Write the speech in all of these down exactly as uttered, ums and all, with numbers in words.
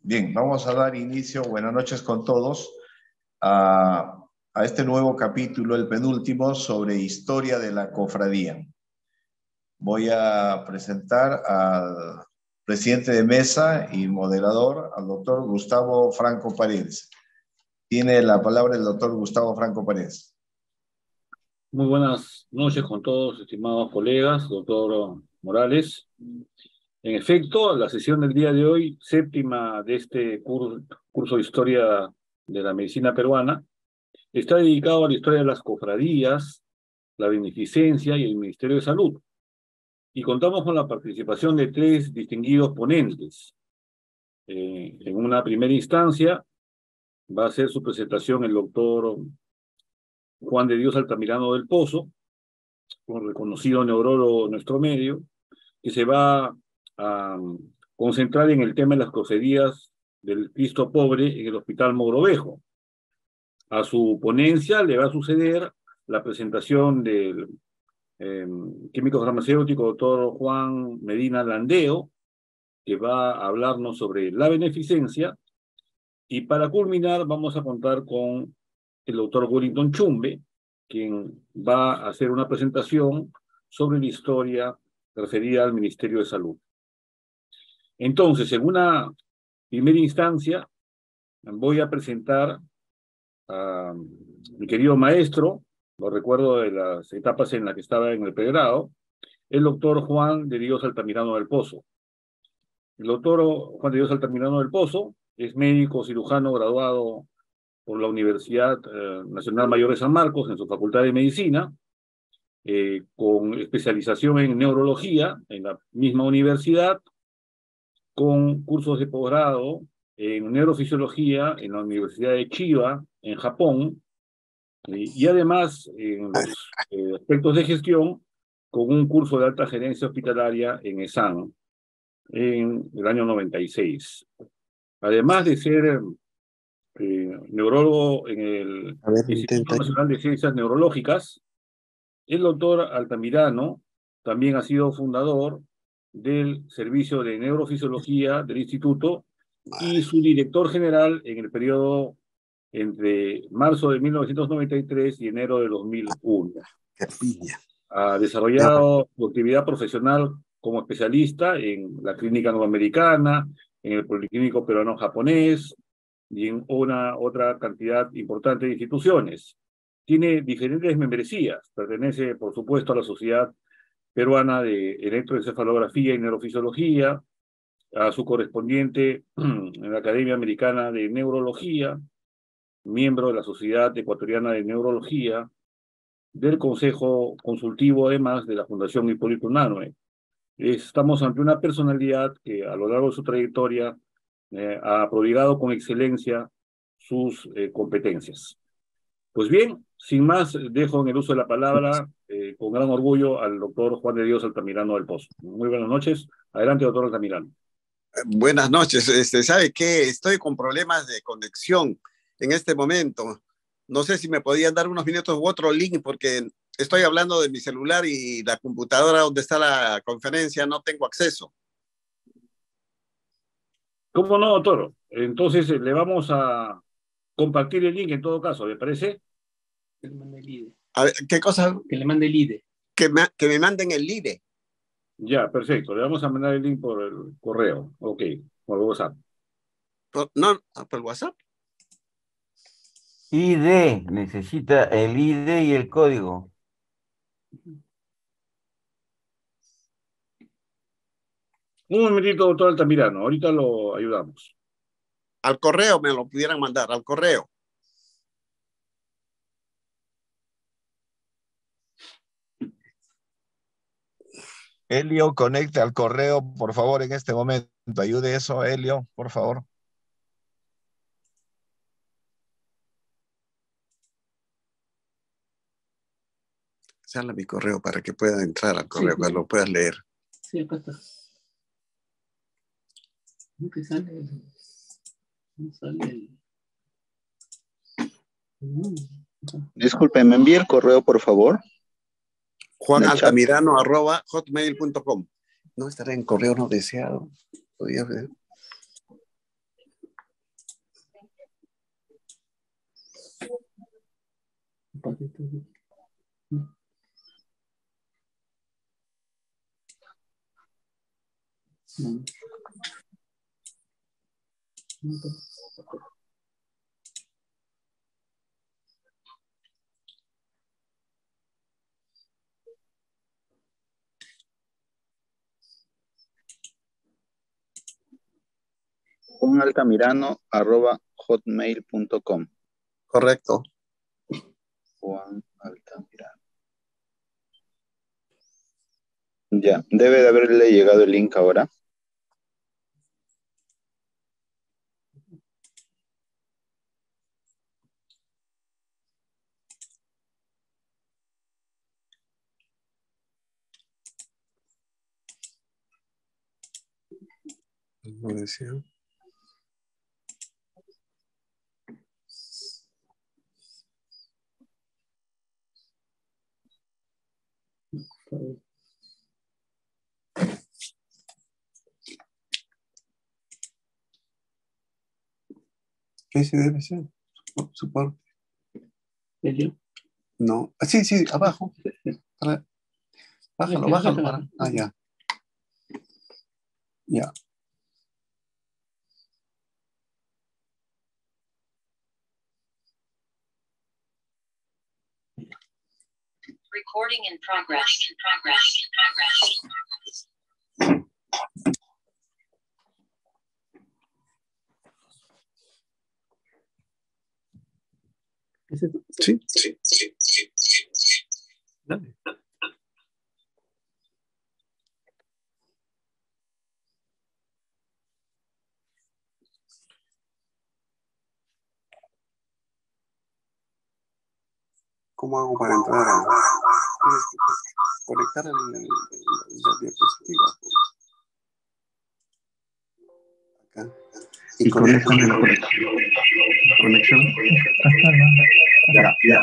Bien, vamos a dar inicio, buenas noches con todos, a, a este nuevo capítulo, el penúltimo, sobre historia de la cofradía. Voy a presentar al presidente de mesa y moderador, al doctor Gustavo Franco Paredes. Tiene la palabra el doctor Gustavo Franco Paredes. Muy buenas noches con todos, estimados colegas, doctor Morales. En efecto, la sesión del día de hoy, séptima de este curso, curso de Historia de la Medicina Peruana, está dedicado a la historia de las cofradías, la beneficencia y el Ministerio de Salud. Y contamos con la participación de tres distinguidos ponentes. Eh, en una primera instancia va a hacer su presentación el doctor Juan de Dios Altamirano del Pozo, un reconocido neurólogo en nuestro medio, que se va a um, concentrar en el tema de las cofradías del Cristo Pobre en el Hospital Mogrovejo. A su ponencia le va a suceder la presentación del eh, químico farmacéutico doctor Juan Medina Landeo, que va a hablarnos sobre la beneficencia, y para culminar vamos a contar con el doctor Wellington Chumbe, quien va a hacer una presentación sobre la historia referida al Ministerio de Salud. Entonces, en una primera instancia, voy a presentar a mi querido maestro, lo recuerdo de las etapas en las que estaba en el pregrado, el doctor Juan de Dios Altamirano del Pozo. El doctor Juan de Dios Altamirano del Pozo es médico cirujano graduado por la Universidad eh, Nacional Mayor de San Marcos en su Facultad de Medicina, eh, con especialización en neurología en la misma universidad, con cursos de posgrado en neurofisiología en la Universidad de Chiba, en Japón, y, y además en los eh, aspectos de gestión, con un curso de alta gerencia hospitalaria en ESAN, en el año noventa y seis. Además de ser eh, neurólogo en el A ver, Instituto intenta. Nacional de Ciencias Neurológicas, el doctor Altamirano también ha sido fundador del Servicio de Neurofisiología del Instituto y su director general en el periodo entre marzo de mil novecientos noventa y tres y enero de dos mil uno. Qué piña. Ha desarrollado su actividad profesional como especialista en la Clínica Nuevoamericana, en el Policlínico Peruano-Japonés y en una otra cantidad importante de instituciones. Tiene diferentes membresías, pertenece por supuesto a la Sociedad Peruana de Electroencefalografía y Neurofisiología, a su correspondiente en la Academia Americana de Neurología, miembro de la Sociedad Ecuatoriana de Neurología, del Consejo Consultivo, además de la Fundación Hipólito Unanue. Estamos ante una personalidad que a lo largo de su trayectoria eh, ha prodigado con excelencia sus eh, competencias. Pues bien, sin más, dejo en el uso de la palabra, eh, con gran orgullo, al doctor Juan de Dios Altamirano del Pozo. Muy buenas noches. Adelante, doctor Altamirano. Buenas noches. Este, ¿sabe qué? Estoy con problemas de conexión en este momento. No sé si me podían dar unos minutos u otro link, porque estoy hablando de mi celular y la computadora donde está la conferencia no tengo acceso. ¿Cómo no, doctor? Entonces, le vamos a compartir el link en todo caso, ¿le parece? Que le mande el I D E. A ver, ¿qué cosa? Que le mande el I D E. Que me, que me manden el I D E. Ya, perfecto. Le vamos a mandar el link por el correo. Ok, por WhatsApp. Por, no, por WhatsApp. I D E, necesita el I D E y el código. Un momentito, doctor Altamirano, ahorita lo ayudamos. Al correo me lo pudieran mandar, al correo. Elio, conecte al correo, por favor, en este momento. Ayude eso, Elio, por favor. Sale mi correo para que pueda entrar al correo, Sí, para que lo puedas leer. Sí, acá está. ¿No te sale? No sale el... Disculpe, ¿me envía el correo, por favor? Juan Altamirano arroba hotmail punto com. No estará en correo no deseado. Podría ver. Juan Altamirano arroba hotmail punto com. Correcto. Juan Altamirano. Ya, debe de haberle llegado el link ahora. Lo decía. Ese debe ser. Soporte. No. Ah, sí, sí, abajo. Para- Bájalo, bájalo. Para. Ah, ya. Ya. Recording in progress. In progress. In progress. Sí, sí, sí, sí, sí. Dale. ¿Cómo hago para entrar a tienes que conectar el, el, el- la diapositiva? Acá. Y, Y conecta conéctame la conexión. conexión. Ya, ya.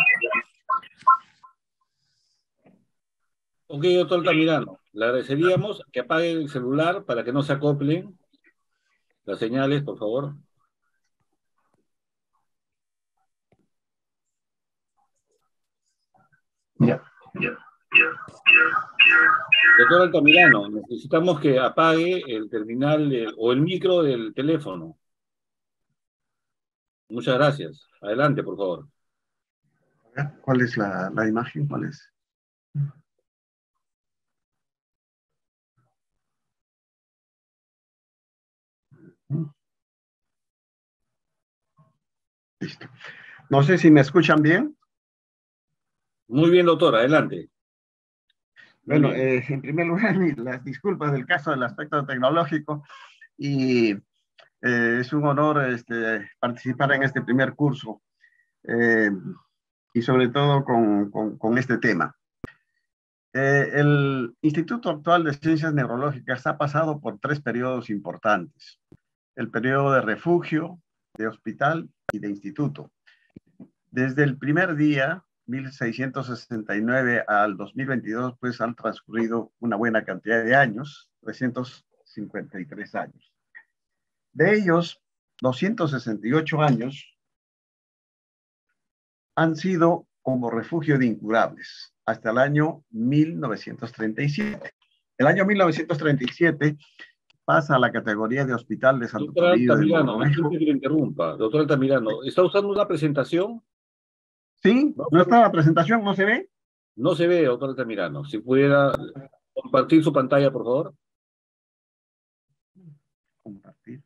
Ok, doctor Altamirano, le agradeceríamos que apague el celular para que no se acoplen las señales, por favor. Ya, ya. Doctor Altamirano, necesitamos que apague el terminal de- o el micro del teléfono. Muchas gracias. Adelante, por favor. ¿Cuál es la, la imagen? ¿Cuál es? Listo. No sé si me escuchan bien. Muy bien, doctor, adelante. Muy Bueno, bien. eh, en primer lugar, mi- las disculpas del caso del aspecto tecnológico y eh, es un honor este, participar en este primer curso eh, y sobre todo con, con, con este tema. Eh, el Instituto Actual de Ciencias Neurológicas ha pasado por tres periodos importantes. El periodo de refugio, de hospital y de instituto. Desde el primer día, mil seiscientos sesenta y nueve al dos mil veintidós, pues han transcurrido una buena cantidad de años, trescientos cincuenta y tres años. De ellos, doscientos sesenta y ocho años han sido como refugio de incurables, hasta el año mil novecientos treinta y siete. El año mil novecientos treinta y siete pasa a la categoría de Hospital de Santo Doctor Toribio de Altamirano, Mogrovejo. disculpe que le interrumpa. Doctor Altamirano, ¿está usando una presentación? ¿Sí? ¿No está la presentación? ¿No se ve? No se ve, doctor Altamirano. Si pudiera compartir su pantalla, por favor. Compartir.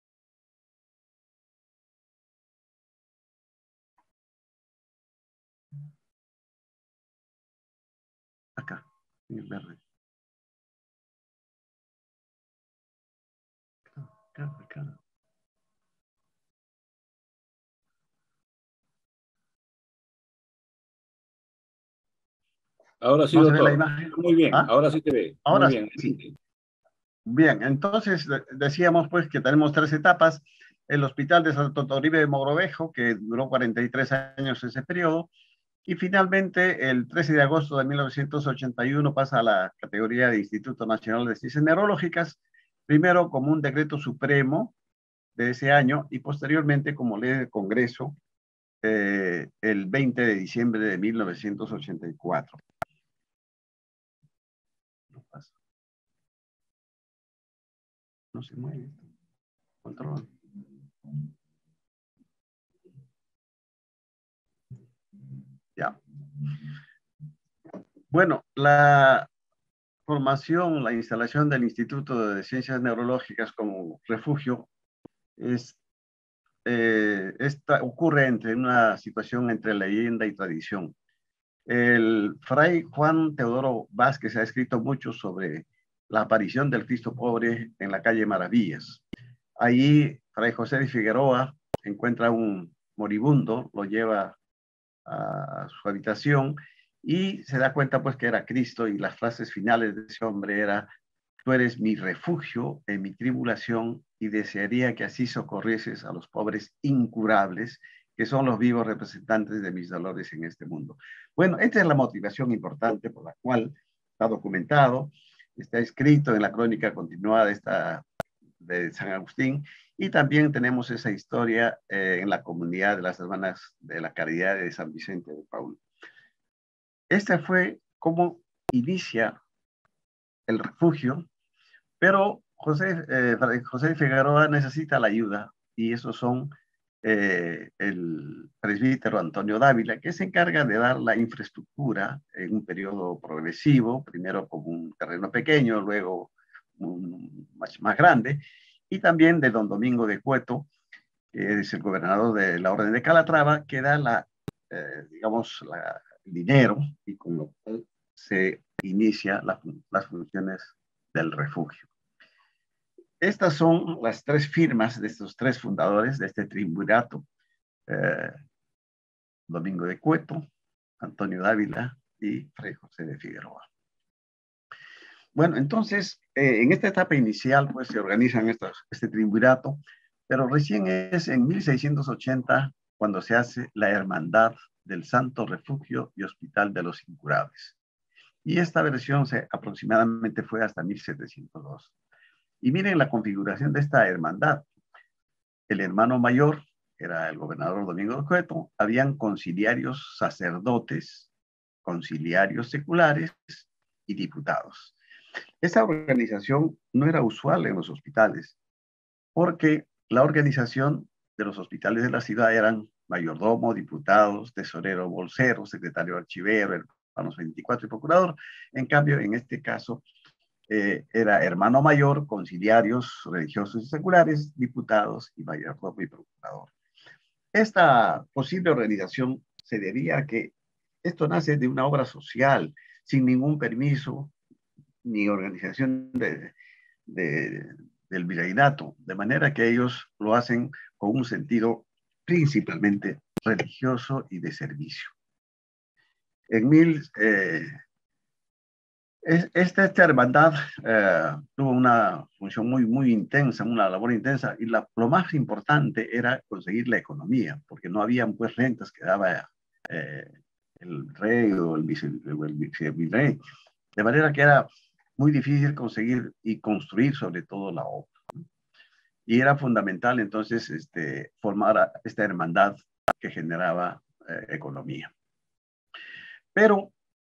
Acá, en el verde. Acá, acá. Ahora sí, ¿No se ve la doctor. imagen? Muy bien, ¿Ah? ahora sí se ve. Muy Ahora bien. sí. Bien, entonces de- decíamos pues que tenemos tres etapas. El Hospital de Santo Toribio de Mogrovejo, que duró cuarenta y tres años ese periodo, y finalmente el trece de agosto de mil novecientos ochenta y uno pasa a la categoría de Instituto Nacional de Ciencias Neurológicas, primero como un decreto supremo de ese año y posteriormente como ley del Congreso eh, el veinte de diciembre de mil novecientos ochenta y cuatro. No pasa. No se mueve. Control. Ya. Bueno, la formación, la instalación del Instituto de Ciencias Neurológicas como refugio es, eh, esta, ocurre entre una situación entre leyenda y tradición. El fray Juan Teodoro Vázquez ha escrito mucho sobre la aparición del Cristo pobre en la calle Maravillas. Allí, fray José de Figueroa encuentra un moribundo, lo lleva a su habitación y se da cuenta pues que era Cristo, y las frases finales de ese hombre era: tú eres mi refugio en mi tribulación y desearía que así socorrieses a los pobres incurables, que son los vivos representantes de mis dolores en este mundo. Bueno, esta es la motivación importante por la cual está documentado, está escrito en la crónica continuada de, esta, de San Agustín, y también tenemos esa historia eh, en la comunidad de las Hermanas de la Caridad de San Vicente de Paúl. Este fue cómo inicia el refugio, pero José, eh, José Figueroa necesita la ayuda, y esos son eh, el presbítero Antonio Dávila, que se encarga de dar la infraestructura en un periodo progresivo, primero como un terreno pequeño, luego un, más, más grande, y también de don Domingo de Cueto, que es el gobernador de la Orden de Calatrava, que da la, eh, digamos, la, el dinero, y con lo cual se inicia la, las funciones del refugio. Estas son las tres firmas de estos tres fundadores de este triunvirato: eh, Domingo de Cueto, Antonio Dávila y Fray José de Figueroa. Bueno, entonces, eh, en esta etapa inicial, pues se organizan estos, este triunvirato, pero recién es en mil seiscientos ochenta cuando se hace la Hermandad del Santo Refugio y Hospital de los Incurables. Y esta versión se, aproximadamente fue hasta mil setecientos dos. Y miren la configuración de esta hermandad. El hermano mayor era el gobernador Domingo de Cueto, habían conciliarios sacerdotes, conciliarios seculares y diputados. Esta organización no era usual en los hospitales, porque la organización de los hospitales de la ciudad eran mayordomo, diputados, tesorero, bolsero, secretario archivero, hermanos veinticuatro y procurador. En cambio, en este caso, eh, era hermano mayor, conciliarios religiosos y seculares, diputados y mayordomo y procurador. Esta posible organización se debía a que esto nace de una obra social, sin ningún permiso ni organización de, de, del virreinato, de manera que ellos lo hacen con un sentido principalmente religioso y de servicio. En mil, eh, esta, esta hermandad eh, tuvo una función muy, muy intensa, una labor intensa, y la, lo más importante era conseguir la economía, porque no había pues rentas que daba eh, el rey o el, vice, o el vicevirrey, de manera que era muy difícil conseguir y construir sobre todo la obra. Y era fundamental entonces este, formar esta hermandad que generaba eh, economía. Pero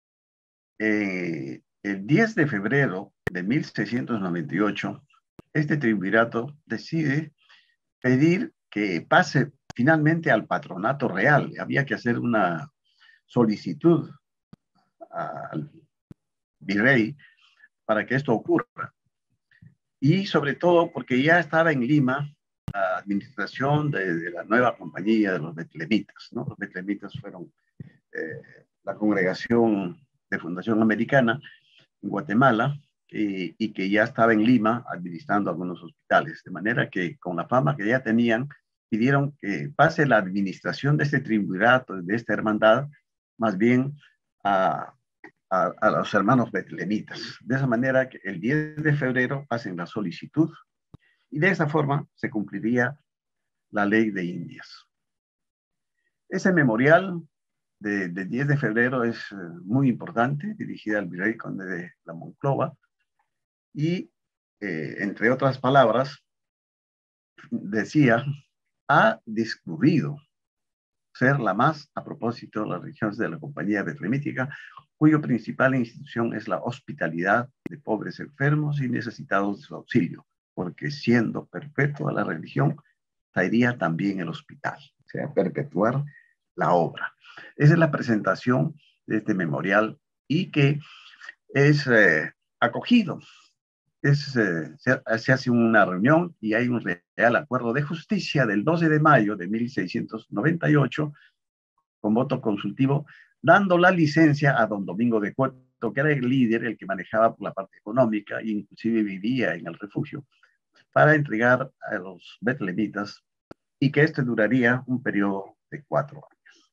eh, el diez de febrero de mil seiscientos noventa y ocho, este triunvirato decide pedir que pase finalmente al patronato real. Había que hacer una solicitud al virrey para que esto ocurra. Y sobre todo porque ya estaba en Lima la administración de, de la nueva compañía de los betlemitas, ¿no? Los betlemitas fueron eh, la congregación de Fundación Americana en Guatemala, y, y que ya estaba en Lima administrando algunos hospitales, de manera que con la fama que ya tenían, pidieron que pase la administración de este triunvirato, de esta hermandad, más bien a A, a los hermanos betlemitas. De esa manera que el diez de febrero hacen la solicitud, y de esa forma se cumpliría la ley de Indias. Ese memorial de, de diez de febrero es eh, muy importante, dirigida al virrey conde de la Monclova, y eh, entre otras palabras decía: ha descubrido ser la más a propósito de las religiones de la Compañía Betlemítica, cuyo principal institución es la hospitalidad de pobres enfermos y necesitados de su auxilio, porque siendo perpetua la religión, traería también el hospital, o sea, perpetuar la obra. Esa es la presentación de este memorial y que es eh, acogido. Es, eh, se, se hace una reunión y hay un real acuerdo de justicia del doce de mayo de mil seiscientos noventa y ocho con voto consultivo, dando la licencia a don Domingo de Cueto, que era el líder, el que manejaba por la parte económica e inclusive vivía en el refugio, para entregar a los betlemitas y que este duraría un periodo de cuatro años.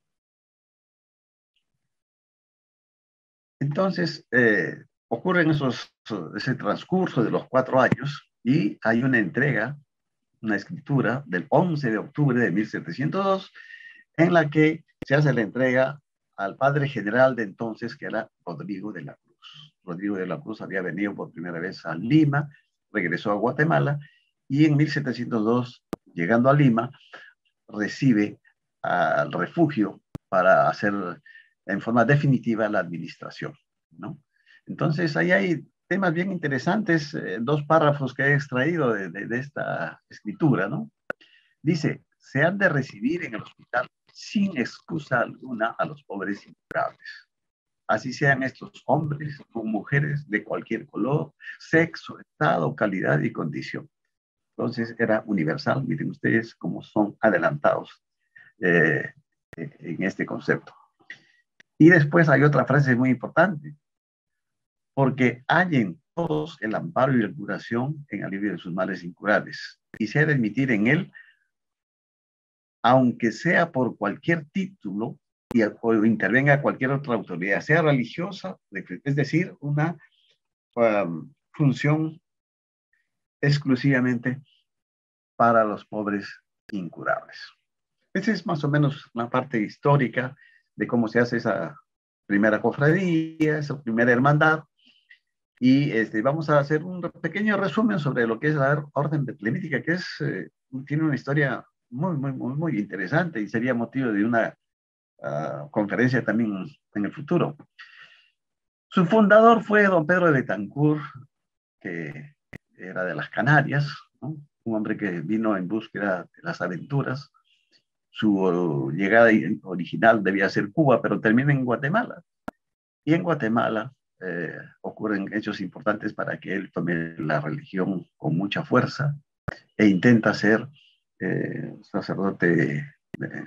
Entonces, eh, ocurren esos, ese transcurso de los cuatro años y hay una entrega, una escritura del once de octubre de mil setecientos dos, en la que se hace la entrega al padre general de entonces, que era Rodrigo de la Cruz. Rodrigo de la Cruz había venido por primera vez a Lima, regresó a Guatemala, y en mil setecientos dos, llegando a Lima, recibe al refugio para hacer en forma definitiva la administración, ¿no? Entonces, ahí hay temas bien interesantes, eh, dos párrafos que he extraído de, de, de esta escritura, ¿no? Dice, se han de recibir en el hospital sin excusa alguna a los pobres incurables. Así sean estos hombres o mujeres de cualquier color, sexo, estado, calidad y condición. Entonces era universal. Miren ustedes cómo son adelantados eh, en este concepto. Y después hay otra frase muy importante. Porque hallen todos el amparo y la curación en alivio de sus males incurables. Y se ha de admitir en él, aunque sea por cualquier título, y o intervenga cualquier otra autoridad, sea religiosa, es decir, una um, función exclusivamente para los pobres incurables. Esa es más o menos la parte histórica de cómo se hace esa primera cofradía, esa primera hermandad. Y este, vamos a hacer un pequeño resumen sobre lo que es la Orden Betlemítica, que es, eh, tiene una historia muy, muy, muy, muy interesante y sería motivo de una uh, conferencia también en el futuro. Su fundador fue don Pedro de Betancur, que era de las Canarias, ¿no? Un hombre que vino en búsqueda de las aventuras. Su uh, llegada original debía ser Cuba, pero termina en Guatemala. Y en Guatemala eh, ocurren hechos importantes para que él tome la religión con mucha fuerza e intenta ser eh, sacerdote de,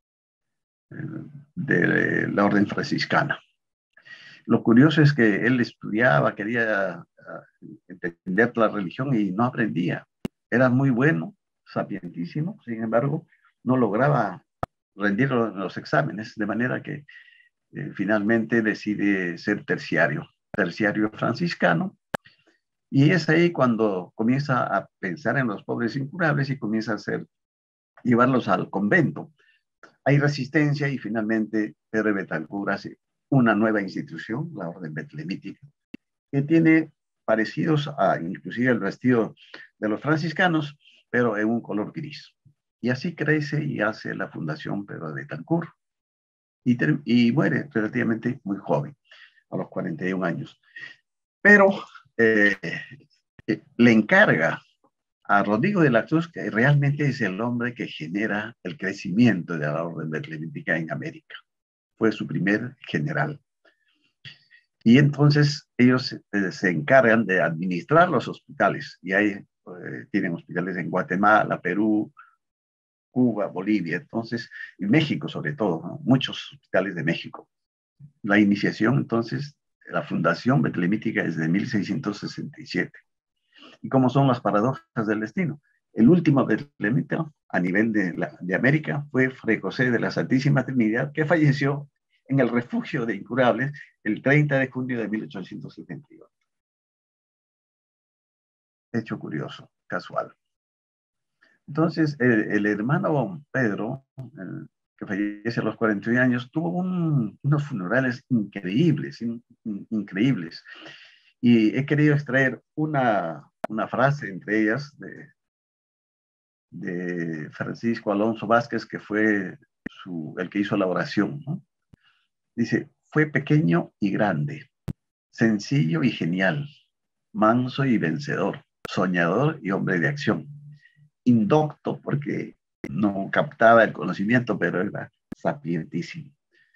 de la orden franciscana. Lo curioso es que él estudiaba, quería uh, entender la religión y no aprendía. Era muy bueno, sapientísimo, sin embargo, no lograba rendir los, los exámenes, de manera que eh, finalmente decide ser terciario, terciario franciscano, y es ahí cuando comienza a pensar en los pobres incurables y comienza a hacer, llevarlos al convento. Hay resistencia y finalmente Pedro de Betancur hace una nueva institución, la Orden Betlemítica, que tiene parecidos a inclusive el vestido de los franciscanos, pero en un color gris. Y así crece y hace la fundación Pedro de Betancur. Y, y muere relativamente muy joven, a los cuarenta y un años. Pero eh, eh, le encarga a Rodrigo de la Cruz, que realmente es el hombre que genera el crecimiento de la Orden Betlemítica en América. Fue su primer general. Y entonces ellos eh, se encargan de administrar los hospitales. Y ahí eh, tienen hospitales en Guatemala, Perú, Cuba, Bolivia, entonces, y México sobre todo, ¿no? Muchos hospitales de México. La iniciación, entonces, la fundación betlemítica es de mil seiscientos sesenta y siete. ¿Y cómo son las paradojas del destino? El último betlemita a nivel de, la, de América fue Fray José de la Santísima Trinidad, que falleció en el refugio de incurables el treinta de junio de mil ochocientos setenta y ocho. Hecho curioso, casual. Entonces, el, el hermano Pedro, el, que fallece a los cuarenta y un años, tuvo un, unos funerales increíbles, in, in, increíbles. Y he querido extraer una, una frase entre ellas de, de Francisco Alonso Vázquez, que fue su, el que hizo la oración, ¿no? Dice, fue pequeño y grande, sencillo y genial, manso y vencedor, soñador y hombre de acción, indocto porque no captaba el conocimiento, pero era sapientísimo.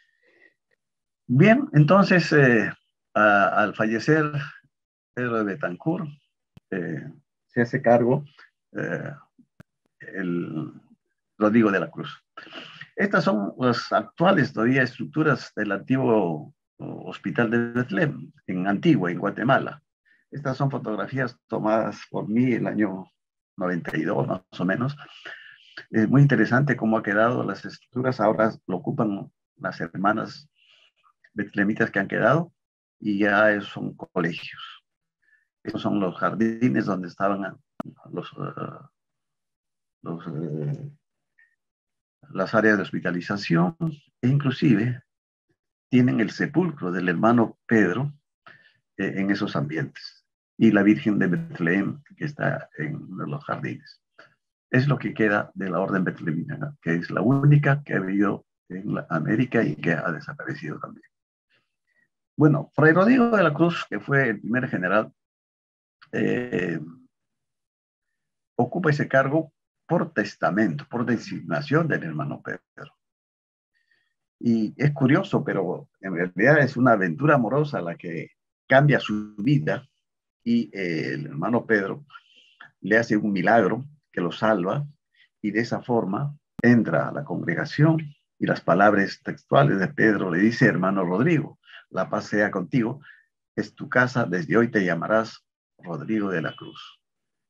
Bien, entonces, eh, a, al fallecer Pedro de Betancourt, eh, se hace cargo eh, el Rodrigo de la Cruz. Estas son las actuales todavía estructuras del antiguo Hospital de Betlem, en Antigua, en Guatemala. Estas son fotografías tomadas por mí el año noventa y dos, más o menos. Es muy interesante cómo ha quedado las estructuras. Ahora lo ocupan las hermanas betlemitas que han quedado y ya son colegios. Estos son los jardines donde estaban los, uh, los, uh, las áreas de hospitalización e inclusive tienen el sepulcro del hermano Pedro eh, en esos ambientes y la Virgen de Betlem que está en los jardines. Es lo que queda de la orden betlemita, que es la única que ha habido en la América y que ha desaparecido también. Bueno, Fray Rodrigo de la Cruz, que fue el primer general, eh, ocupa ese cargo por testamento, por designación del hermano Pedro. Y es curioso, pero en realidad es una aventura amorosa la que cambia su vida y eh, el hermano Pedro le hace un milagro que lo salva y de esa forma entra a la congregación y las palabras textuales de Pedro le dice, hermano Rodrigo, la paz sea contigo, es tu casa, desde hoy te llamarás Rodrigo de la Cruz.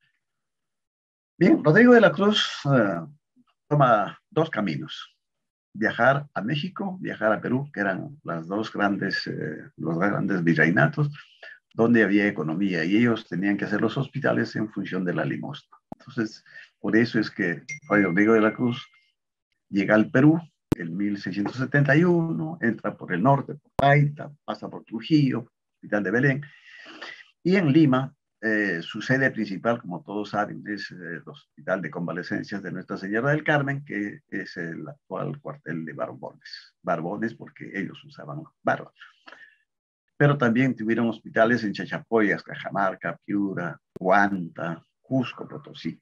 Bien, Rodrigo de la Cruz uh, toma dos caminos. Viajar a México, viajar a Perú, que eran las dos grandes, eh, los grandes virreinatos, donde había economía y ellos tenían que hacer los hospitales en función de la limosna. Entonces, por eso es que Fray Rodrigo de la Cruz llega al Perú en mil seiscientos setenta y uno, entra por el norte, por Paita, pasa por Trujillo, Hospital de Belén, y en Lima, eh, su sede principal, como todos saben, es eh, el Hospital de Convalecencias de Nuestra Señora del Carmen, que es el actual cuartel de Barbones. Barbones porque ellos usaban barba. Pero también tuvieron hospitales en Chachapoyas, Cajamarca, Piura, Huanta, Cusco, Potosí.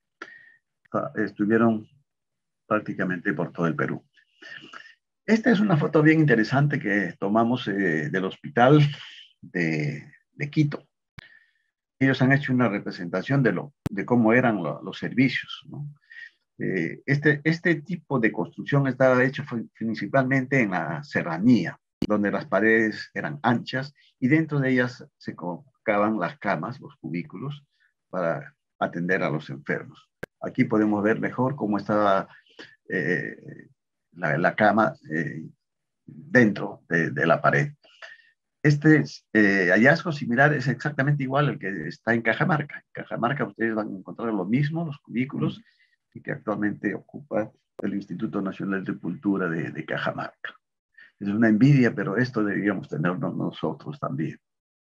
Estuvieron prácticamente por todo el Perú. Esta es una foto bien interesante que tomamos eh, del hospital de, de Quito. Ellos han hecho una representación de, lo, de cómo eran lo, los servicios, ¿no? Eh, este, este tipo de construcción estaba hecho principalmente en la serranía, donde las paredes eran anchas y dentro de ellas se colocaban las camas, los cubículos, para atender a los enfermos. Aquí podemos ver mejor cómo estaba eh, la, la cama eh, dentro de, de la pared. Este eh, hallazgo similar es exactamente igual al que está en Cajamarca. En Cajamarca ustedes van a encontrar lo mismo, los cubículos, y que actualmente ocupa el Instituto Nacional de Cultura de, de Cajamarca. Es una envidia, pero esto deberíamos tenerlo nosotros también.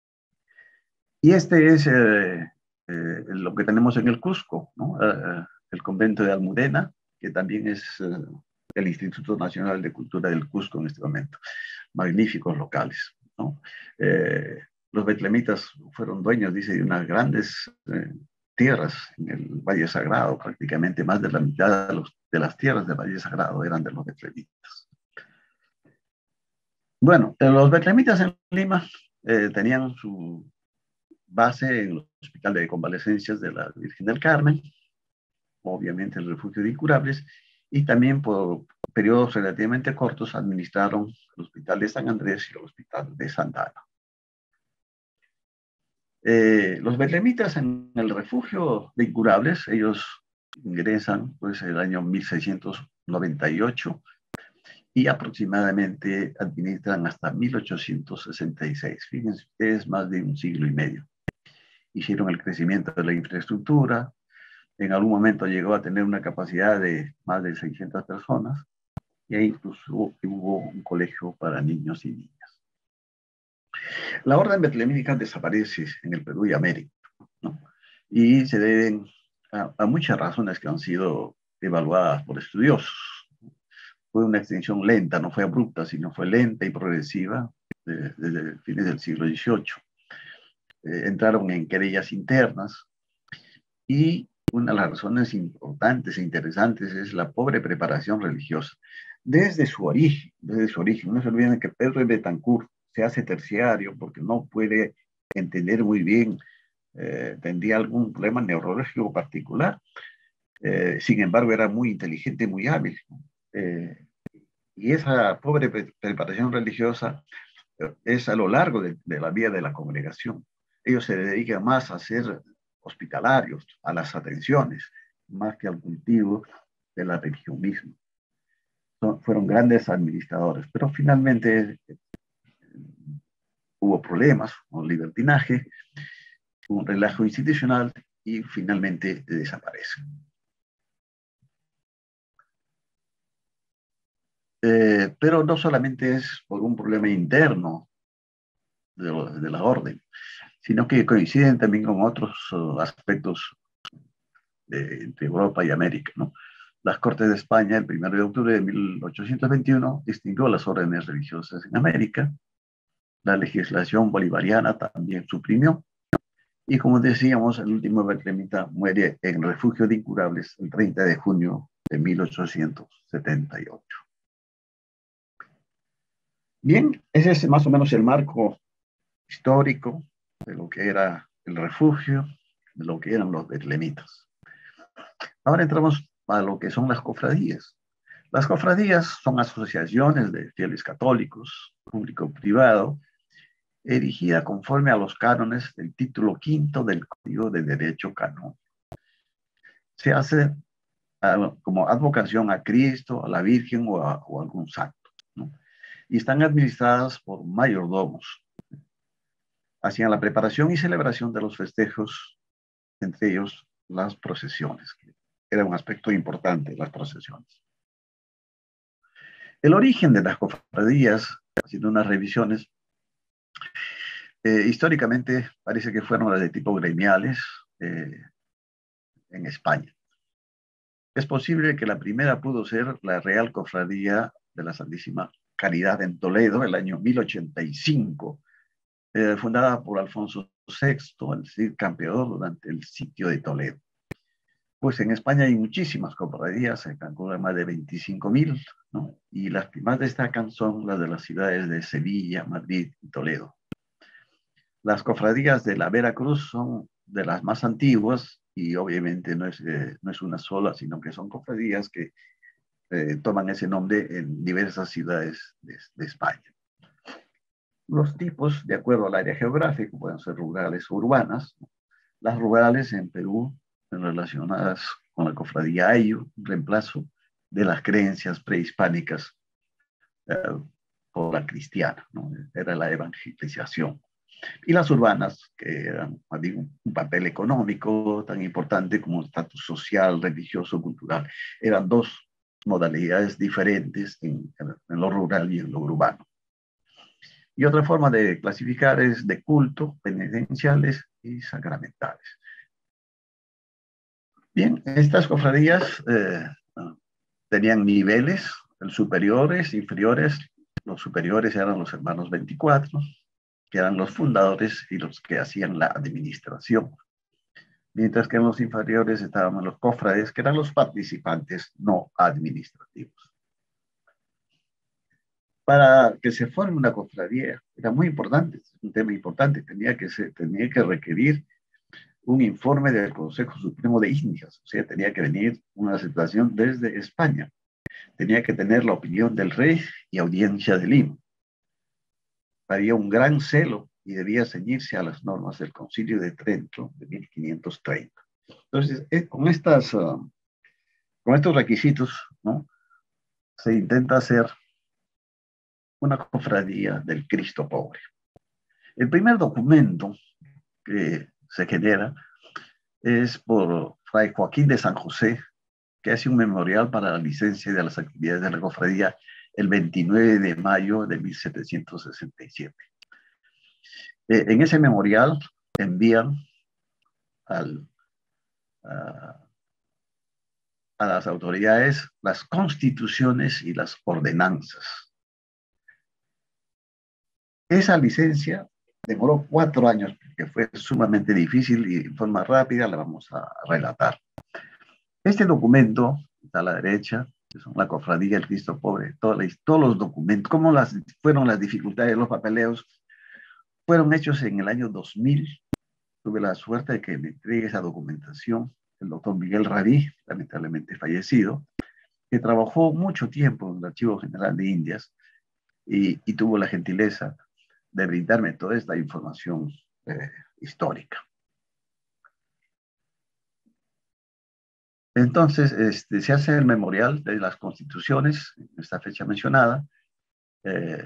Y este es eh, eh, lo que tenemos en el Cusco, ¿no? Uh, el convento de Almudena, que también es uh, el Instituto Nacional de Cultura del Cusco en este momento. Magníficos locales, ¿no? Eh, los betlemitas fueron dueños, dice, de unas grandes eh, tierras en el Valle Sagrado. Prácticamente más de la mitad de, los, de las tierras del Valle Sagrado eran de los betlemitas. Bueno, los betlemitas en Lima eh, tenían su base en el Hospital de Convalecencias de la Virgen del Carmen, obviamente el Refugio de Incurables, y también por periodos relativamente cortos administraron el Hospital de San Andrés y el Hospital de Santa Ana. Eh, los betlemitas en el Refugio de Incurables, ellos ingresan pues el año mil seiscientos noventa y ocho y aproximadamente administran hasta mil ochocientos sesenta y seis. Fíjense ustedes, más de un siglo y medio. Hicieron el crecimiento de la infraestructura, en algún momento llegó a tener una capacidad de más de seiscientas personas, y ahí incluso hubo un colegio para niños y niñas. La orden betlemítica desaparece en el Perú y América, ¿no? Y se deben a, a muchas razones que han sido evaluadas por estudiosos. fue una extensión lenta, no fue abrupta, sino fue lenta y progresiva desde, desde fines del siglo dieciocho. Eh, entraron en querellas internas y una de las razones importantes e interesantes es la pobre preparación religiosa. Desde su origen, desde su origen, no se olviden que Pedro de Betancourt se hace terciario porque no puede entender muy bien, eh, tendría algún problema neurológico particular. Eh, sin embargo, era muy inteligente, muy hábil. Eh, y esa pobre pre preparación religiosa eh, es a lo largo de, de la vida de la congregación. Ellos se dedican más a ser hospitalarios, a las atenciones, más que al cultivo de la religión misma. Son, fueron grandes administradores, pero finalmente eh, hubo problemas, un libertinaje, un relajo institucional y finalmente desaparecen. Eh, pero no solamente es por un problema interno de, lo, de la orden, sino que coinciden también con otros uh, aspectos de, entre Europa y América, ¿no? Las Cortes de España, el primero de octubre de mil ochocientos veintiuno, extinguió las órdenes religiosas en América. La legislación bolivariana también suprimió. Y como decíamos, el último Betlemita muere en refugio de incurables el treinta de junio de mil ochocientos setenta y ocho. Bien, ese es más o menos el marco histórico de lo que era el refugio, de lo que eran los betlemitas. Ahora entramos a lo que son las cofradías. Las cofradías son asociaciones de fieles católicos, público-privado, erigida conforme a los cánones del título quinto del Código de Derecho Canónico. Se hace uh, como advocación a Cristo, a la Virgen o a, o a algún santo, ¿no? Y están administradas por mayordomos. Hacían la preparación y celebración de los festejos, entre ellos las procesiones, que era un aspecto importante, las procesiones. El origen de las cofradías, haciendo unas revisiones, eh, históricamente parece que fueron las de tipo gremiales eh, en España. Es posible que la primera pudo ser la Real Cofradía de la Santísima Caridad en Toledo, el año mil ochenta y cinco, eh, fundada por Alfonso sexto, el Cid campeador, durante el sitio de Toledo. Pues en España hay muchísimas cofradías, se calculan más de veinticinco mil, ¿no? Y las que más destacan son las de las ciudades de Sevilla, Madrid y Toledo. Las cofradías de la Veracruz son de las más antiguas y obviamente no es, eh, no es una sola, sino que son cofradías que eh, toman ese nombre en diversas ciudades de, de España. Los tipos, de acuerdo al área geográfica, pueden ser rurales o urbanas. Las rurales en Perú relacionadas con la cofradía Ayu, reemplazo de las creencias prehispánicas eh, por la cristiana, ¿no? Era la evangelización. Y las urbanas, que eran digo, un papel económico tan importante como estatus social, religioso, cultural, eran dos modalidades diferentes en, en lo rural y en lo urbano. Y otra forma de clasificar es de culto, penitenciales y sacramentales. Bien, estas cofradías eh, tenían niveles superiores, inferiores. Los superiores eran los hermanos veinticuatro, que eran los fundadores y los que hacían la administración. Mientras que en los inferiores estaban los cofrades, que eran los participantes no administrativos. Para que se forme una cofradía, era muy importante, es un tema importante, tenía que, se, tenía que requerir un informe del Consejo Supremo de Indias, o sea, tenía que venir una aceptación desde España, tenía que tener la opinión del rey y audiencia de Lima. Había un gran celo y debía ceñirse a las normas del Concilio de Trento de mil quinientos treinta. Entonces, eh, con, estas, uh, con estos requisitos, ¿no?, se intenta hacer una cofradía del Cristo pobre. El primer documento que se genera es por Fray Joaquín de San José, que hace un memorial para la licencia de las actividades de la cofradía el veintinueve de mayo de mil setecientos sesenta y siete. Eh, en ese memorial envían al, uh, a las autoridades las constituciones y las ordenanzas. Esa licencia demoró cuatro años, porque fue sumamente difícil y en forma rápida la vamos a relatar. Este documento, está a la derecha, que son la Cofradía del Cristo Pobre, toda la, todos los documentos, cómo las, fueron las dificultades de los papeleos, fueron hechos en el año dos mil. Tuve la suerte de que me entregue esa documentación el doctor Miguel Rabí, lamentablemente fallecido, que trabajó mucho tiempo en el Archivo General de Indias y, y tuvo la gentileza de brindarme toda esta información eh, histórica. Entonces, este, se hace el memorial de las constituciones, en esta fecha mencionada. Eh,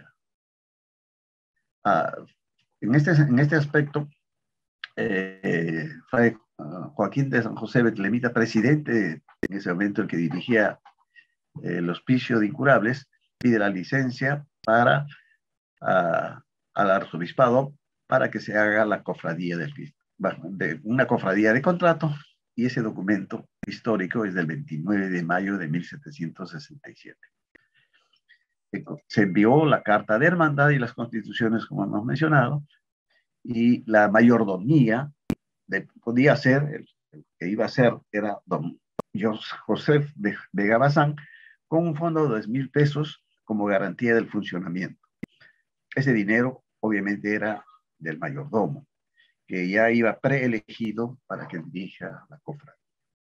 ah, en, este, en este aspecto, eh, fue uh, Joaquín de San José Betlemita, presidente en ese momento, el que dirigía eh, el hospicio de incurables, pide la licencia para, uh, al arzobispado para que se haga la cofradía del Cristo, de una cofradía de contrato, y ese documento histórico es del veintinueve de mayo de mil setecientos sesenta y siete. Se envió la carta de hermandad y las constituciones, como hemos mencionado, y la mayordomía de, podía ser, el, el que iba a ser, era don José de Vega Bazán, con un fondo de dos mil pesos como garantía del funcionamiento. Ese dinero, obviamente, era del mayordomo, que ya iba preelegido para que dirija la cofradía.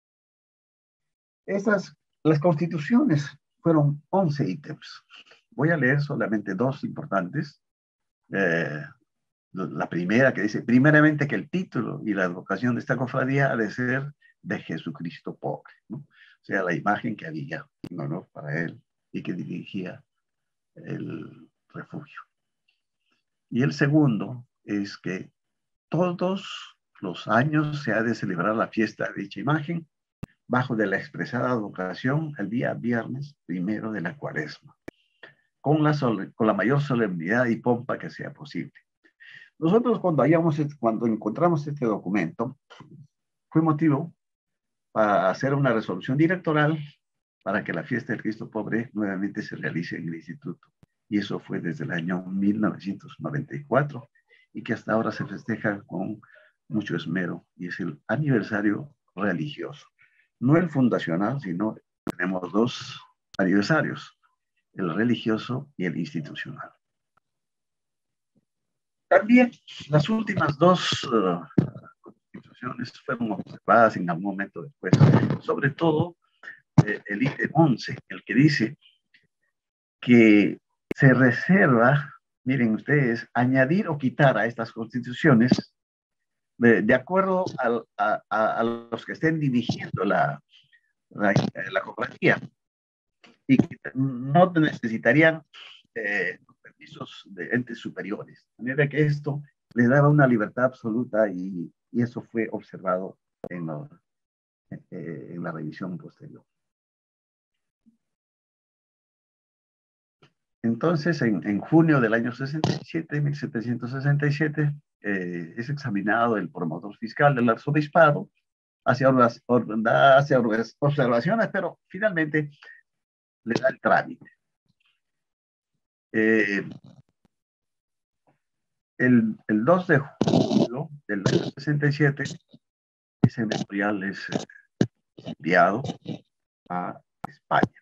Estas, las constituciones fueron once ítems. Voy a leer solamente dos importantes. Eh, la primera, que dice, primeramente, que el título y la advocación de esta cofradía ha de ser de Jesucristo pobre, ¿no? O sea, la imagen que había en honor para él y que dirigía el refugio. Y el segundo es que todos los años se ha de celebrar la fiesta de dicha imagen bajo de la expresada advocación el día viernes primero de la cuaresma, con la, con la mayor solemnidad y pompa que sea posible. Nosotros cuando, hayamos, cuando encontramos este documento, fue motivo para hacer una resolución directoral para que la fiesta del Cristo Pobre nuevamente se realice en el instituto. Y eso fue desde el año mil novecientos noventa y cuatro y que hasta ahora se festeja con mucho esmero y es el aniversario religioso. No el fundacional, sino tenemos dos aniversarios, el religioso y el institucional. También las últimas dos uh, constituciones fueron observadas en algún momento después, sobre todo eh, el ítem once, el que dice que se reserva, miren ustedes, añadir o quitar a estas constituciones de, de acuerdo a, a, a los que estén dirigiendo la, la, la cofradía y que no necesitarían eh, permisos de entes superiores. De manera que esto les daba una libertad absoluta y, y eso fue observado en, lo, eh, en la revisión posterior. Entonces, en, en junio del año sesenta y siete, mil setecientos sesenta y siete, eh, es examinado el promotor fiscal del arzobispado, hace, hace observaciones, pero finalmente le da el trámite. Eh, el, el dos de julio del año sesenta y siete, ese memorial es eh, enviado a España.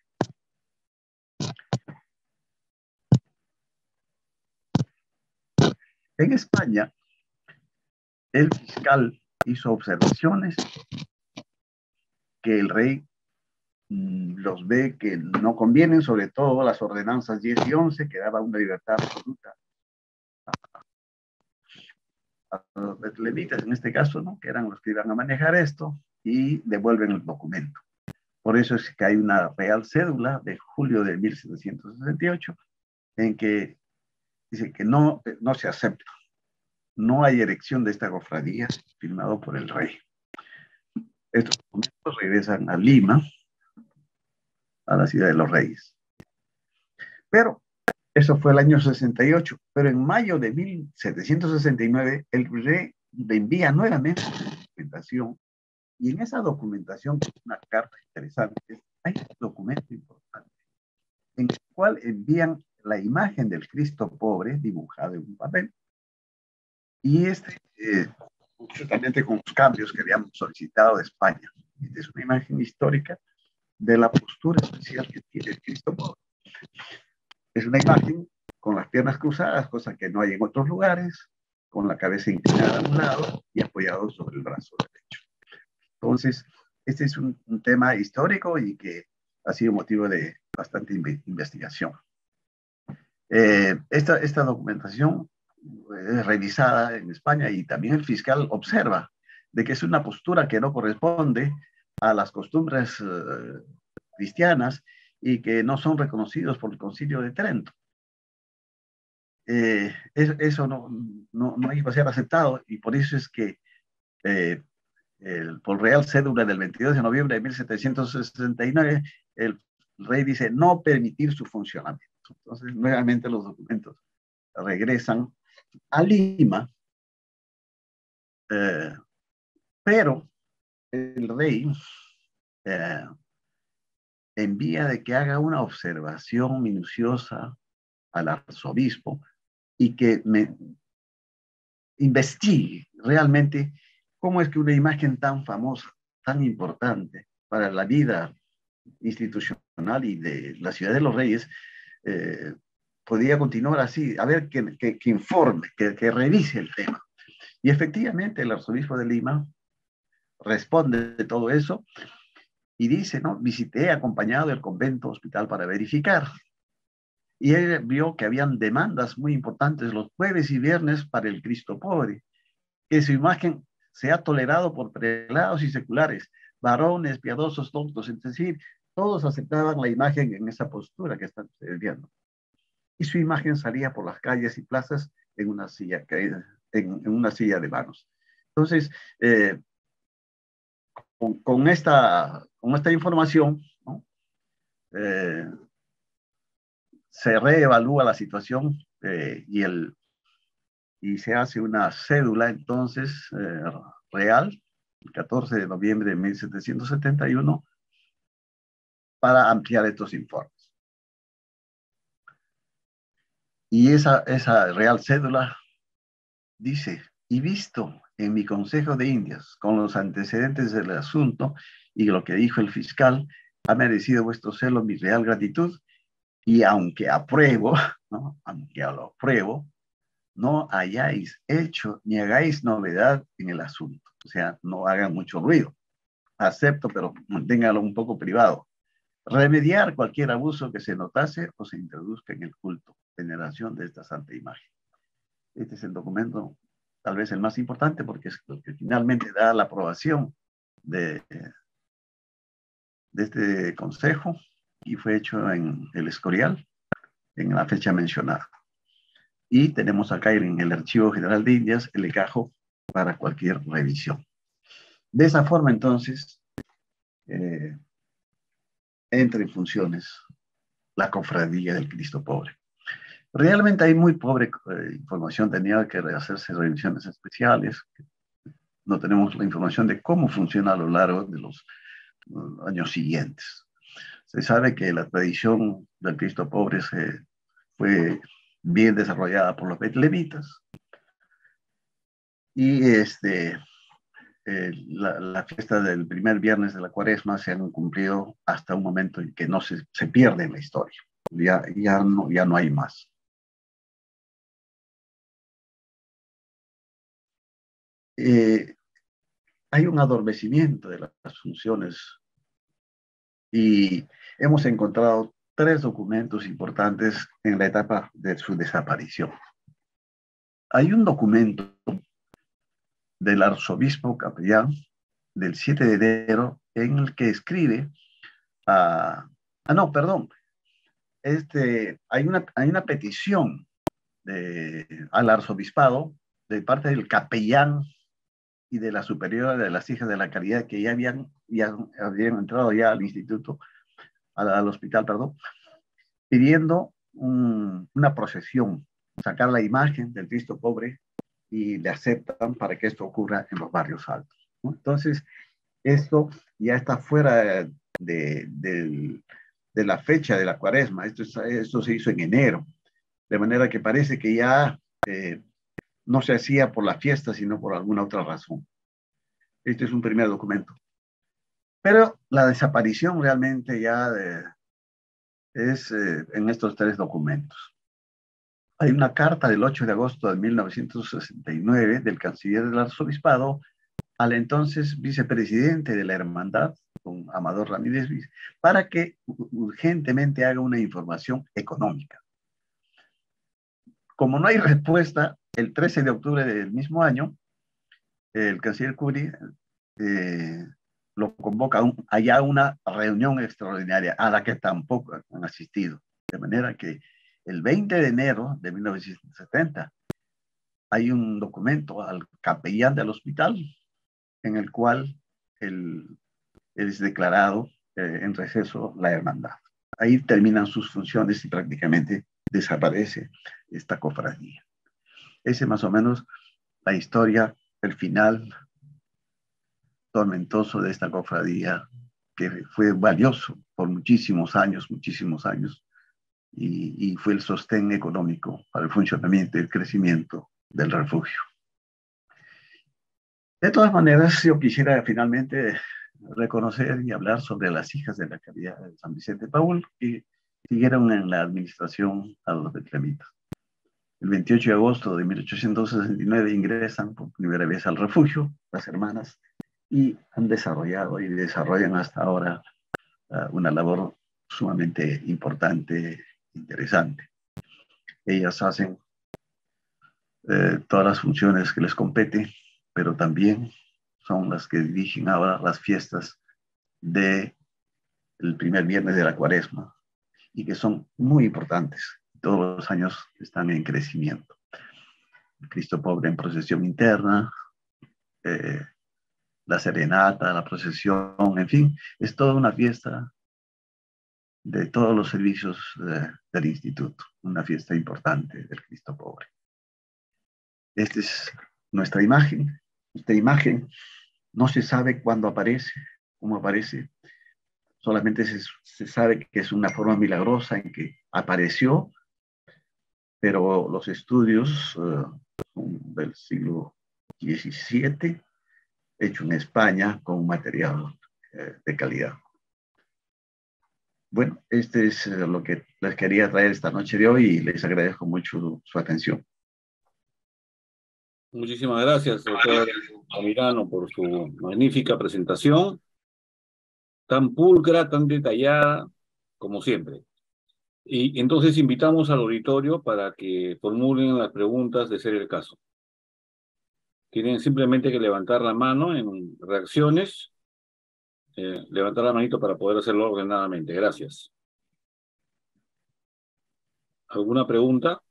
En España, el fiscal hizo observaciones que el rey mmm, los ve que no convienen, sobre todo las ordenanzas diez y once, que daba una libertad absoluta a, a los betlemitas, en este caso, ¿no?, que eran los que iban a manejar esto, y devuelven el documento. Por eso es que hay una real cédula de julio de mil setecientos sesenta y ocho en que dice que no, no se acepta. No hay erección de esta cofradía, firmado por el rey. Estos documentos regresan a Lima, a la ciudad de los reyes. Pero eso fue el año sesenta y ocho. Pero en mayo de mil setecientos sesenta y nueve, el rey le envía nuevamente la documentación. Y en esa documentación, una carta interesante, hay un documento importante en el cual envían la imagen del Cristo pobre dibujado en un papel. Y este, eh, justamente con los cambios que habíamos solicitado de España. Esta es una imagen histórica de la postura especial que tiene el Cristo pobre. Es una imagen con las piernas cruzadas, cosa que no hay en otros lugares, con la cabeza inclinada a un lado y apoyado sobre el brazo derecho. Entonces, este es un, un tema histórico y que ha sido motivo de bastante investigación. Eh, esta, esta documentación es revisada en España y también el fiscal observa de que es una postura que no corresponde a las costumbres uh, cristianas y que no son reconocidos por el Concilio de Trento. Eh, eso, eso no, no, no iba a ser aceptado y por eso es que eh, el, por Real Cédula del veintidós de noviembre de mil setecientos sesenta y nueve, el rey dice no permitir su funcionamiento. Entonces, nuevamente los documentos regresan a Lima, eh, pero el rey eh, envía de que haga una observación minuciosa al arzobispo y que me investigue realmente cómo es que una imagen tan famosa, tan importante para la vida institucional y de la ciudad de los reyes, eh, podía continuar así, a ver que, que, que informe, que, que revise el tema. Y efectivamente el arzobispo de Lima responde de todo eso y dice, ¿no? Visité acompañado del convento hospital para verificar. Y él vio que habían demandas muy importantes los jueves y viernes para el Cristo pobre, que su imagen sea tolerado por prelados y seculares, varones, piadosos, doctos, es decir, todos aceptaban la imagen en esa postura que están viendo. Y su imagen salía por las calles y plazas en una silla, en, en una silla de manos. Entonces, eh, con, con, esta, con esta información, ¿no? eh, se reevalúa la situación eh, y, el, y se hace una cédula entonces eh, real, el catorce de noviembre de mil setecientos setenta y uno, para ampliar estos informes. Y esa, esa real cédula dice, y visto en mi Consejo de Indias, con los antecedentes del asunto y lo que dijo el fiscal, ha merecido vuestro celo mi real gratitud, y aunque apruebo, ¿no? aunque lo apruebo, no hayáis hecho ni hagáis novedad en el asunto. O sea, no hagan mucho ruido. Acepto, pero manténgalo un poco privado. Remediar cualquier abuso que se notase o se introduzca en el culto, veneración de esta santa imagen. Este es el documento, tal vez el más importante, porque es lo que finalmente da la aprobación de, de este consejo y fue hecho en el Escorial, en la fecha mencionada. Y tenemos acá en el Archivo General de Indias el legajo para cualquier revisión. De esa forma, entonces, eh, entra en funciones la Cofradía del Cristo Pobre. Realmente hay muy pobre eh, información, tenía que hacerse revisiones especiales. No tenemos la información de cómo funciona a lo largo de los uh, años siguientes. Se sabe que la tradición del Cristo Pobre se, fue bien desarrollada por los betlemitas y este, eh, la, la fiesta del primer viernes de la Cuaresma se han cumplido hasta un momento en que no se, se pierde en la historia. Ya, ya, no, ya no hay más. Eh, hay un adormecimiento de las funciones y hemos encontrado tres documentos importantes en la etapa de su desaparición. Hay un documento del arzobispo capellán del siete de enero en el que escribe a... Ah, no, perdón. Este, hay, una, hay una petición de, al arzobispado de parte del capellán y de la superiora de las hijas de la caridad que ya habían, ya habían entrado ya al instituto, al, al hospital, perdón, pidiendo un, una procesión, sacar la imagen del Cristo pobre y le aceptan para que esto ocurra en los barrios altos, ¿no? Entonces, Esto ya está fuera de, de, de la fecha de la cuaresma. Esto, es, esto se hizo en enero, de manera que parece que ya eh, no se hacía por la fiesta, sino por alguna otra razón. Este es un primer documento. Pero la desaparición realmente ya de, es eh, en estos tres documentos. Hay una carta del ocho de agosto de mil novecientos sesenta y nueve del canciller del arzobispado al entonces vicepresidente de la hermandad, don Amador Ramírez, para que urgentemente haga una información económica. Como no hay respuesta, el trece de octubre del mismo año, el canciller Curie eh, lo convoca a un, allá una reunión extraordinaria a la que tampoco han asistido. De manera que el veinte de enero de mil novecientos setenta hay un documento al capellán del hospital en el cual el, es declarado eh, en receso la hermandad. Ahí terminan sus funciones y prácticamente desaparece esta cofradía. Ese más o menos la historia, el final tormentoso de esta cofradía, que fue valioso por muchísimos años, muchísimos años, y, y fue el sostén económico para el funcionamiento y el crecimiento del refugio. De todas maneras, yo quisiera finalmente reconocer y hablar sobre las hijas de la caridad de San Vicente Paúl, que siguieron en la administración a los betlemitas. El veintiocho de agosto de mil ochocientos sesenta y nueve ingresan por primera vez al refugio, las hermanas, y han desarrollado y desarrollan hasta ahora uh, una labor sumamente importante, interesante. Ellas hacen eh, todas las funciones que les competen, pero también son las que dirigen ahora las fiestas del primer viernes de la cuaresma y que son muy importantes. Todos los años están en crecimiento. El Cristo Pobre en procesión interna, eh, la serenata, la procesión, en fin, es toda una fiesta de todos los servicios eh, del instituto, una fiesta importante del Cristo Pobre. Esta es nuestra imagen. Esta imagen no se sabe cuándo aparece, cómo aparece, solamente se, se sabe que es una forma milagrosa en que apareció, pero los estudios uh, del siglo diecisiete, hecho en España con material uh, de calidad. Bueno, este es uh, lo que les quería traer esta noche de hoy y les agradezco mucho su atención. Muchísimas gracias, doctor Altamirano, por su magnífica presentación, tan pulcra, tan detallada, como siempre. Y entonces invitamos al auditorio para que formulen las preguntas de ser el caso. Tienen simplemente que levantar la mano en reacciones, eh, levantar la manito para poder hacerlo ordenadamente. Gracias. ¿Alguna pregunta?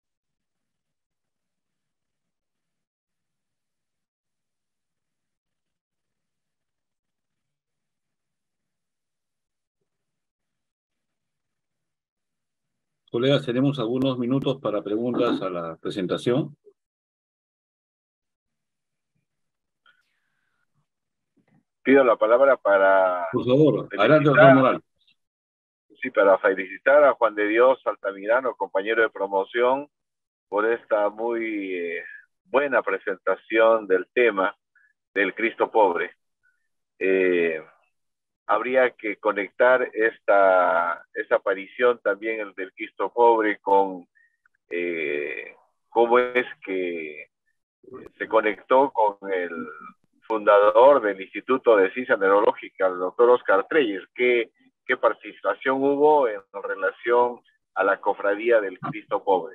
Colegas, tenemos algunos minutos para preguntas a la presentación. Pido la palabra para... Por favor, adelante, doctor Morales. Sí, para felicitar a Juan de Dios Altamirano, compañero de promoción, por esta muy eh, buena presentación del tema del Cristo Pobre. Eh, habría que conectar esta, esta aparición también el del Cristo Pobre con eh, cómo es que se conectó con el fundador del Instituto de Ciencia Neurológica, el doctor Oscar Treyes. ¿Qué, qué participación hubo en relación a la cofradía del Cristo Pobre?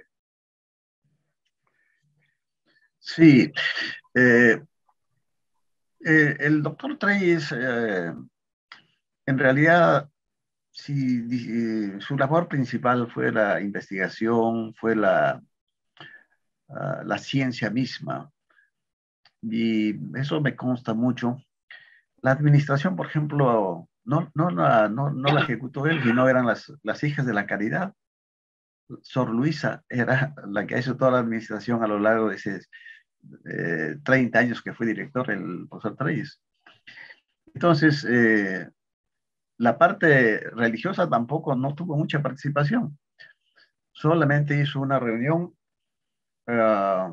Sí, eh, eh, el doctor Treyes, eh, en realidad, sí, eh, su labor principal fue la investigación, fue la, uh, la ciencia misma, y eso me consta mucho. La administración, por ejemplo, no, no, la, no, no la ejecutó él, sino eran las, las hijas de la caridad. Sor Luisa era la que hizo toda la administración a lo largo de esos eh, treinta años que fue director, el profesor Treyes. Entonces, eh, la parte religiosa tampoco no tuvo mucha participación. Solamente hizo una reunión uh,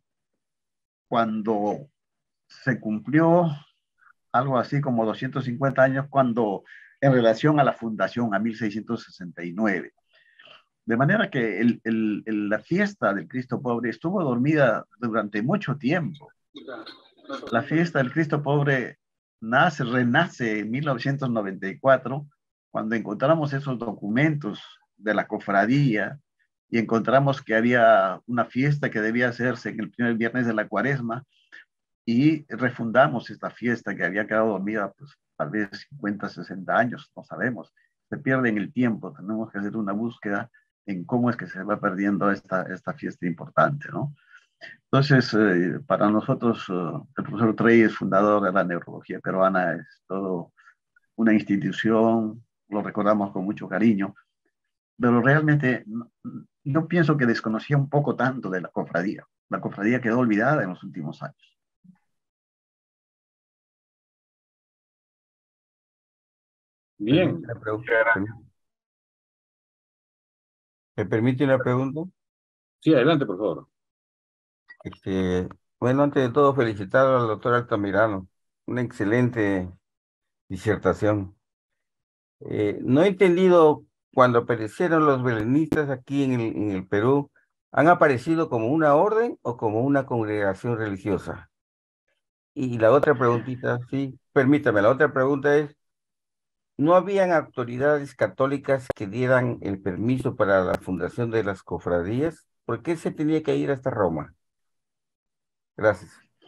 cuando se cumplió algo así como doscientos cincuenta años, cuando en relación a la fundación, a mil seiscientos sesenta y nueve. De manera que el, el, el, la fiesta del Cristo Pobre estuvo dormida durante mucho tiempo. La fiesta del Cristo Pobre nace, renace en mil novecientos noventa y cuatro, cuando encontramos esos documentos de la cofradía y encontramos que había una fiesta que debía hacerse en el primer viernes de la Cuaresma, y refundamos esta fiesta que había quedado dormida, pues tal vez cincuenta, sesenta años, no sabemos. Se pierde en el tiempo, tenemos que hacer una búsqueda en cómo es que se va perdiendo esta, esta fiesta importante, ¿no? Entonces, eh, para nosotros, uh, el profesor Trey es fundador de la neurología peruana, es todo una institución, lo recordamos con mucho cariño, pero realmente no, yo pienso que desconocía un poco tanto de la cofradía. La cofradía quedó olvidada en los últimos años. Bien. ¿Me permite una pregunta? Sí, adelante, por favor. Este, bueno, antes de todo, felicitar al doctor Altamirano. Una excelente disertación. Eh, no he entendido, cuando aparecieron los belenistas aquí en el, en el Perú, ¿han aparecido como una orden o como una congregación religiosa? Y la otra preguntita, sí, permítame, la otra pregunta es, ¿no habían autoridades católicas que dieran el permiso para la fundación de las cofradías? ¿Por qué se tenía que ir hasta Roma? Gracias.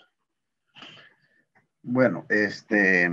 Bueno, este,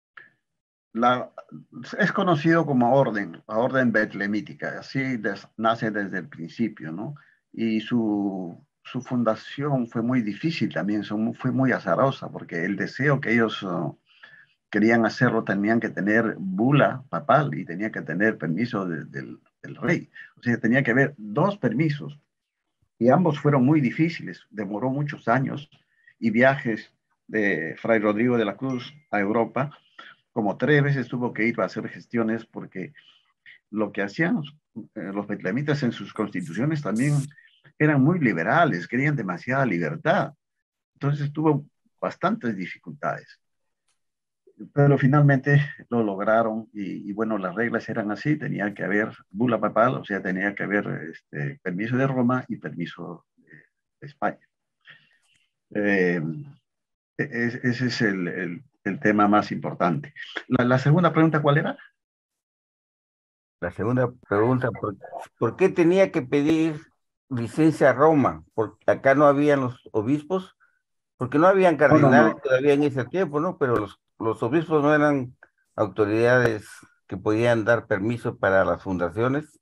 la, es conocido como orden, la orden betlemítica, así des, nace desde el principio, ¿no? Y su, su fundación fue muy difícil también, son, fue muy azarosa, porque el deseo que ellos uh, querían hacerlo tenían que tener bula papal y tenía que tener permiso de, del, del rey. O sea, tenía que haber dos permisos. Y ambos fueron muy difíciles, demoró muchos años y viajes de Fray Rodrigo de la Cruz a Europa, como tres veces tuvo que ir a hacer gestiones porque lo que hacían eh, los betlemitas en sus constituciones también eran muy liberales, querían demasiada libertad. Entonces tuvo bastantes dificultades. Pero finalmente lo lograron y, y bueno, las reglas eran así, tenía que haber bula papal, o sea, tenía que haber este, permiso de Roma y permiso de, de España. Eh, es, ese es el, el, el, tema más importante. La, la segunda pregunta, ¿cuál era? La segunda pregunta, ¿por, ¿por qué tenía que pedir licencia a Roma? Porque acá no habían los obispos, porque no habían cardenales no, no, no. todavía en ese tiempo, ¿no? Pero los, los obispos no eran autoridades que podían dar permiso para las fundaciones.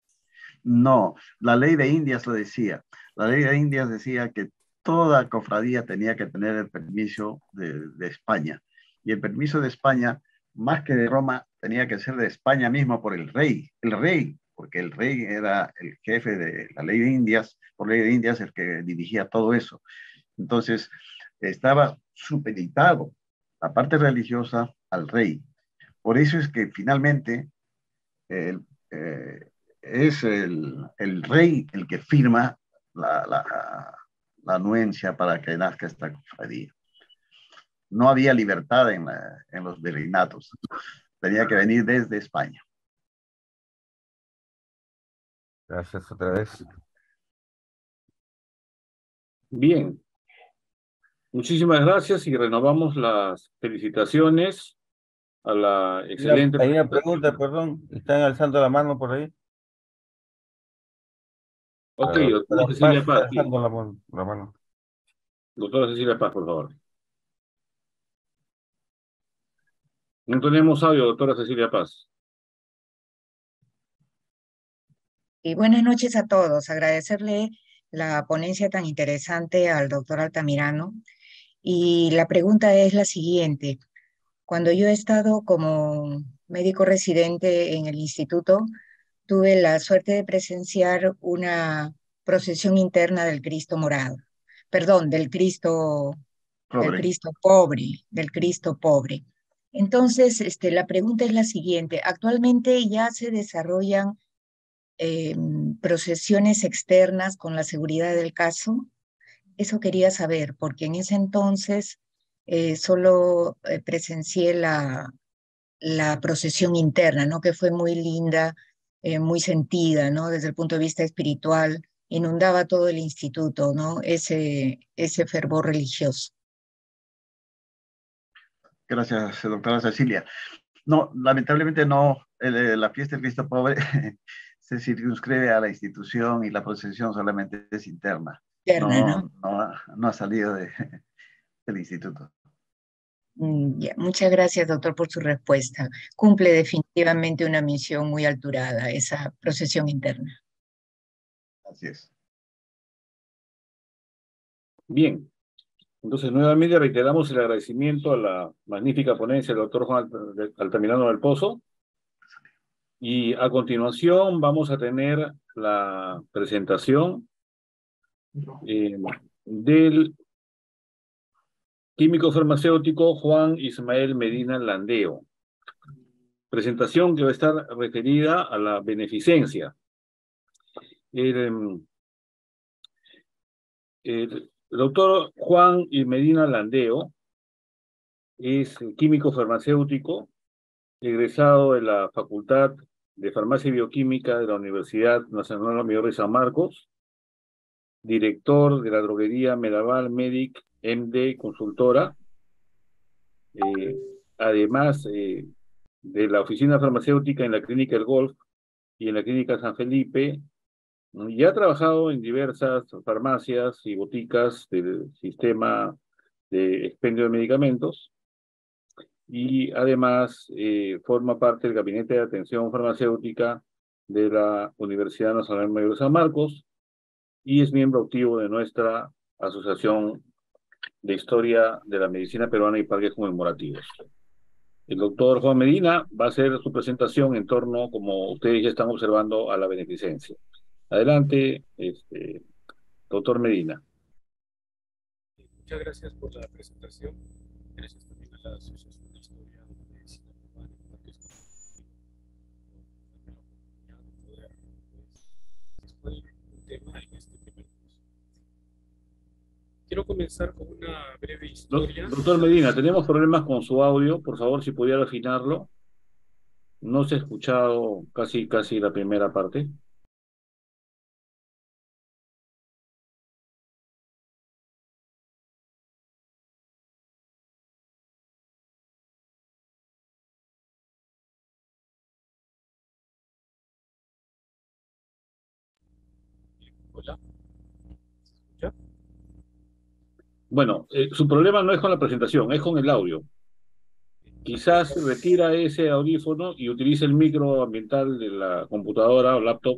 No, la ley de Indias lo decía. La ley de Indias decía que toda cofradía tenía que tener el permiso de, de España. Y el permiso de España, más que de Roma, tenía que ser de España mismo por el rey. El rey, porque el rey era el jefe de la ley de Indias, por ley de Indias el que dirigía todo eso. Entonces, estaba supeditado la parte religiosa al rey. Por eso es que finalmente el, eh, es el, el rey el que firma la, la, la anuencia para que nazca esta cofradía. No había libertad en, la, en los virreinatos. Tenía que venir desde España. Gracias otra vez. Bien. Muchísimas gracias y renovamos las felicitaciones a la excelente... Hay una pregunta, perdón. ¿Están alzando la mano por ahí? Ok, doctora Cecilia Paz. Sí. La mano, la mano. Doctora Cecilia Paz, por favor. No tenemos audio, doctora Cecilia Paz. Y buenas noches a todos. Agradecerle la ponencia tan interesante al doctor Altamirano. Y la pregunta es la siguiente. Cuando yo he estado como médico residente en el instituto, tuve la suerte de presenciar una procesión interna del Cristo morado. Perdón, del Cristo, del Cristo pobre, del Cristo pobre. Entonces, este, la pregunta es la siguiente. Actualmente ya se desarrollan eh, procesiones externas con la seguridad del caso. Eso quería saber, porque en ese entonces eh, solo eh, presencié la, la procesión interna, ¿no? Que fue muy linda, eh, muy sentida, ¿no? Desde el punto de vista espiritual, inundaba todo el instituto, ¿no? Ese, ese fervor religioso. Gracias, doctora Cecilia. No, lamentablemente no, el, la fiesta del Cristo Pobre se circunscribe a la institución y la procesión solamente es interna. Interna, no, ¿no? no, ha- no ha salido de, del instituto. Mm, ya. Muchas gracias, doctor, por su respuesta. Cumple definitivamente una misión muy alturada, esa procesión interna. Así es. Bien, entonces nuevamente reiteramos el agradecimiento a la magnífica ponencia del doctor Juan Alt- Altamirano del Pozo. Y a continuación vamos a tener la presentación eh, del químico farmacéutico Juan Ismael Medina Landeo. Presentación que va a estar referida a la beneficencia. El, em, el doctor Juan I. Medina Landeo es químico farmacéutico, egresado de la Facultad de Farmacia y Bioquímica de la Universidad Nacional Mayor de San Marcos, director de la droguería Medaval Medic M D Consultora, eh, además eh, de la oficina farmacéutica en la Clínica El Golf y en la Clínica San Felipe, ¿no? Y ha trabajado en diversas farmacias y boticas del sistema de expendio de medicamentos, y además eh, forma parte del Gabinete de Atención Farmacéutica de la Universidad Nacional Mayor de San Marcos y es miembro activo de nuestra Asociación de Historia de la Medicina Peruana y Parques Conmemorativos. El doctor Juan Medina va a hacer su presentación en torno, como ustedes ya están observando, a la beneficencia. Adelante, este, doctor Medina. Muchas gracias por la presentación. Gracias también a la Asociación de Historia de la Medicina Peruana y Parques Conmemorativos por darme la oportunidad de poder pues, exponer un tema en este primer curso. Quiero comenzar con una breve historia. Doctor Medina, tenemos problemas con su audio. Por favor, si pudiera afinarlo. No se ha escuchado casi, casi la primera parte. Hola. ¿Se escucha? Bueno, eh, su problema no es con la presentación, es con el audio. Quizás retira ese audífono y utilice el micro ambiental de la computadora o laptop.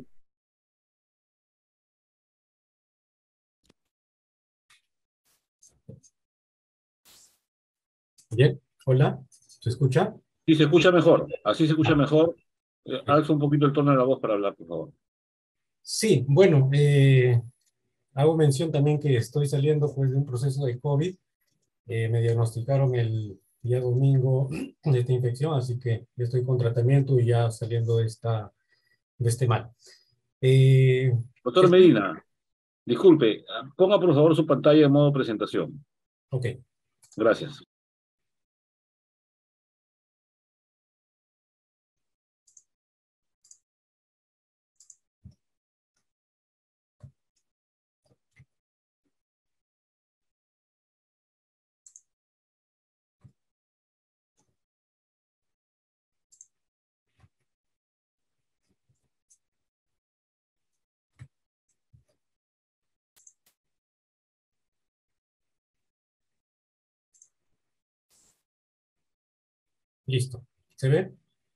Bien, hola, ¿se escucha? Sí, se escucha mejor, así se escucha mejor. Eh, alza un poquito el tono de la voz para hablar, por favor. Sí, bueno, eh, hago mención también que estoy saliendo pues, de un proceso de COVID. Eh, me diagnosticaron el día domingo de esta infección, así que ya estoy con tratamiento y ya saliendo de, esta, de este mal. Eh, Doctor Medina, disculpe, ponga por favor su pantalla en modo presentación. Ok. Gracias. Listo. ¿Se ve?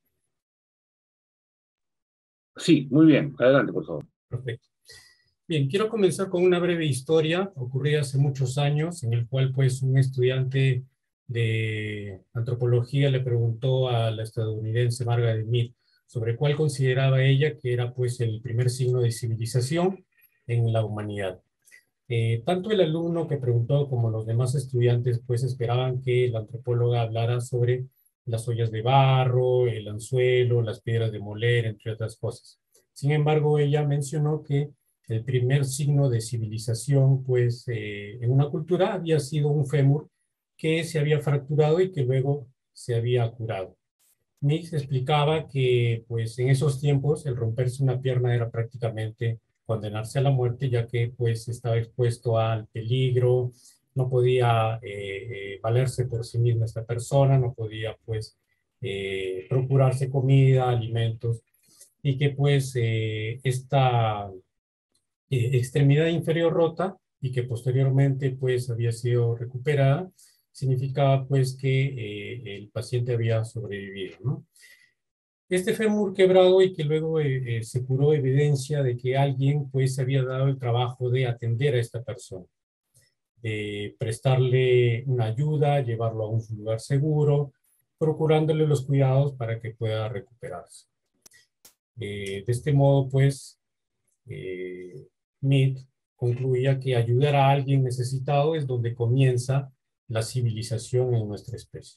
Sí, muy bien. Adelante, por favor. Perfecto. Bien, quiero comenzar con una breve historia ocurrida hace muchos años, en el cual pues un estudiante de antropología le preguntó a la estadounidense Margaret Mead sobre cuál consideraba ella que era pues el primer signo de civilización en la humanidad. Eh, tanto el alumno que preguntó como los demás estudiantes pues esperaban que la antropóloga hablara sobre las ollas de barro, el anzuelo, las piedras de moler, entre otras cosas. Sin embargo, ella mencionó que el primer signo de civilización, pues, eh, en una cultura había sido un fémur que se había fracturado y que luego se había curado. Mix explicaba que, pues, en esos tiempos el romperse una pierna era prácticamente condenarse a la muerte, ya que, pues, estaba expuesto al peligro, no podía eh, eh, valerse por sí misma esta persona, no podía, pues, eh, procurarse comida, alimentos, y que, pues, eh, esta eh, extremidad inferior rota y que posteriormente, pues, había sido recuperada, significaba, pues, que eh, el paciente había sobrevivido, ¿no? Este fémur quebrado y que luego eh, eh, se curó, evidencia de que alguien, pues, se había dado el trabajo de atender a esta persona, de prestarle una ayuda, llevarlo a un lugar seguro, procurándole los cuidados para que pueda recuperarse. Eh, de este modo, pues, eh, Mead concluía que ayudar a alguien necesitado es donde comienza la civilización en nuestra especie.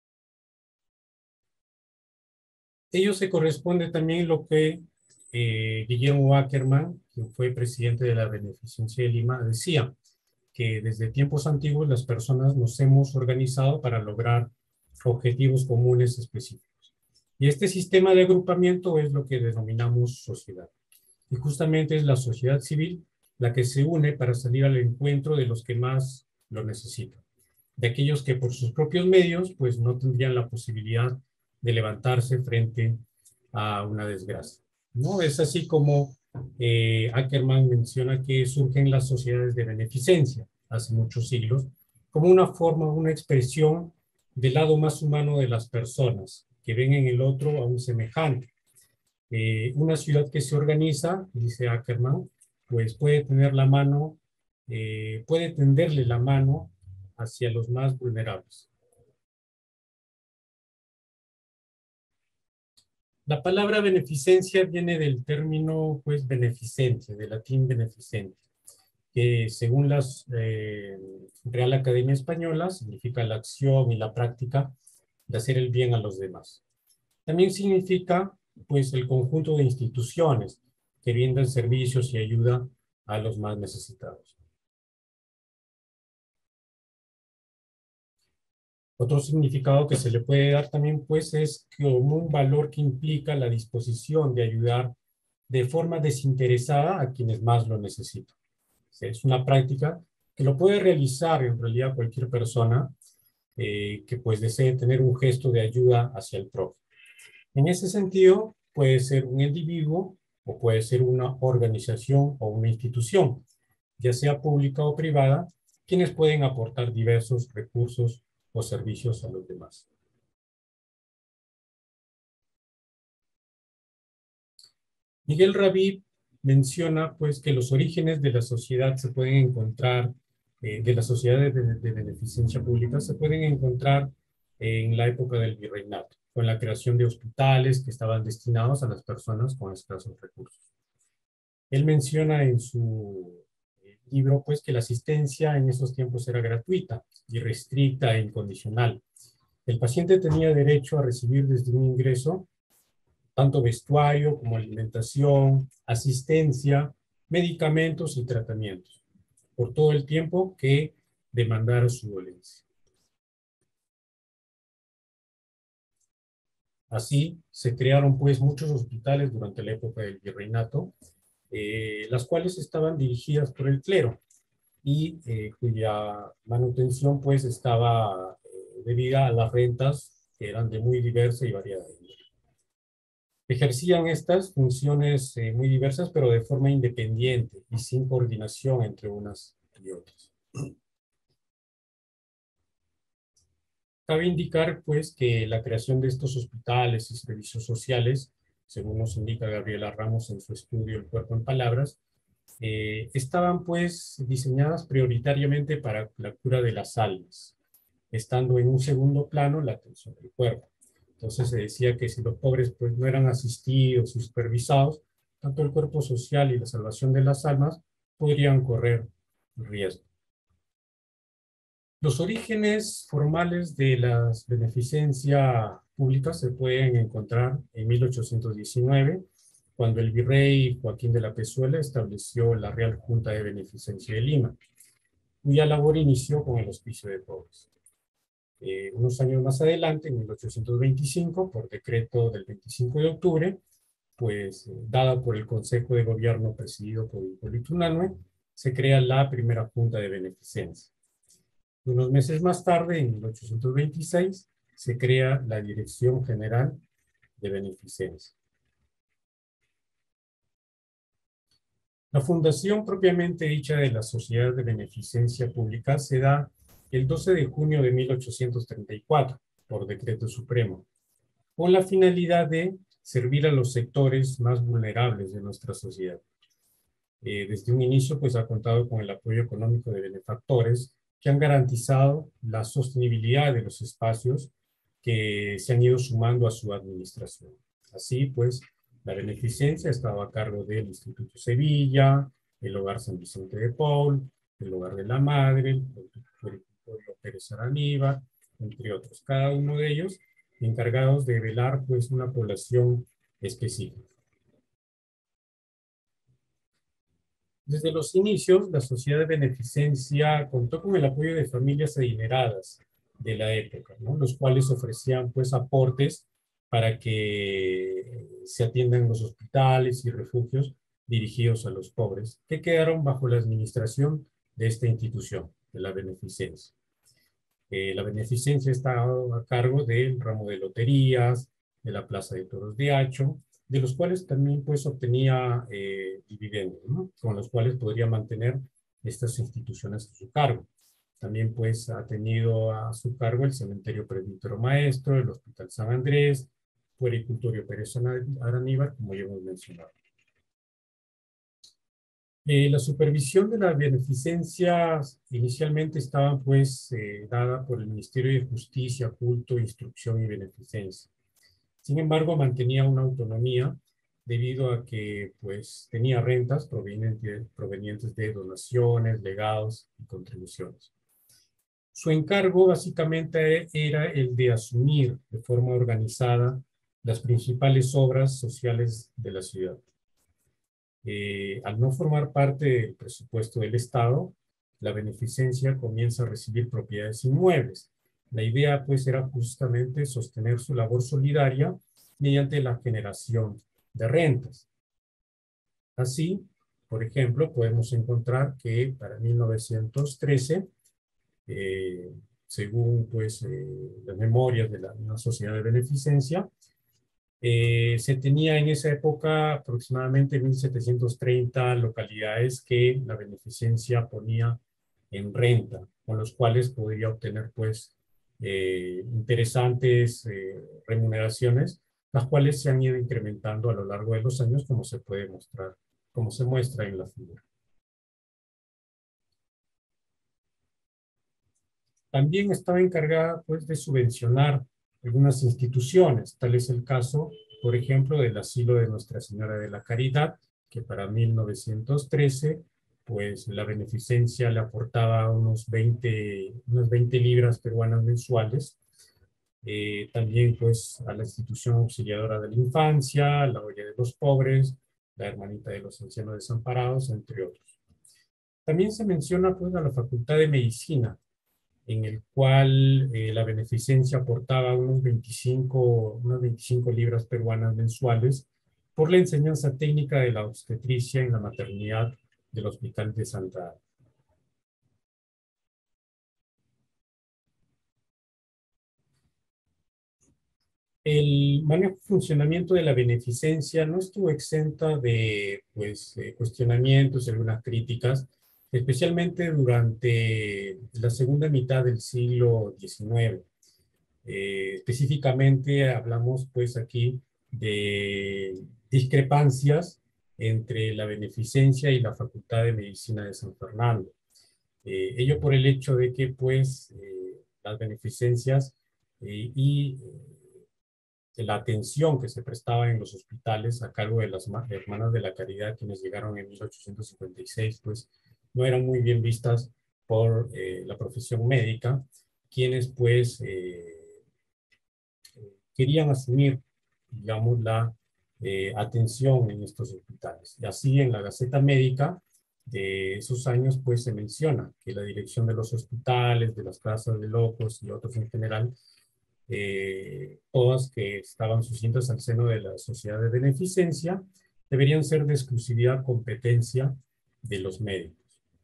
Ello se corresponde también lo que eh, Guillermo Ackerman, quien fue presidente de la Beneficencia de Lima, decía, que desde tiempos antiguos las personas nos hemos organizado para lograr objetivos comunes específicos. Y este sistema de agrupamiento es lo que denominamos sociedad. Y justamente es la sociedad civil la que se une para salir al encuentro de los que más lo necesitan, de aquellos que por sus propios medios pues no tendrían la posibilidad de levantarse frente a una desgracia, ¿no? Es así como eh, Ackerman menciona que surgen las sociedades de beneficencia hace muchos siglos como una forma, una expresión del lado más humano de las personas, que ven en el otro a un semejante. Eh, una ciudad que se organiza, dice Ackerman, pues puede tener la mano, eh, puede tenderle la mano hacia los más vulnerables. La palabra beneficencia viene del término, pues, beneficente, del latín beneficente, que según la eh, Real Academia Española significa la acción y la práctica de hacer el bien a los demás. También significa, pues, el conjunto de instituciones que brindan servicios y ayuda a los más necesitados. Otro significado que se le puede dar también, pues, es como un valor que implica la disposición de ayudar de forma desinteresada a quienes más lo necesitan. O sea, es una práctica que lo puede realizar en realidad cualquier persona eh, que pues desee tener un gesto de ayuda hacia el prójimo. En ese sentido, puede ser un individuo o puede ser una organización o una institución, ya sea pública o privada, quienes pueden aportar diversos recursos o servicios a los demás. Miguel Rabí menciona, pues, que los orígenes de la sociedad se pueden encontrar, eh, de las sociedades de, de beneficencia pública, se pueden encontrar en la época del virreinato, con la creación de hospitales que estaban destinados a las personas con escasos recursos. Él menciona en su libro, pues, que la asistencia en esos tiempos era gratuita, irrestricta e incondicional. El paciente tenía derecho a recibir desde un ingreso tanto vestuario como alimentación, asistencia, medicamentos y tratamientos, por todo el tiempo que demandara su dolencia. Así se crearon, pues, muchos hospitales durante la época del virreinato, eh, las cuales estaban dirigidas por el clero y eh, cuya manutención, pues, estaba eh, debida a las rentas que eran de muy diversa y variada índole. Ejercían estas funciones eh, muy diversas, pero de forma independiente y sin coordinación entre unas y otras. Cabe indicar, pues, que la creación de estos hospitales y servicios sociales, según nos indica Gabriela Ramos en su estudio El cuerpo en palabras, eh, estaban, pues, diseñadas prioritariamente para la cura de las almas, estando en un segundo plano la atención del cuerpo. Entonces se decía que si los pobres, pues, no eran asistidos y supervisados, tanto el cuerpo social y la salvación de las almas podrían correr riesgo. Los orígenes formales de las beneficencias públicas se pueden encontrar en mil ochocientos diecinueve, cuando el virrey Joaquín de la Pezuela estableció la Real Junta de Beneficencia de Lima, cuya labor inició con el hospicio de pobres. Eh, unos años más adelante, en mil ochocientos veinticinco, por decreto del veinticinco de octubre, pues eh, dada por el Consejo de Gobierno presidido por Hipólito Unanue, se crea la primera Junta de Beneficencia. Unos meses más tarde, en mil ochocientos veintiséis, se crea la Dirección General de Beneficencia. La fundación propiamente dicha de la Sociedad de Beneficencia Pública se da el doce de junio de mil ochocientos treinta y cuatro, por decreto supremo, con la finalidad de servir a los sectores más vulnerables de nuestra sociedad. Eh, desde un inicio, pues ha contado con el apoyo económico de benefactores que han garantizado la sostenibilidad de los espacios que se han ido sumando a su administración. Así, pues, la beneficencia estaba a cargo del Instituto Sevilla, el Hogar San Vicente de Paul, el Hogar de la Madre, el Puerto Pérez Araníbar, entre otros. Cada uno de ellos encargados de velar, pues, una población específica. Desde los inicios, la Sociedad de Beneficencia contó con el apoyo de familias adineradas de la época, ¿no? Los cuales ofrecían, pues, aportes para que se atiendan los hospitales y refugios dirigidos a los pobres, que quedaron bajo la administración de esta institución, de la beneficencia. Eh, la beneficencia está a cargo del ramo de loterías, de la Plaza de Toros de Hacho, de los cuales también, pues, obtenía eh, dividendos, ¿no? Con los cuales podría mantener estas instituciones a su cargo. También, pues, ha tenido a su cargo el Cementerio Presbítero Maestro, el Hospital San Andrés, Puericultorio Pérez Araníbar, como ya hemos mencionado. Eh, la supervisión de la beneficencia inicialmente estaba, pues, eh, dada por el Ministerio de Justicia, Culto, Instrucción y Beneficencia. Sin embargo, mantenía una autonomía debido a que, pues, tenía rentas provenientes, provenientes de donaciones, legados y contribuciones. Su encargo básicamente era el de asumir de forma organizada las principales obras sociales de la ciudad. Eh, al no formar parte del presupuesto del Estado, la beneficencia comienza a recibir propiedades inmuebles. La idea, pues, era justamente sostener su labor solidaria mediante la generación de rentas. Así, por ejemplo, podemos encontrar que para mil novecientos trece, eh, según, pues, eh, las memorias de la, una sociedad de beneficencia, eh, se tenía en esa época aproximadamente mil setecientos treinta localidades que la beneficencia ponía en renta, con los cuales podría obtener, pues, eh, interesantes eh, remuneraciones, las cuales se han ido incrementando a lo largo de los años, como se puede mostrar, como se muestra en la figura. También estaba encargada, pues, de subvencionar algunas instituciones. Tal es el caso, por ejemplo, del asilo de Nuestra Señora de la Caridad, que para mil novecientos trece, pues, la beneficencia le aportaba unos veinte, unas veinte libras peruanas mensuales. Eh, también, pues, a la Institución Auxiliadora de la Infancia, la Olla de los Pobres, la Hermanita de los Ancianos Desamparados, entre otros. También se menciona, pues, a la Facultad de Medicina, en el cual eh, la beneficencia aportaba unos veinticinco, unas veinticinco libras peruanas mensuales por la enseñanza técnica de la obstetricia en la maternidad del Hospital de Santa Ana. El manejo y funcionamiento de la beneficencia no estuvo exenta de, pues, eh, cuestionamientos y algunas críticas, especialmente durante la segunda mitad del siglo diecinueve. Eh, específicamente hablamos, pues, aquí de discrepancias entre la beneficencia y la Facultad de Medicina de San Fernando. Eh, ello por el hecho de que, pues, eh, las beneficencias eh, y eh, la atención que se prestaba en los hospitales a cargo de las Hermanas de la Caridad, quienes llegaron en mil ochocientos cincuenta y seis, pues, no eran muy bien vistas por eh, la profesión médica, quienes pues eh, querían asumir, digamos, la eh, atención en estos hospitales. Y así en la Gaceta Médica de esos años pues se menciona que la dirección de los hospitales, de las casas de locos y otros en general, eh, todas que estaban suscitas al seno de la sociedad de beneficencia, deberían ser de exclusividad competencia de los médicos.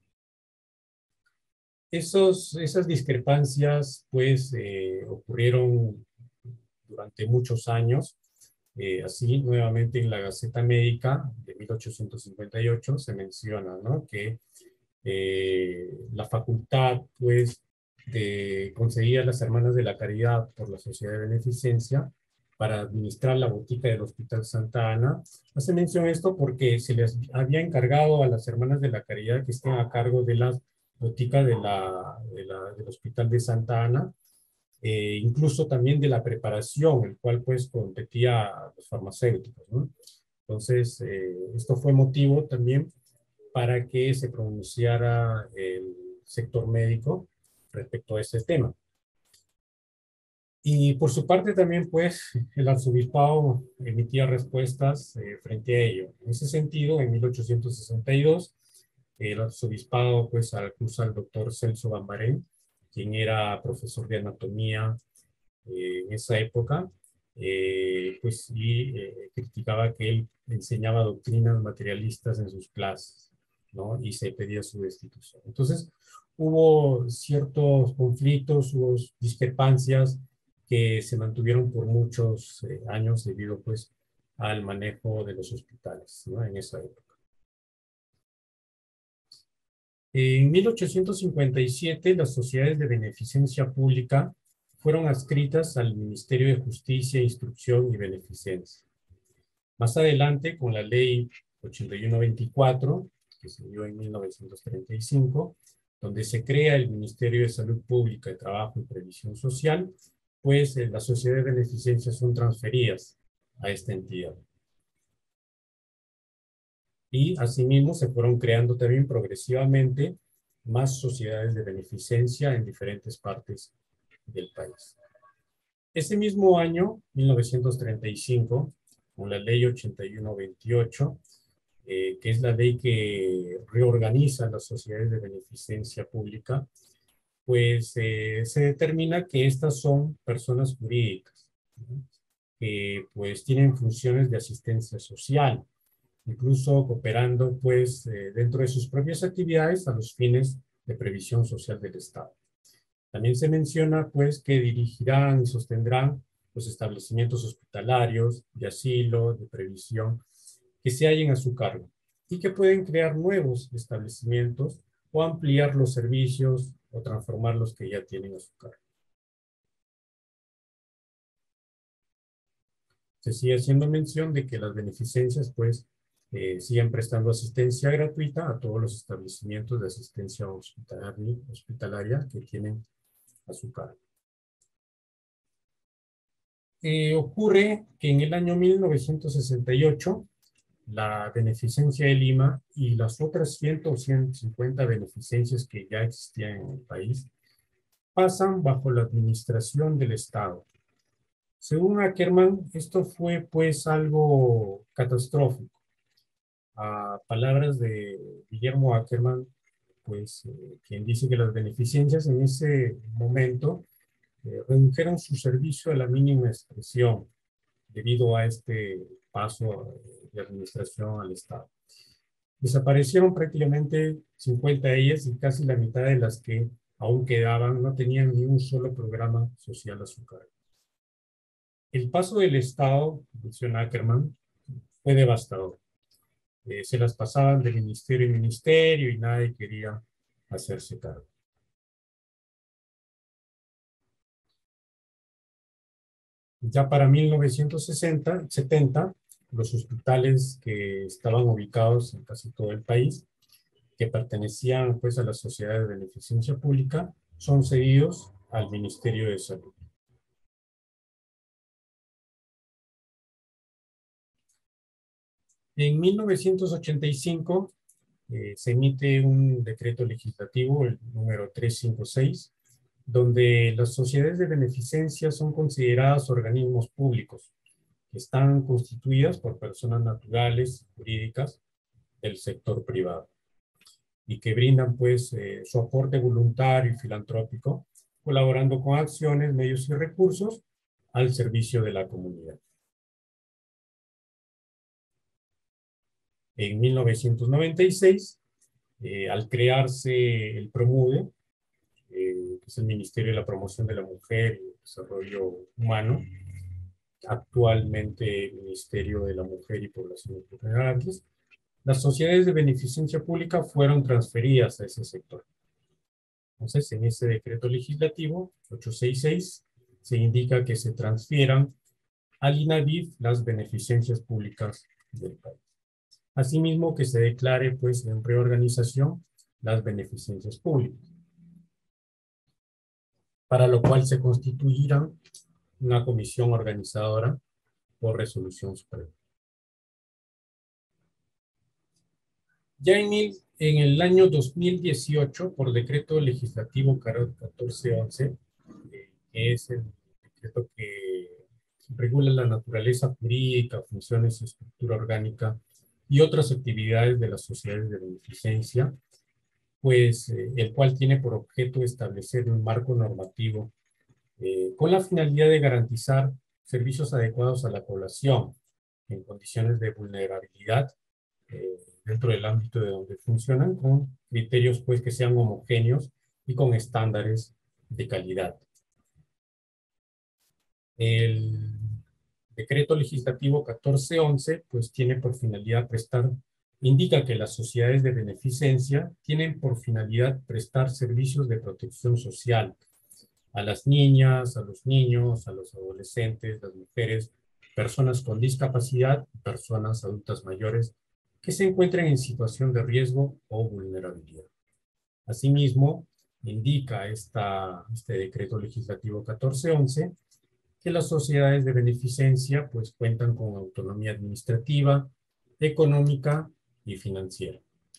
Esos, esas discrepancias pues eh, ocurrieron durante muchos años. Eh, así, nuevamente en la Gaceta Médica de mil ochocientos cincuenta y ocho se menciona, ¿no?, que eh, la facultad pues de concedida a las Hermanas de la Caridad por la Sociedad de Beneficencia para administrar la botica del Hospital Santa Ana. Hace mención esto porque se les había encargado a las Hermanas de la Caridad que estén a cargo de la botica de la, de la, del Hospital de Santa Ana, eh, incluso también de la preparación, el cual pues competía a los farmacéuticos, ¿no? Entonces, eh, esto fue motivo también para que se pronunciara el sector médico respecto a este tema. Y por su parte también, pues, el arzobispado emitía respuestas eh, frente a ello. En ese sentido, en mil ochocientos sesenta y dos, el arzobispado, pues, acusa al doctor Celso Bambarén, quien era profesor de anatomía eh, en esa época, eh, pues, y eh, criticaba que él enseñaba doctrinas materialistas en sus clases, ¿no? Y se pedía su destitución. Entonces, hubo ciertos conflictos, hubo discrepancias que se mantuvieron por muchos eh, años debido, pues, al manejo de los hospitales, ¿no?, en esa época. En mil ochocientos cincuenta y siete, las sociedades de beneficencia pública fueron adscritas al Ministerio de Justicia, Instrucción y Beneficencia. Más adelante, con la Ley ochenta y uno veinticuatro, que se dio en mil novecientos treinta y cinco, donde se crea el Ministerio de Salud Pública, de Trabajo y Previsión Social, pues eh, las sociedades de beneficencia son transferidas a esta entidad. Y asimismo se fueron creando también progresivamente más sociedades de beneficencia en diferentes partes del país. Ese mismo año, mil novecientos treinta y cinco, con la Ley ochenta y uno veintiocho, eh, que es la ley que reorganiza las sociedades de beneficencia pública, pues eh, se determina que estas son personas jurídicas, ¿no?, que pues tienen funciones de asistencia social, incluso cooperando pues eh, dentro de sus propias actividades a los fines de previsión social del Estado. También se menciona pues que dirigirán y sostendrán los establecimientos hospitalarios, de asilo, de previsión, que se hallen a su cargo, y que pueden crear nuevos establecimientos o ampliar los servicios o transformar los que ya tienen a su cargo. Se sigue haciendo mención de que las beneficencias pues eh, siguen prestando asistencia gratuita a todos los establecimientos de asistencia hospitalaria, hospitalaria que tienen a su cargo. Eh, ocurre que en el año mil novecientos sesenta y ocho, la beneficencia de Lima y las otras ciento o ciento cincuenta beneficencias que ya existían en el país pasan bajo la administración del Estado. Según Ackerman, esto fue pues algo catastrófico. A palabras de Guillermo Ackerman, pues eh, quien dice que las beneficencias en ese momento eh, redujeron su servicio a la mínima expresión debido a este paso de administración al Estado. Desaparecieron prácticamente cincuenta de ellas y casi la mitad de las que aún quedaban no tenían ni un solo programa social a su cargo. El paso del Estado, menciona Ackerman, fue devastador. Eh, se las pasaban de ministerio en ministerio y nadie quería hacerse cargo. Ya para mil novecientos setenta, los hospitales que estaban ubicados en casi todo el país, que pertenecían pues a la Sociedad de Beneficencia Pública, son cedidos al Ministerio de Salud. En mil novecientos ochenta y cinco, eh, se emite un decreto legislativo, el número trescientos cincuenta y seis, donde las sociedades de beneficencia son consideradas organismos públicos, que están constituidas por personas naturales, jurídicas, del sector privado, y que brindan pues eh, su aporte voluntario y filantrópico, colaborando con acciones, medios y recursos al servicio de la comunidad. En mil novecientos noventa y seis, eh, al crearse el PROMUDE, eh, que es el Ministerio de la Promoción de la Mujer y el Desarrollo Humano, actualmente el Ministerio de la Mujer y Poblaciones Vulnerables, las sociedades de beneficencia pública fueron transferidas a ese sector. Entonces, en ese decreto legislativo ochocientos sesenta y seis se indica que se transfieran al INAVIF las beneficencias públicas del país. Asimismo, que se declare, pues, en reorganización las beneficencias públicas, para lo cual se constituirá una comisión organizadora por resolución suprema. Ya en, el, en el año dos mil dieciocho, por decreto legislativo catorce once, eh, que es el decreto que regula la naturaleza jurídica, funciones y estructura orgánica y otras actividades de las sociedades de beneficencia, pues eh, el cual tiene por objeto establecer un marco normativo eh, con la finalidad de garantizar servicios adecuados a la población en condiciones de vulnerabilidad eh, dentro del ámbito de donde funcionan, con criterios pues que sean homogéneos y con estándares de calidad. El decreto legislativo catorce once pues tiene por finalidad prestar, indica que las sociedades de beneficencia tienen por finalidad prestar servicios de protección social a las niñas, a los niños, a los adolescentes, las mujeres, personas con discapacidad, personas adultas mayores que se encuentren en situación de riesgo o vulnerabilidad. Asimismo, indica esta, este decreto legislativo catorce once que las sociedades de beneficencia pues cuentan con autonomía administrativa, económica y financiera.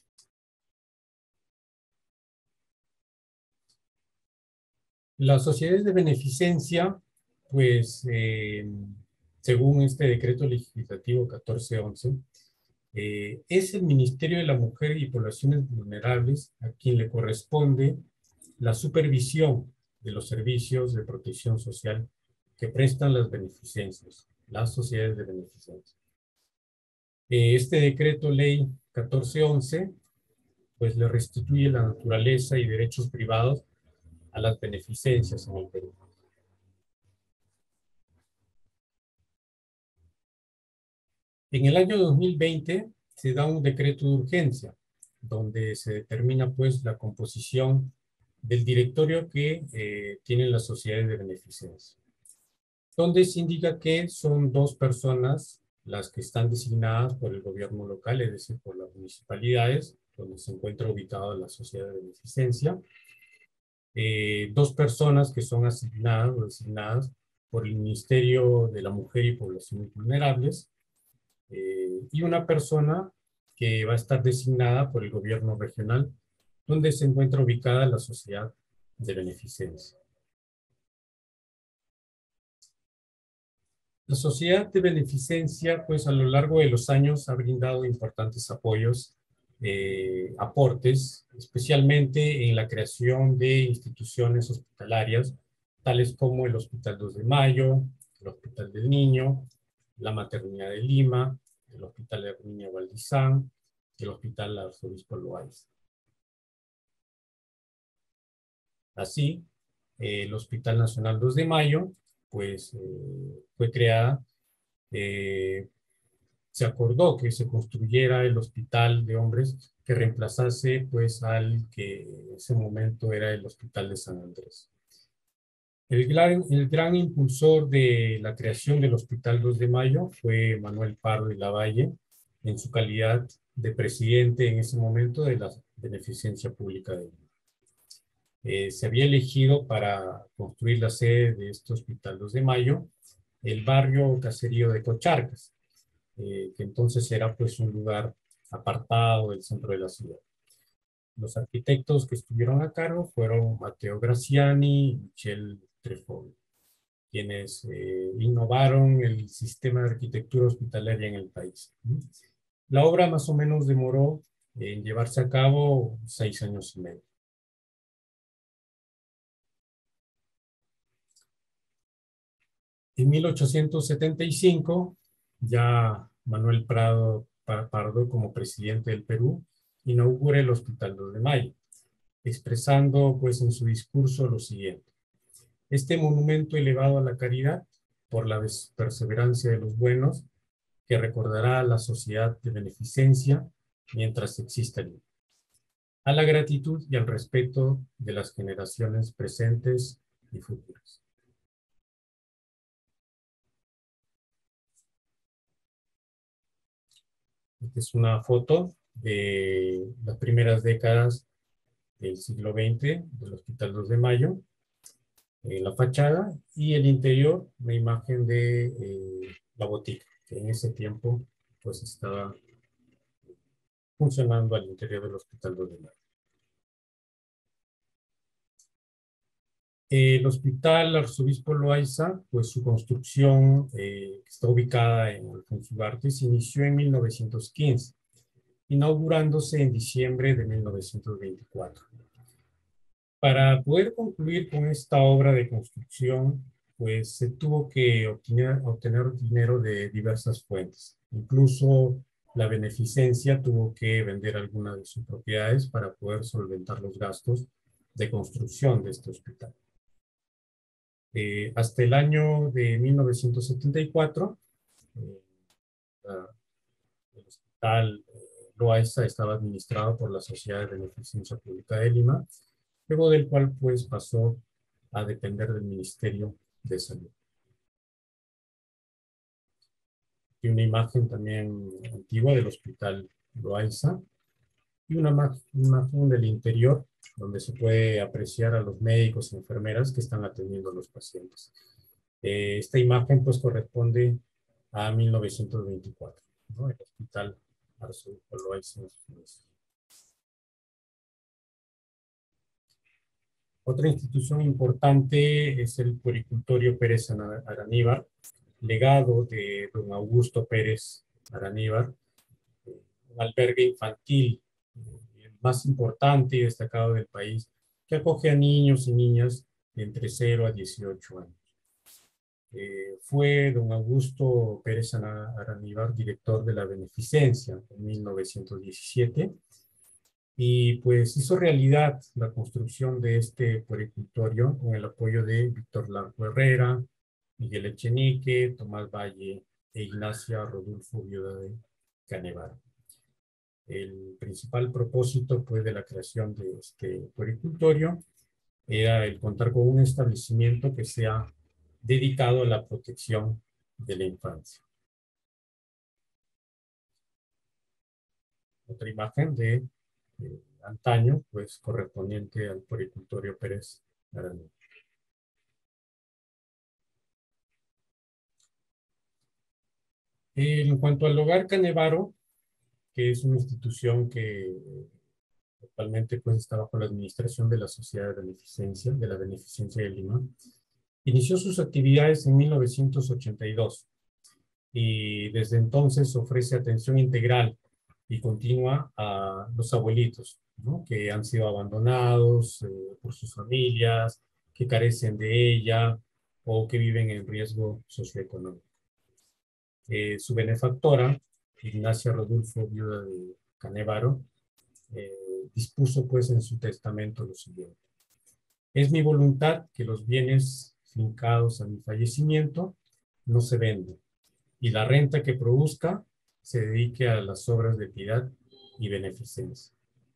Las sociedades de beneficencia, pues, eh, según este decreto legislativo catorce once, eh, es el Ministerio de la Mujer y Poblaciones Vulnerables a quien le corresponde la supervisión de los servicios de protección social que prestan las beneficencias, las sociedades de beneficencia. Eh, este decreto ley catorce once, pues le restituye la naturaleza y derechos privados a las beneficencias en el Perú. En el año dos mil veinte se da un decreto de urgencia, donde se determina pues la composición del directorio que eh, tienen las sociedades de beneficencia, donde se indica que son dos personas las que están designadas por el gobierno local, es decir, por las municipalidades, donde se encuentra ubicada la sociedad de beneficencia, eh, dos personas que son asignadas o designadas por el Ministerio de la Mujer y Poblaciones Vulnerables, eh, y una persona que va a estar designada por el gobierno regional, donde se encuentra ubicada la sociedad de beneficencia. La sociedad de beneficencia, pues a lo largo de los años ha brindado importantes apoyos, eh, aportes, especialmente en la creación de instituciones hospitalarias, tales como el Hospital dos de Mayo, el Hospital del Niño, la Maternidad de Lima, el Hospital de Niña Valdizán, el Hospital Arzobispo Loaiza. Así, eh, el Hospital Nacional dos de Mayo, pues eh, fue creada, eh, se acordó que se construyera el hospital de hombres que reemplazase pues al que en ese momento era el Hospital de San Andrés. El gran, el gran impulsor de la creación del Hospital dos de Mayo fue Manuel Pardo y Lavalle, en su calidad de presidente en ese momento de la Beneficencia Pública de Lima. Eh, se había elegido para construir la sede de este Hospital dos de Mayo el barrio caserío de Cocharcas, eh, que entonces era pues un lugar apartado del centro de la ciudad. Los arquitectos que estuvieron a cargo fueron Matteo Graziani y Michel Trefort, quienes eh, innovaron el sistema de arquitectura hospitalaria en el país. La obra más o menos demoró en llevarse a cabo seis años y medio. En mil ochocientos setenta y cinco, ya Manuel Prado Pardo, como presidente del Perú, inaugura el Hospital dos de Mayo, expresando pues en su discurso lo siguiente: este monumento elevado a la caridad por la perseverancia de los buenos, que recordará a la sociedad de beneficencia mientras exista el mundo, a la gratitud y al respeto de las generaciones presentes y futuras. Esta es una foto de las primeras décadas del siglo veinte del Hospital dos de Mayo, eh, la fachada, y el interior, una imagen de eh, la botica, que en ese tiempo pues estaba funcionando al interior del Hospital dos de Mayo. El Hospital Arzobispo Loaiza, pues su construcción, eh, que está ubicada en Alfonso Ugarte, se inició en mil novecientos quince, inaugurándose en diciembre de mil novecientos veinticuatro. Para poder concluir con esta obra de construcción, pues se tuvo que obtener, obtener dinero de diversas fuentes. Incluso la beneficencia tuvo que vender algunas de sus propiedades para poder solventar los gastos de construcción de este hospital. Eh, hasta el año de mil novecientos setenta y cuatro, eh, la, el Hospital eh, Loaiza estaba administrado por la Sociedad de Beneficencia Pública de Lima, luego del cual pues pasó a depender del Ministerio de Salud. Y una imagen también antigua del Hospital Loaiza, y una imagen del interior, donde se puede apreciar a los médicos y enfermeras que están atendiendo a los pacientes. Eh, esta imagen pues corresponde a mil novecientos veinticuatro, ¿no? El Hospital Arzobispo Loaiza. Otra institución importante es el Puericultorio Pérez Araníbar, legado de don Augusto Pérez Araníbar, un albergue infantil, el más importante y destacado del país, que acoge a niños y niñas de entre cero a dieciocho años. Eh, fue don Augusto Pérez Araníbar director de la Beneficencia en mil novecientos diecisiete, y pues hizo realidad la construcción de este puericultorio con el apoyo de Víctor Larco Herrera, Miguel Echenique, Tomás Valle e Ignacia Rodulfo, viuda de Canevaro. El principal propósito pues, de la creación de este puericultorio era el contar con un establecimiento que sea dedicado a la protección de la infancia. Otra imagen de eh, antaño, pues correspondiente al Puericultorio Pérez Araníbar. En cuanto al Hogar Canevaro, que es una institución que actualmente pues, está bajo la administración de la Sociedad de Beneficencia, de la Beneficencia de Lima, inició sus actividades en mil novecientos ochenta y dos y desde entonces ofrece atención integral y continua a los abuelitos, ¿no? Que han sido abandonados eh, por sus familias, que carecen de ella o que viven en riesgo socioeconómico. Eh, su benefactora, Ignacia Rodulfo, viuda de Canevaro, eh, dispuso pues en su testamento lo siguiente: es mi voluntad que los bienes fincados a mi fallecimiento no se vendan y la renta que produzca se dedique a las obras de piedad y beneficencia.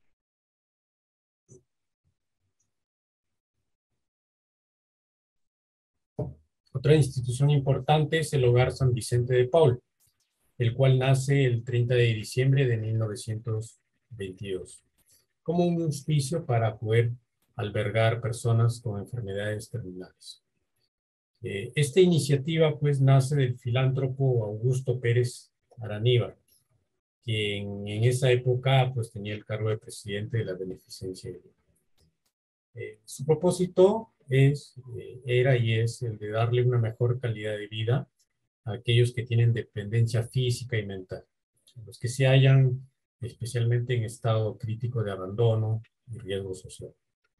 Otra institución importante es el Hogar San Vicente de Paul, el cual nace el treinta de diciembre de mil novecientos veintidós, como un hospicio para poder albergar personas con enfermedades terminales. Eh, esta iniciativa pues nace del filántropo Augusto Pérez Araníbar, que en, en esa época pues tenía el cargo de presidente de la Beneficencia de Lima. Eh, su propósito es, eh, era y es el de darle una mejor calidad de vida a aquellos que tienen dependencia física y mental, los que se hallan especialmente en estado crítico de abandono y riesgo social.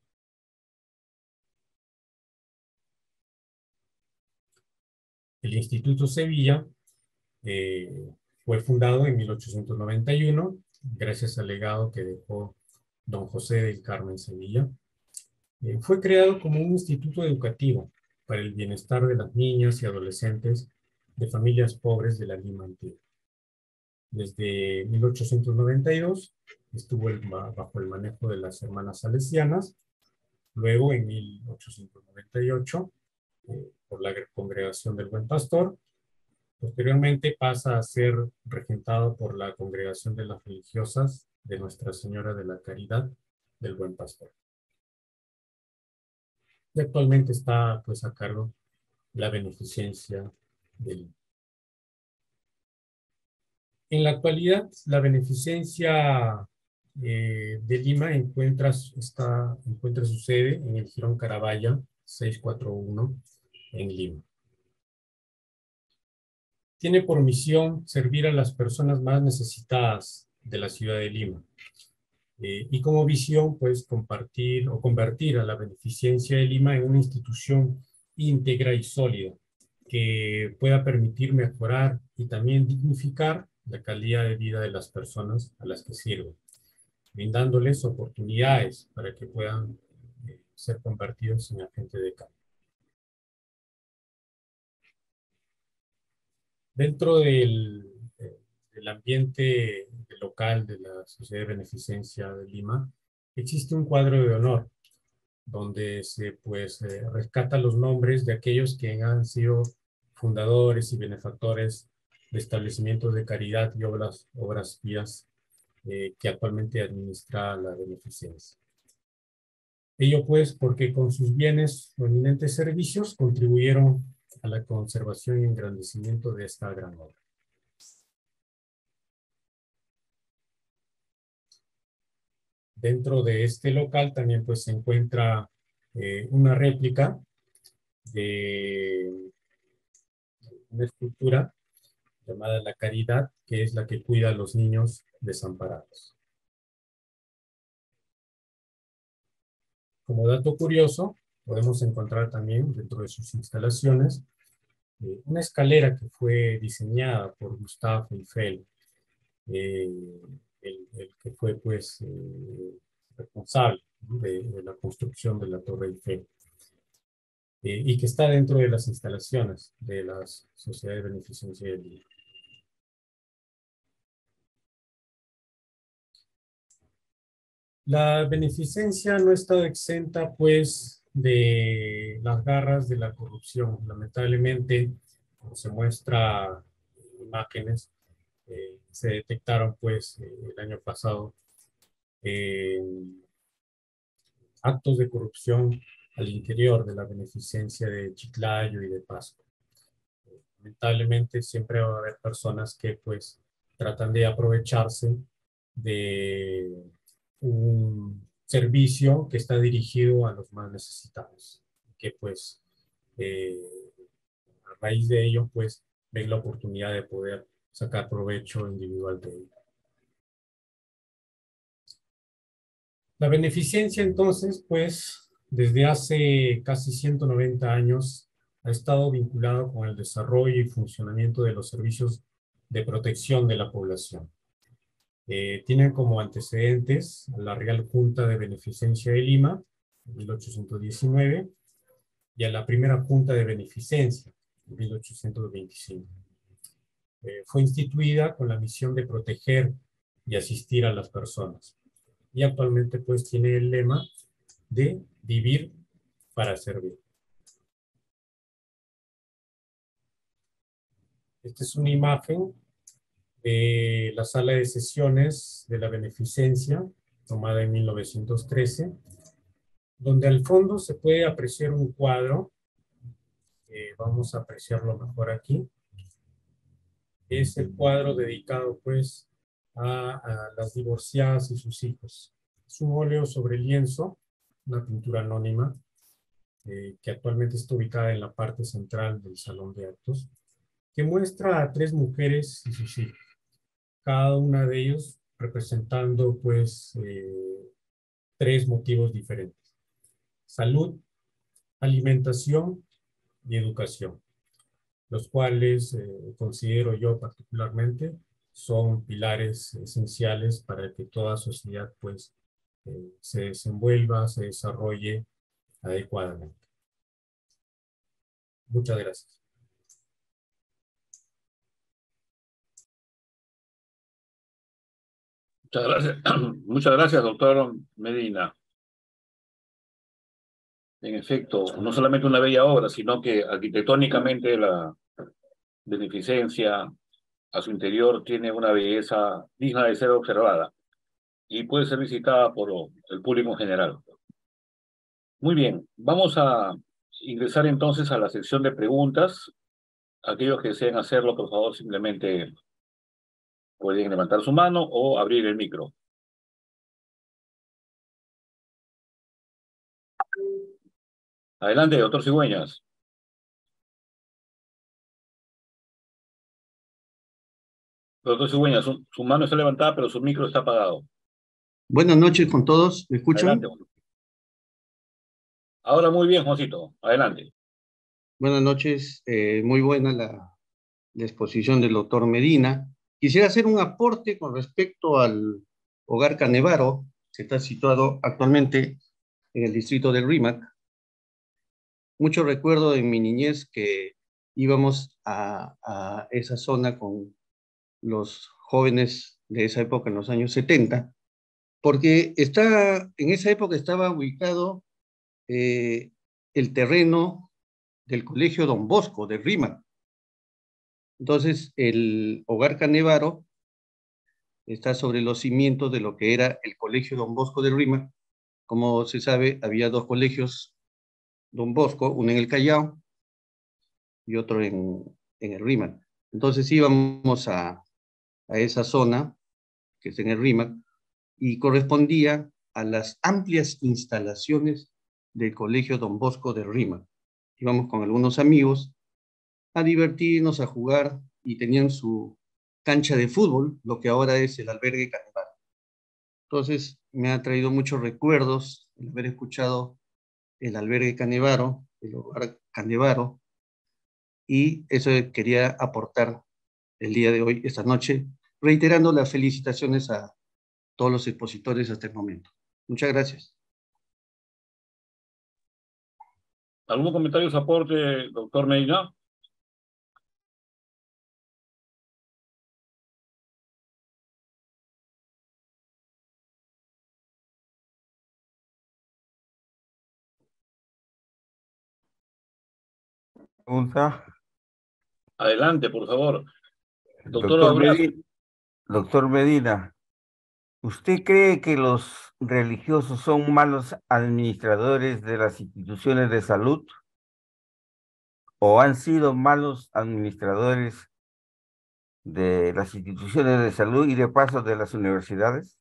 El Instituto Sevilla eh, fue fundado en mil ochocientos noventa y uno, gracias al legado que dejó don José del Carmen Sevilla. Eh, fue creado como un instituto educativo para el bienestar de las niñas y adolescentes de familias pobres de la Lima antigua. Desde mil ochocientos noventa y dos estuvo el, bajo el manejo de las hermanas salesianas. Luego, en mil ochocientos noventa y ocho, eh, por la Congregación del Buen Pastor. Posteriormente pasa a ser regentado por la Congregación de las Religiosas de Nuestra Señora de la Caridad del Buen Pastor. Y actualmente está pues a cargo la Beneficencia de Lima. En la actualidad, la Beneficencia eh, de Lima encuentra, está, encuentra su sede en el Jirón Carabaya seiscientos cuarenta y uno en Lima. Tiene por misión servir a las personas más necesitadas de la ciudad de Lima. Eh, y como visión, pues, compartir o convertir a la Beneficencia de Lima en una institución íntegra y sólida que pueda permitir mejorar y también dignificar la calidad de vida de las personas a las que sirve, brindándoles oportunidades para que puedan eh, ser convertidos en agentes de cambio. Dentro del, del ambiente local de la Sociedad de Beneficencia de Lima, existe un cuadro de honor donde se pues, eh, rescata los nombres de aquellos que han sido fundadores y benefactores de establecimientos de caridad y obras, obras pías eh, que actualmente administra la Beneficencia. Ello pues porque con sus bienes o eminentes servicios contribuyeron a la conservación y engrandecimiento de esta gran obra. Dentro de este local también pues se encuentra eh, una réplica de una escultura llamada La Caridad, que es la que cuida a los niños desamparados. Como dato curioso, podemos encontrar también dentro de sus instalaciones eh, una escalera que fue diseñada por Gustave Eiffel, eh, el, el que fue pues eh, responsable de, de la construcción de la Torre Eiffel, eh, y que está dentro de las instalaciones de las Sociedades de Beneficencia de Lima. La beneficencia no ha estado exenta, pues, de las garras de la corrupción. Lamentablemente, como se muestra en imágenes, eh, se detectaron, pues, eh, el año pasado eh, actos de corrupción al interior de la beneficencia de Chiclayo y de Pasco. Lamentablemente, siempre va a haber personas que, pues, tratan de aprovecharse de un servicio que está dirigido a los más necesitados, que pues eh, a raíz de ello pues ven la oportunidad de poder sacar provecho individual de ello. La beneficencia entonces pues desde hace casi ciento noventa años ha estado vinculado con el desarrollo y funcionamiento de los servicios de protección de la población. Eh, tienen como antecedentes a la Real Junta de Beneficencia de Lima, en mil ochocientos diecinueve, y a la primera Junta de Beneficencia, en mil ochocientos veinticinco. Eh, fue instituida con la misión de proteger y asistir a las personas. Y actualmente pues tiene el lema de vivir para servir. Esta es una imagen de la sala de sesiones de la Beneficencia, tomada en mil novecientos trece, donde al fondo se puede apreciar un cuadro, eh, vamos a apreciarlo mejor aquí. Es el cuadro dedicado pues a, a las divorciadas y sus hijos. Es un óleo sobre lienzo, una pintura anónima, eh, que actualmente está ubicada en la parte central del salón de actos, que muestra a tres mujeres y sus hijos, cada una de ellos representando pues eh, tres motivos diferentes: salud, alimentación y educación, los cuales eh, considero yo particularmente son pilares esenciales para que toda sociedad pues eh, se desenvuelva, se desarrolle adecuadamente. Muchas gracias. Muchas gracias, muchas gracias, doctor Medina. En efecto, no solamente una bella obra, sino que arquitectónicamente la beneficencia a su interior tiene una belleza digna de ser observada y puede ser visitada por el público en general. Muy bien, vamos a ingresar entonces a la sección de preguntas. Aquellos que deseen hacerlo, por favor, simplemente pueden levantar su mano o abrir el micro. Adelante, doctor Cigüeñas. Doctor Cigüeñas, su, su mano está levantada, pero su micro está apagado. Buenas noches con todos, ¿me escuchan? Adelante. Ahora muy bien, Juancito, adelante. Buenas noches, eh, muy buena la, la exposición del doctor Medina. Quisiera hacer un aporte con respecto al Hogar Canevaro, que está situado actualmente en el distrito del Rímac. Mucho recuerdo de mi niñez que íbamos a, a esa zona con los jóvenes de esa época, en los años setenta, porque está, en esa época estaba ubicado eh, el terreno del Colegio Don Bosco de Rímac. Entonces, el Hogar Canevaro está sobre los cimientos de lo que era el Colegio Don Bosco de Rímac. Como se sabe, había dos colegios Don Bosco, uno en el Callao y otro en, en el Rímac. Entonces íbamos a, a esa zona, que es en el Rímac, y correspondía a las amplias instalaciones del Colegio Don Bosco de Rímac. Íbamos con algunos amigos a divertirnos, a jugar, y tenían su cancha de fútbol, lo que ahora es el albergue Canevaro. Entonces me ha traído muchos recuerdos el haber escuchado el albergue Canevaro, el Hogar Canevaro, y eso quería aportar el día de hoy, esta noche, reiterando las felicitaciones a todos los expositores hasta el momento. Muchas gracias. ¿Algún comentario o aporte, doctor Medina? Pregunta. Adelante, por favor. Doctor, Doctor Medina, doctor Medina, ¿usted cree que los religiosos son malos administradores de las instituciones de salud o han sido malos administradores de las instituciones de salud y de paso de las universidades?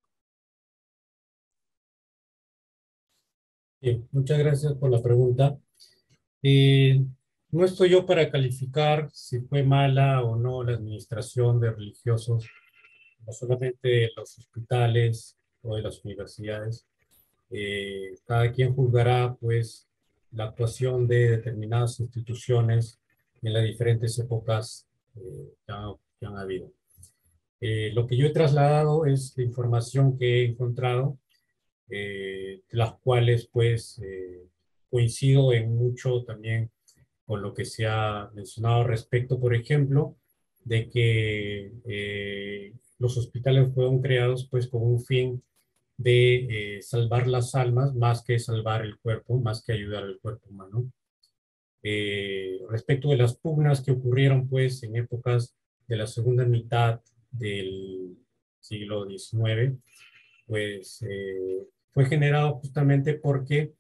Bien, muchas gracias por la pregunta. Eh, no estoy yo para calificar si fue mala o no la administración de religiosos, no solamente de los hospitales o de las universidades. Eh, cada quien juzgará, pues, la actuación de determinadas instituciones en las diferentes épocas eh, que, han, que han habido. Eh, lo que yo he trasladado es la información que he encontrado, eh, las cuales, pues, eh, coincido en mucho también con lo que se ha mencionado respecto, por ejemplo, de que eh, los hospitales fueron creados, pues, con un fin de eh, salvar las almas más que salvar el cuerpo, más que ayudar al cuerpo humano. Eh, respecto de las pugnas que ocurrieron, pues, en épocas de la segunda mitad del siglo diecinueve, pues eh, fue generado justamente porque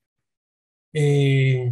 eh,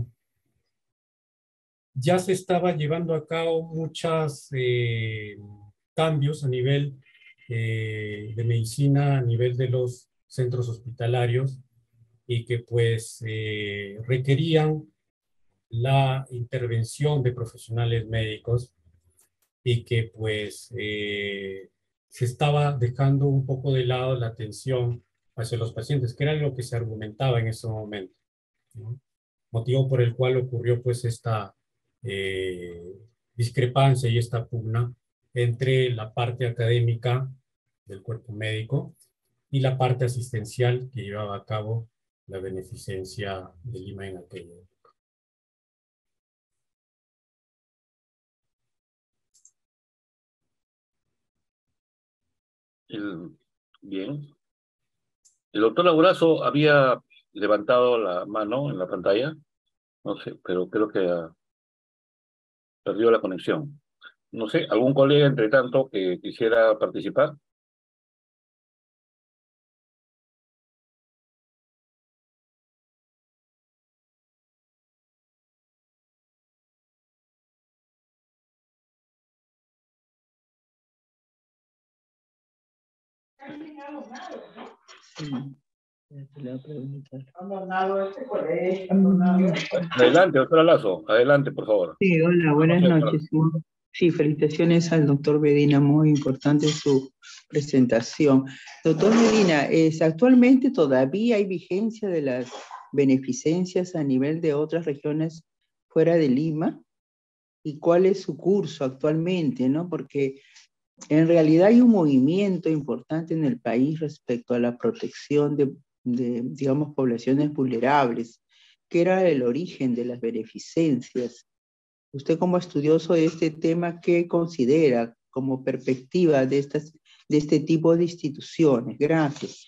ya se estaba llevando a cabo muchos eh, cambios a nivel eh, de medicina a nivel de los centros hospitalarios y que pues eh, requerían la intervención de profesionales médicos y que pues eh, se estaba dejando un poco de lado la atención hacia los pacientes, que era lo que se argumentaba en ese momento, ¿no? Motivo por el cual ocurrió pues esta eh, discrepancia y esta pugna entre la parte académica del cuerpo médico y la parte asistencial que llevaba a cabo la beneficencia de Lima en aquella época. El, bien. El doctor Abrazo había levantado la mano en la pantalla, no sé, pero creo que ah, perdió la conexión. No sé, ¿algún colega entre tanto que quisiera participar? Adelante, doctora Lazo, adelante, por favor. Sí, hola, buenas noches. Sí, felicitaciones al doctor Medina, muy importante su presentación. Doctor Medina, ¿es, actualmente todavía hay vigencia de las beneficencias a nivel de otras regiones fuera de Lima? ¿Y cuál es su curso actualmente, no? Porque en realidad hay un movimiento importante en el país respecto a la protección de, de, digamos, poblaciones vulnerables, que era el origen de las beneficencias. Usted como estudioso de este tema, ¿qué considera como perspectiva de, estas, de este tipo de instituciones? Gracias.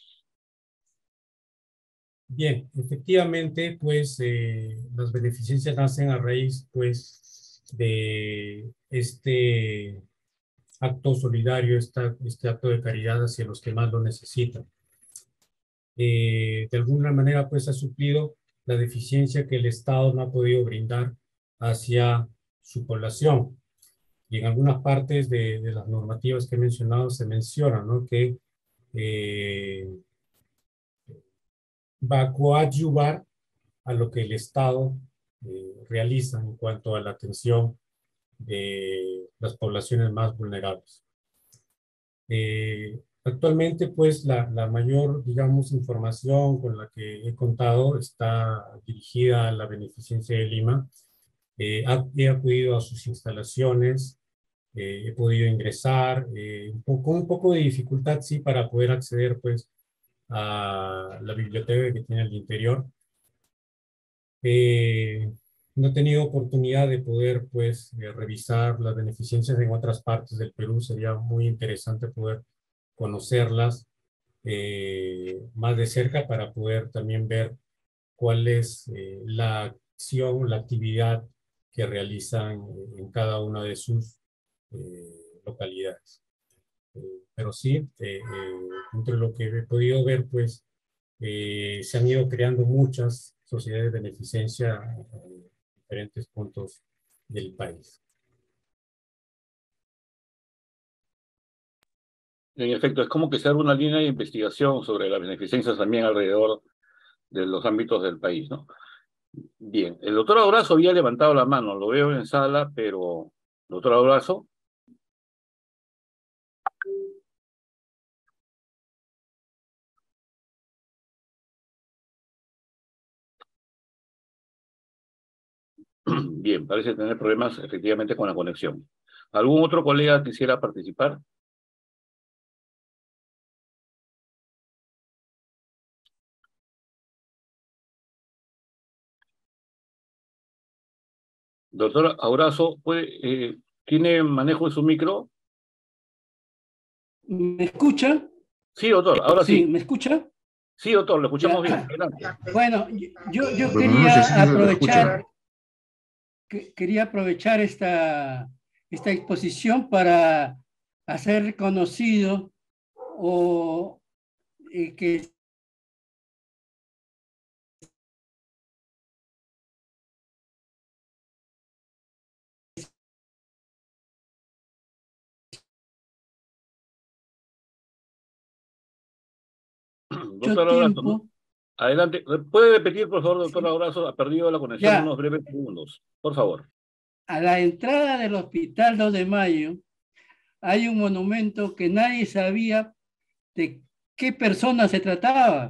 Bien, efectivamente, pues eh, las beneficencias nacen a raíz, pues, de este acto solidario, esta, este acto de caridad hacia los que más lo necesitan. Eh, de alguna manera, pues, ha suplido la deficiencia que el Estado no ha podido brindar hacia su población. Y en algunas partes de, de las normativas que he mencionado se menciona, ¿no?, que eh, va a coadyuvar a lo que el Estado eh, realiza en cuanto a la atención de las poblaciones más vulnerables. Eh, actualmente, pues, la, la mayor, digamos, información con la que he contado está dirigida a la Beneficencia de Lima. Eh, he acudido a sus instalaciones, eh, he podido ingresar, eh, un poco, un poco de dificultad, sí, para poder acceder, pues, a la biblioteca que tiene al interior. Eh, no he tenido oportunidad de poder, pues, eh, revisar las beneficencias en otras partes del Perú. Sería muy interesante poder conocerlas eh, más de cerca para poder también ver cuál es eh, la acción, la actividad que realizan en cada una de sus eh, localidades. Eh, pero sí, eh, eh, entre lo que he podido ver, pues, eh, se han ido creando muchas sociedades de beneficencia en diferentes puntos del país. En efecto, es como que se abre una línea de investigación sobre las beneficencias también alrededor de los ámbitos del país, ¿no? Bien, el doctor Abrazo había levantado la mano, lo veo en sala, pero, doctor Abrazo. Bien, parece tener problemas efectivamente con la conexión. ¿Algún otro colega quisiera participar? Doctor Abrazo, ¿puede, eh, ¿tiene manejo de su micro? ¿Me escucha? Sí, doctor, ahora sí. Sí, ¿me escucha? Sí, doctor, lo escuchamos Ya. bien. Adelante. Bueno, yo, yo Buenas noches, sí, quería lo aprovechar, que- quería aprovechar esta, esta exposición para hacer conocido o eh, que Doctor Abrazo, ¿no? Adelante. ¿Puede repetir, por favor, doctor Abrazo? Ha perdido la conexión Ya. unos breves segundos. Por favor. A la entrada del Hospital dos de Mayo hay un monumento que nadie sabía de qué persona se trataba.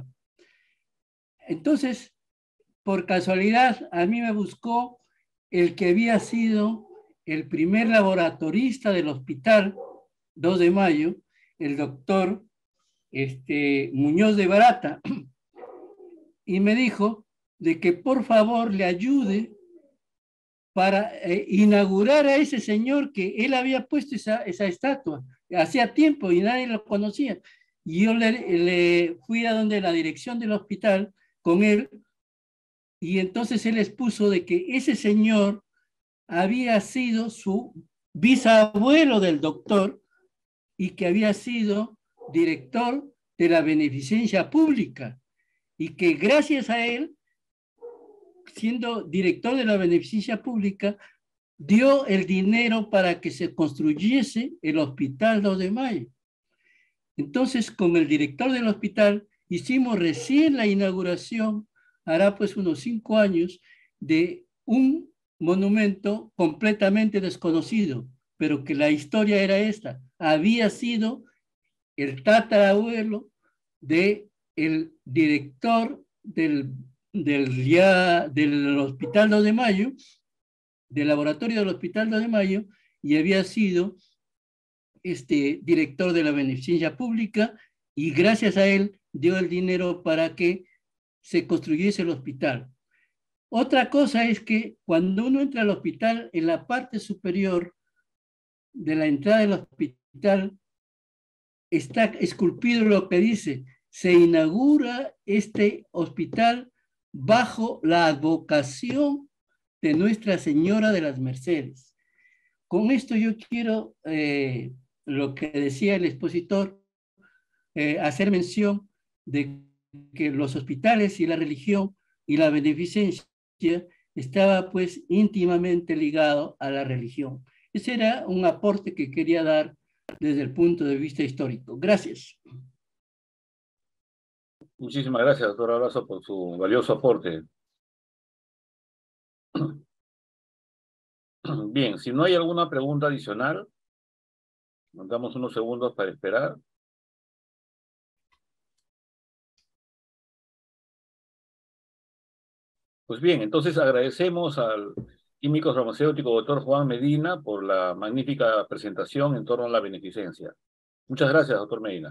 Entonces, por casualidad, a mí me buscó el que había sido el primer laboratorista del Hospital dos de Mayo, el doctor este, Muñoz de Barata, y me dijo de que por favor le ayude para eh, inaugurar a ese señor que él había puesto esa, esa estatua. Hacía tiempo y nadie lo conocía. Y yo le, le fui a donde la dirección del hospital con él, y entonces él expuso de que ese señor había sido su bisabuelo del doctor y que había sido director de la beneficencia pública, y que gracias a él, siendo director de la beneficencia pública, dio el dinero para que se construyese el Hospital dos de Mayo. Entonces, con el director del hospital, hicimos recién la inauguración, hará pues unos cinco años, de un monumento completamente desconocido, pero que la historia era esta. Había sido el tatarabuelo del director del, del, ya, del Hospital dos de Mayo, del laboratorio del Hospital dos de Mayo, y había sido este director de la beneficencia pública, y gracias a él dio el dinero para que se construyese el hospital. Otra cosa es que cuando uno entra al hospital, en la parte superior de la entrada del hospital está esculpido lo que dice: se inaugura este hospital bajo la advocación de Nuestra Señora de las Mercedes. Con esto yo quiero, eh, lo que decía el expositor, eh, hacer mención de que los hospitales y la religión y la beneficencia estaba pues íntimamente ligado a la religión. Ese era un aporte que quería dar desde el punto de vista histórico. Gracias. Muchísimas gracias, doctor Abrazo, por su valioso aporte. Bien, si no hay alguna pregunta adicional, nos damos unos segundos para esperar. Pues bien, entonces agradecemos al químico farmacéutico doctor Juan Medina por la magnífica presentación en torno a la beneficencia. Muchas gracias, doctor Medina.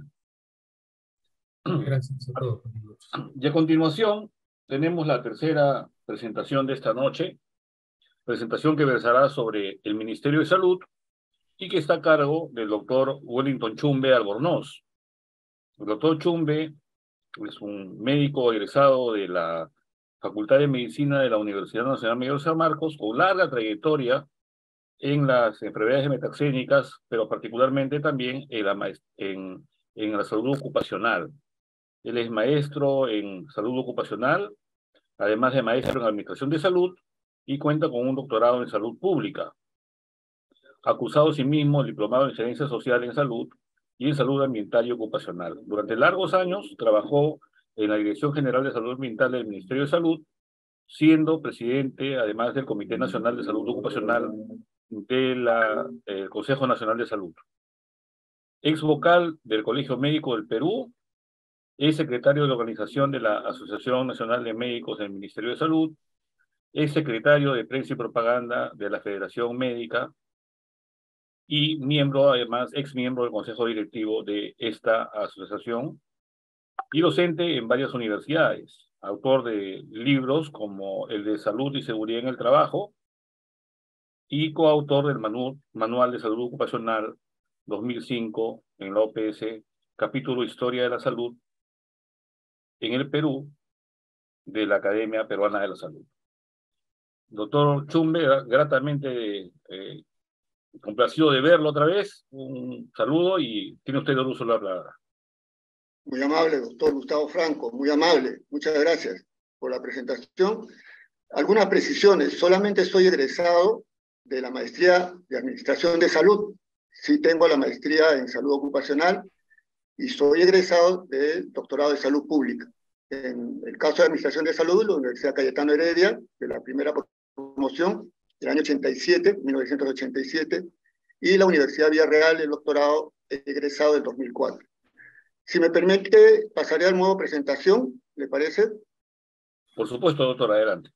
Gracias a todos. Y a continuación, tenemos la tercera presentación de esta noche, presentación que versará sobre el Ministerio de Salud y que está a cargo del doctor Wellington Chumbe Albornoz. El doctor Chumbe es un médico egresado de la Facultad de Medicina de la Universidad Nacional Mayor de San Marcos, con larga trayectoria en las enfermedades metaxénicas, pero particularmente también en la, en, en la salud ocupacional. Él es maestro en salud ocupacional, además de maestro en administración de salud, y cuenta con un doctorado en salud pública. Acusado asimismo el diplomado en ciencia social en salud y en salud ambiental y ocupacional. Durante largos años trabajó en la Dirección General de Salud Ambiental del Ministerio de Salud, siendo presidente, además del Comité Nacional de Salud Ocupacional del eh, Consejo Nacional de Salud. Ex vocal del Colegio Médico del Perú, es secretario de la organización de la Asociación Nacional de Médicos del Ministerio de Salud, es secretario de Prensa y Propaganda de la Federación Médica y miembro, además, ex miembro del Consejo Directivo de esta asociación, y docente en varias universidades, autor de libros como el de Salud y Seguridad en el Trabajo y coautor del Manu Manual de Salud Ocupacional dos mil cinco en la O P S, capítulo Historia de la Salud en el Perú de la Academia Peruana de la Salud. Doctor Chumbe, gratamente eh, complacido de verlo otra vez, un saludo y tiene usted el uso de la palabra. Muy amable, doctor Gustavo Franco, muy amable. Muchas gracias por la presentación. Algunas precisiones. Solamente soy egresado de la maestría de Administración de Salud. Sí tengo la maestría en Salud Ocupacional y soy egresado del doctorado de salud pública. En el caso de Administración de Salud, la Universidad Cayetano Heredia, de la primera promoción, del año ochenta y siete, mil novecientos ochenta y siete, y la Universidad Villarreal, el doctorado egresado del dos mil cuatro. Si me permite, pasaré al modo presentación, ¿le parece? Por supuesto, doctor, adelante.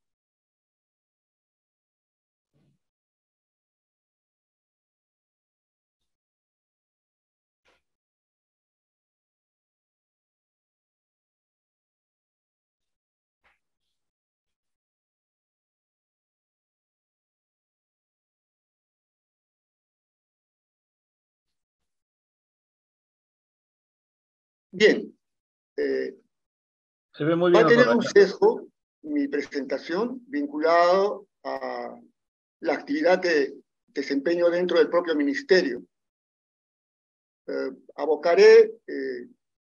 Bien. Eh, Se ve muy va bien, a tener doctor. un sesgo mi presentación vinculado a la actividad que desempeño dentro del propio ministerio. Eh, abocaré eh,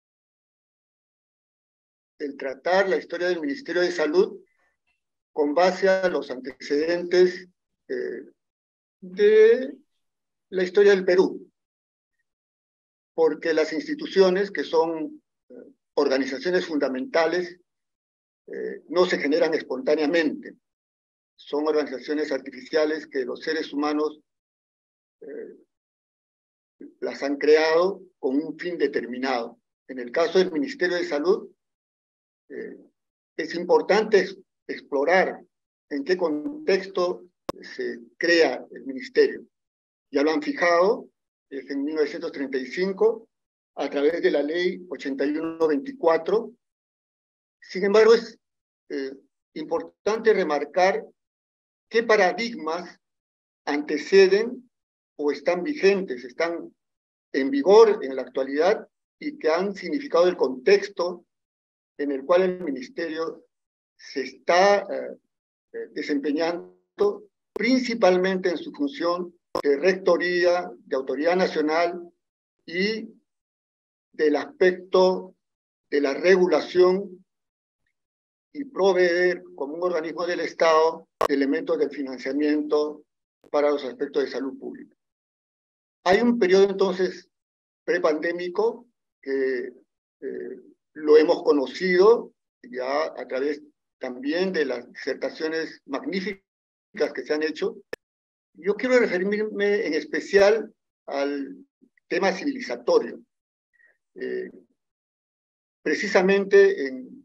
el tratar la historia del Ministerio de Salud con base a los antecedentes eh, de la historia del Perú, porque las instituciones, que son eh, organizaciones fundamentales, eh, no se generan espontáneamente. Son organizaciones artificiales que los seres humanos eh, las han creado con un fin determinado. En el caso del Ministerio de Salud, eh, es importante explorar en qué contexto se crea el ministerio. Ya lo han fijado, es en mil novecientos treinta y cinco, a través de la ley ochenta y uno veinticuatro. Sin embargo, es eh, importante remarcar qué paradigmas anteceden o están vigentes, están en vigor en la actualidad y que han significado el contexto en el cual el ministerio se está eh, desempeñando, principalmente en su función de rectoría, de autoridad nacional y del aspecto de la regulación y proveer como un organismo del Estado de elementos del financiamiento para los aspectos de salud pública. Hay un periodo entonces prepandémico que eh, lo hemos conocido ya a través también de las disertaciones magníficas que se han hecho. Yo quiero referirme en especial al tema civilizatorio. Eh, precisamente en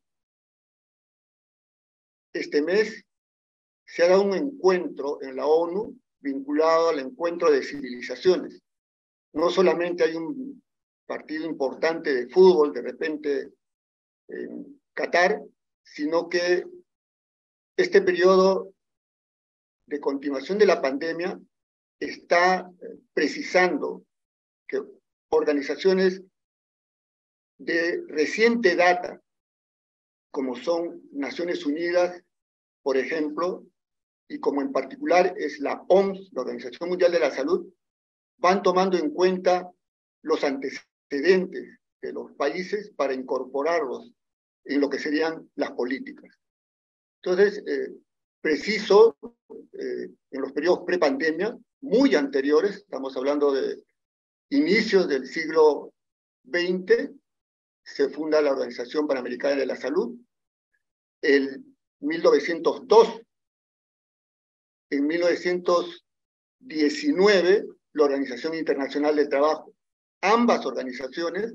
este mes se ha dado un encuentro en la ONU vinculado al encuentro de civilizaciones. No solamente hay un partido importante de fútbol de repente en Qatar, sino que este periodo de continuación de la pandemia está precisando que organizaciones de reciente data, como son Naciones Unidas, por ejemplo, y como en particular es la O M S, la Organización Mundial de la Salud, van tomando en cuenta los antecedentes de los países para incorporarlos en lo que serían las políticas. Entonces, eh, preciso, eh, en los periodos prepandemia, muy anteriores, estamos hablando de inicios del siglo veinte, se funda la Organización Panamericana de la Salud. En mil novecientos dos, en mil novecientos diecinueve, la Organización Internacional del Trabajo. Ambas organizaciones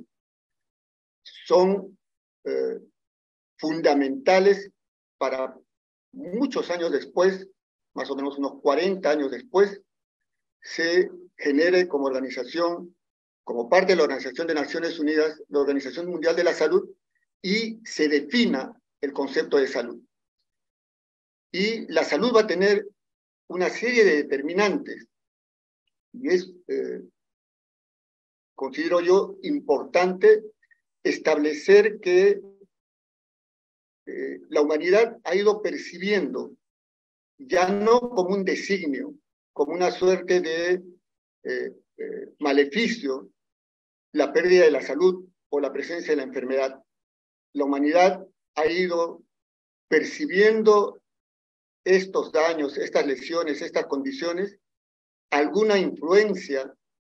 son eh, fundamentales para muchos años después, más o menos unos cuarenta años después, se genere como organización, como parte de la Organización de Naciones Unidas, la Organización Mundial de la Salud, y se defina el concepto de salud. Y la salud va a tener una serie de determinantes, y es, eh, considero yo, importante establecer que eh, la humanidad ha ido percibiendo, ya no como un designio, como una suerte de eh, eh, maleficio, la pérdida de la salud o la presencia de la enfermedad. La humanidad ha ido percibiendo estos daños, estas lesiones, estas condiciones, alguna influencia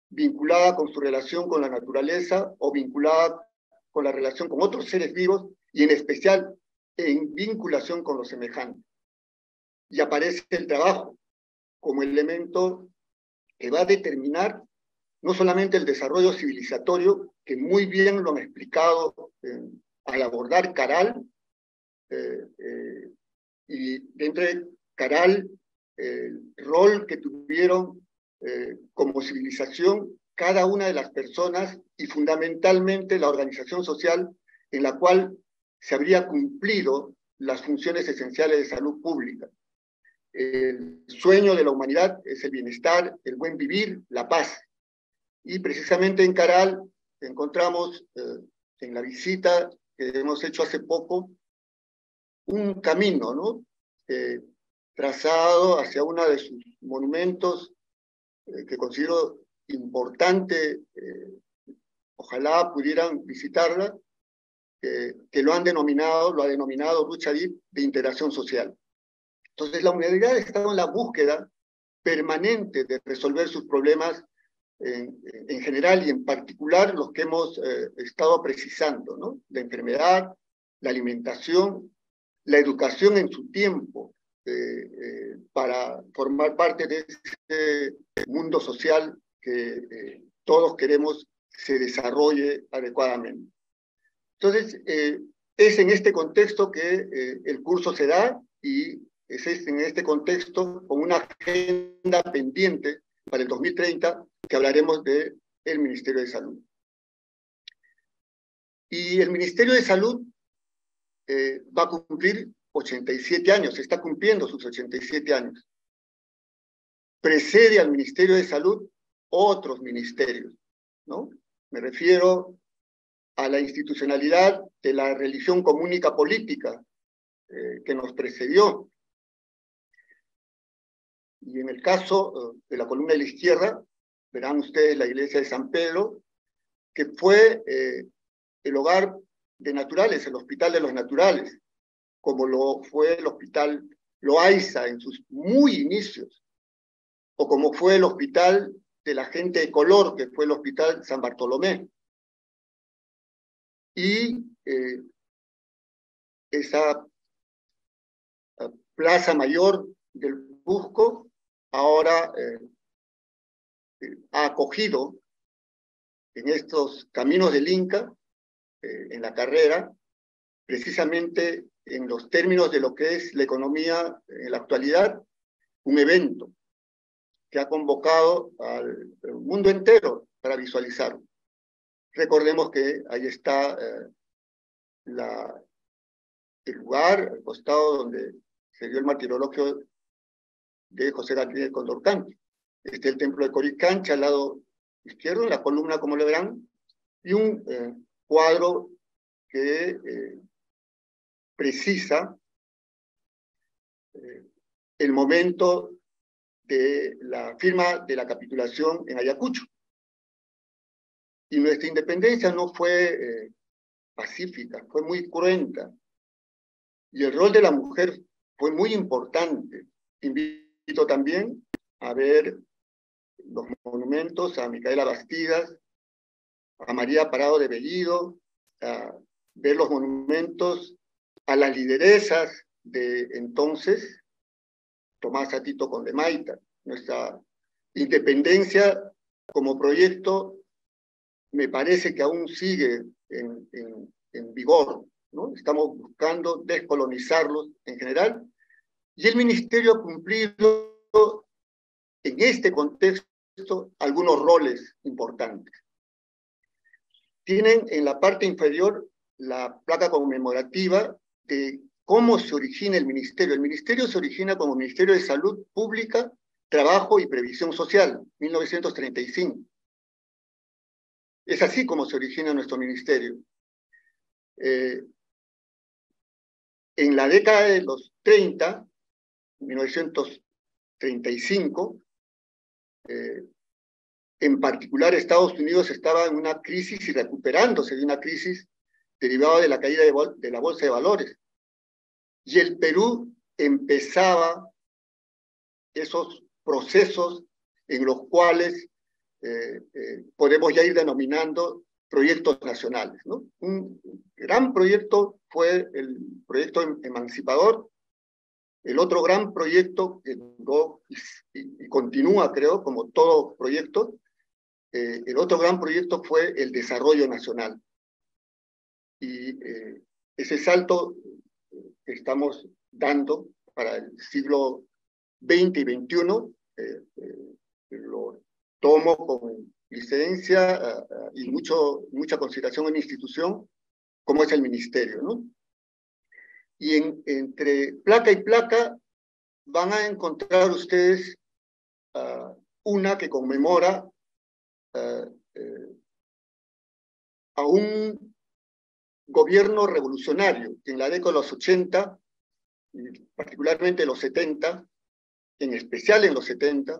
vinculada con su relación con la naturaleza o vinculada con la relación con otros seres vivos y en especial en vinculación con los semejantes. Y aparece el trabajo como elemento que va a determinar no solamente el desarrollo civilizatorio, que muy bien lo han explicado eh, al abordar Caral, eh, eh, y dentro de Caral, eh, el rol que tuvieron eh, como civilización cada una de las personas y fundamentalmente la organización social en la cual se habría cumplido las funciones esenciales de salud pública. El sueño de la humanidad es el bienestar, el buen vivir, la paz. Y precisamente en Caral encontramos eh, en la visita que hemos hecho hace poco un camino, ¿no? Eh, trazado hacia uno de sus monumentos eh, que considero importante, eh, ojalá pudieran visitarla, eh, que lo han denominado, lo ha denominado Ruchadit de integración social. Entonces la humanidad está en la búsqueda permanente de resolver sus problemas en, en general y en particular los que hemos eh, estado precisando, ¿no? La enfermedad, la alimentación, la educación en su tiempo, eh, eh, para formar parte de ese mundo social que eh, todos queremos se desarrolle adecuadamente. Entonces, eh, es en este contexto que eh, el curso se da y es en este contexto con una agenda pendiente para el dos mil treinta que hablaremos del Ministerio de Salud. Y el Ministerio de Salud eh, va a cumplir ochenta y siete años, está cumpliendo sus ochenta y siete años. Precede al Ministerio de Salud otros ministerios, ¿no? Me refiero a la institucionalidad de la religión comunica política eh, que nos precedió. Y en el caso eh, de la columna de la izquierda, verán ustedes la iglesia de San Pedro, que fue eh, el hogar de naturales, el hospital de los naturales, como lo fue el hospital Loaiza en sus muy inicios, o como fue el hospital de la gente de color, que fue el hospital San Bartolomé. Y eh, esa uh, plaza mayor del Cusco ahora eh, eh, ha acogido en estos caminos del Inca, eh, en la carrera, precisamente en los términos de lo que es la economía en la actualidad, un evento que ha convocado al, al mundo entero para visualizarlo. Recordemos que ahí está eh, la, el lugar, el costado donde se dio el martirologio de José Gabriel Condorcanqui. Este es el templo de Coricancha al lado izquierdo, en la columna, como lo verán, y un eh, cuadro que eh, precisa eh, el momento de la firma de la capitulación en Ayacucho. Y nuestra independencia no fue eh, pacífica, fue muy cruenta. Y el rol de la mujer fue muy importante. Invito también a ver los monumentos a Micaela Bastidas, a María Parado de Bellido, a ver los monumentos a las lideresas de entonces, Tomás Atito Condemaita. Nuestra independencia como proyecto me parece que aún sigue en, en, en vigor, ¿no? Estamos buscando descolonizarlos en general, y el ministerio ha cumplido en este contexto algunos roles importantes. Tienen en la parte inferior la placa conmemorativa de cómo se origina el ministerio. El ministerio se origina como Ministerio de Salud Pública, Trabajo y Previsión Social, mil novecientos treinta y cinco. Es así como se origina nuestro ministerio. Eh, en la década de los treinta, mil novecientos treinta y cinco, eh, en particular Estados Unidos estaba en una crisis y recuperándose de una crisis derivada de la caída de, de la bolsa de valores. Y el Perú empezaba esos procesos en los cuales eh, eh, podemos ya ir denominando proyectos nacionales, ¿no? Un gran proyecto fue el proyecto emancipador. El otro gran proyecto que duró y, y, y continúa, creo, como todo proyecto, eh, el otro gran proyecto fue el desarrollo nacional. Y eh, ese salto que estamos dando para el siglo veinte y veintiuno, eh, eh, lo tomo con licencia uh, uh, y mucho, mucha consideración en una institución como es el ministerio, ¿no? Y en, entre placa y placa van a encontrar ustedes uh, una que conmemora uh, eh, a un gobierno revolucionario que en la década de los ochenta, y particularmente los setenta, en especial en los setenta,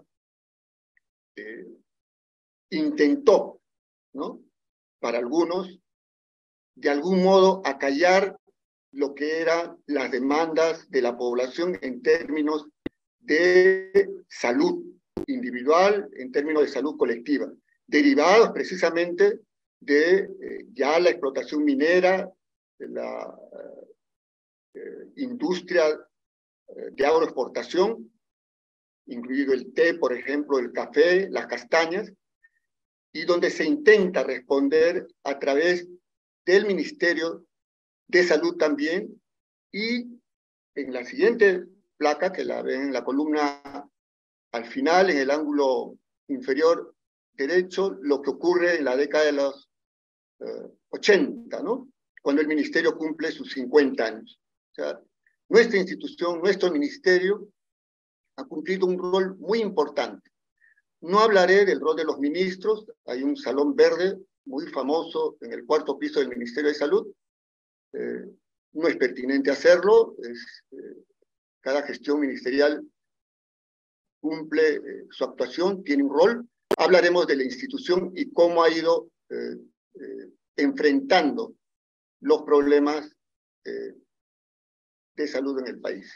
eh, intentó, ¿no?, para algunos, de algún modo acallar lo que eran las demandas de la población en términos de salud individual, en términos de salud colectiva, derivados precisamente de eh, ya la explotación minera, de la eh, industria eh, de agroexportación, incluido el té, por ejemplo, el café, las castañas, y donde se intenta responder a través del Ministerio de Salud también, y en la siguiente placa, que la ven en la columna al final, en el ángulo inferior derecho, lo que ocurre en la década de los eh, ochenta, ¿no?, cuando el Ministerio cumple sus cincuenta años. O sea, nuestra institución, nuestro Ministerio, ha cumplido un rol muy importante. No hablaré del rol de los ministros, hay un salón verde muy famoso en el cuarto piso del Ministerio de Salud, eh, no es pertinente hacerlo, es, eh, cada gestión ministerial cumple eh, su actuación, tiene un rol. Hablaremos de la institución y cómo ha ido eh, eh, enfrentando los problemas eh, de salud en el país.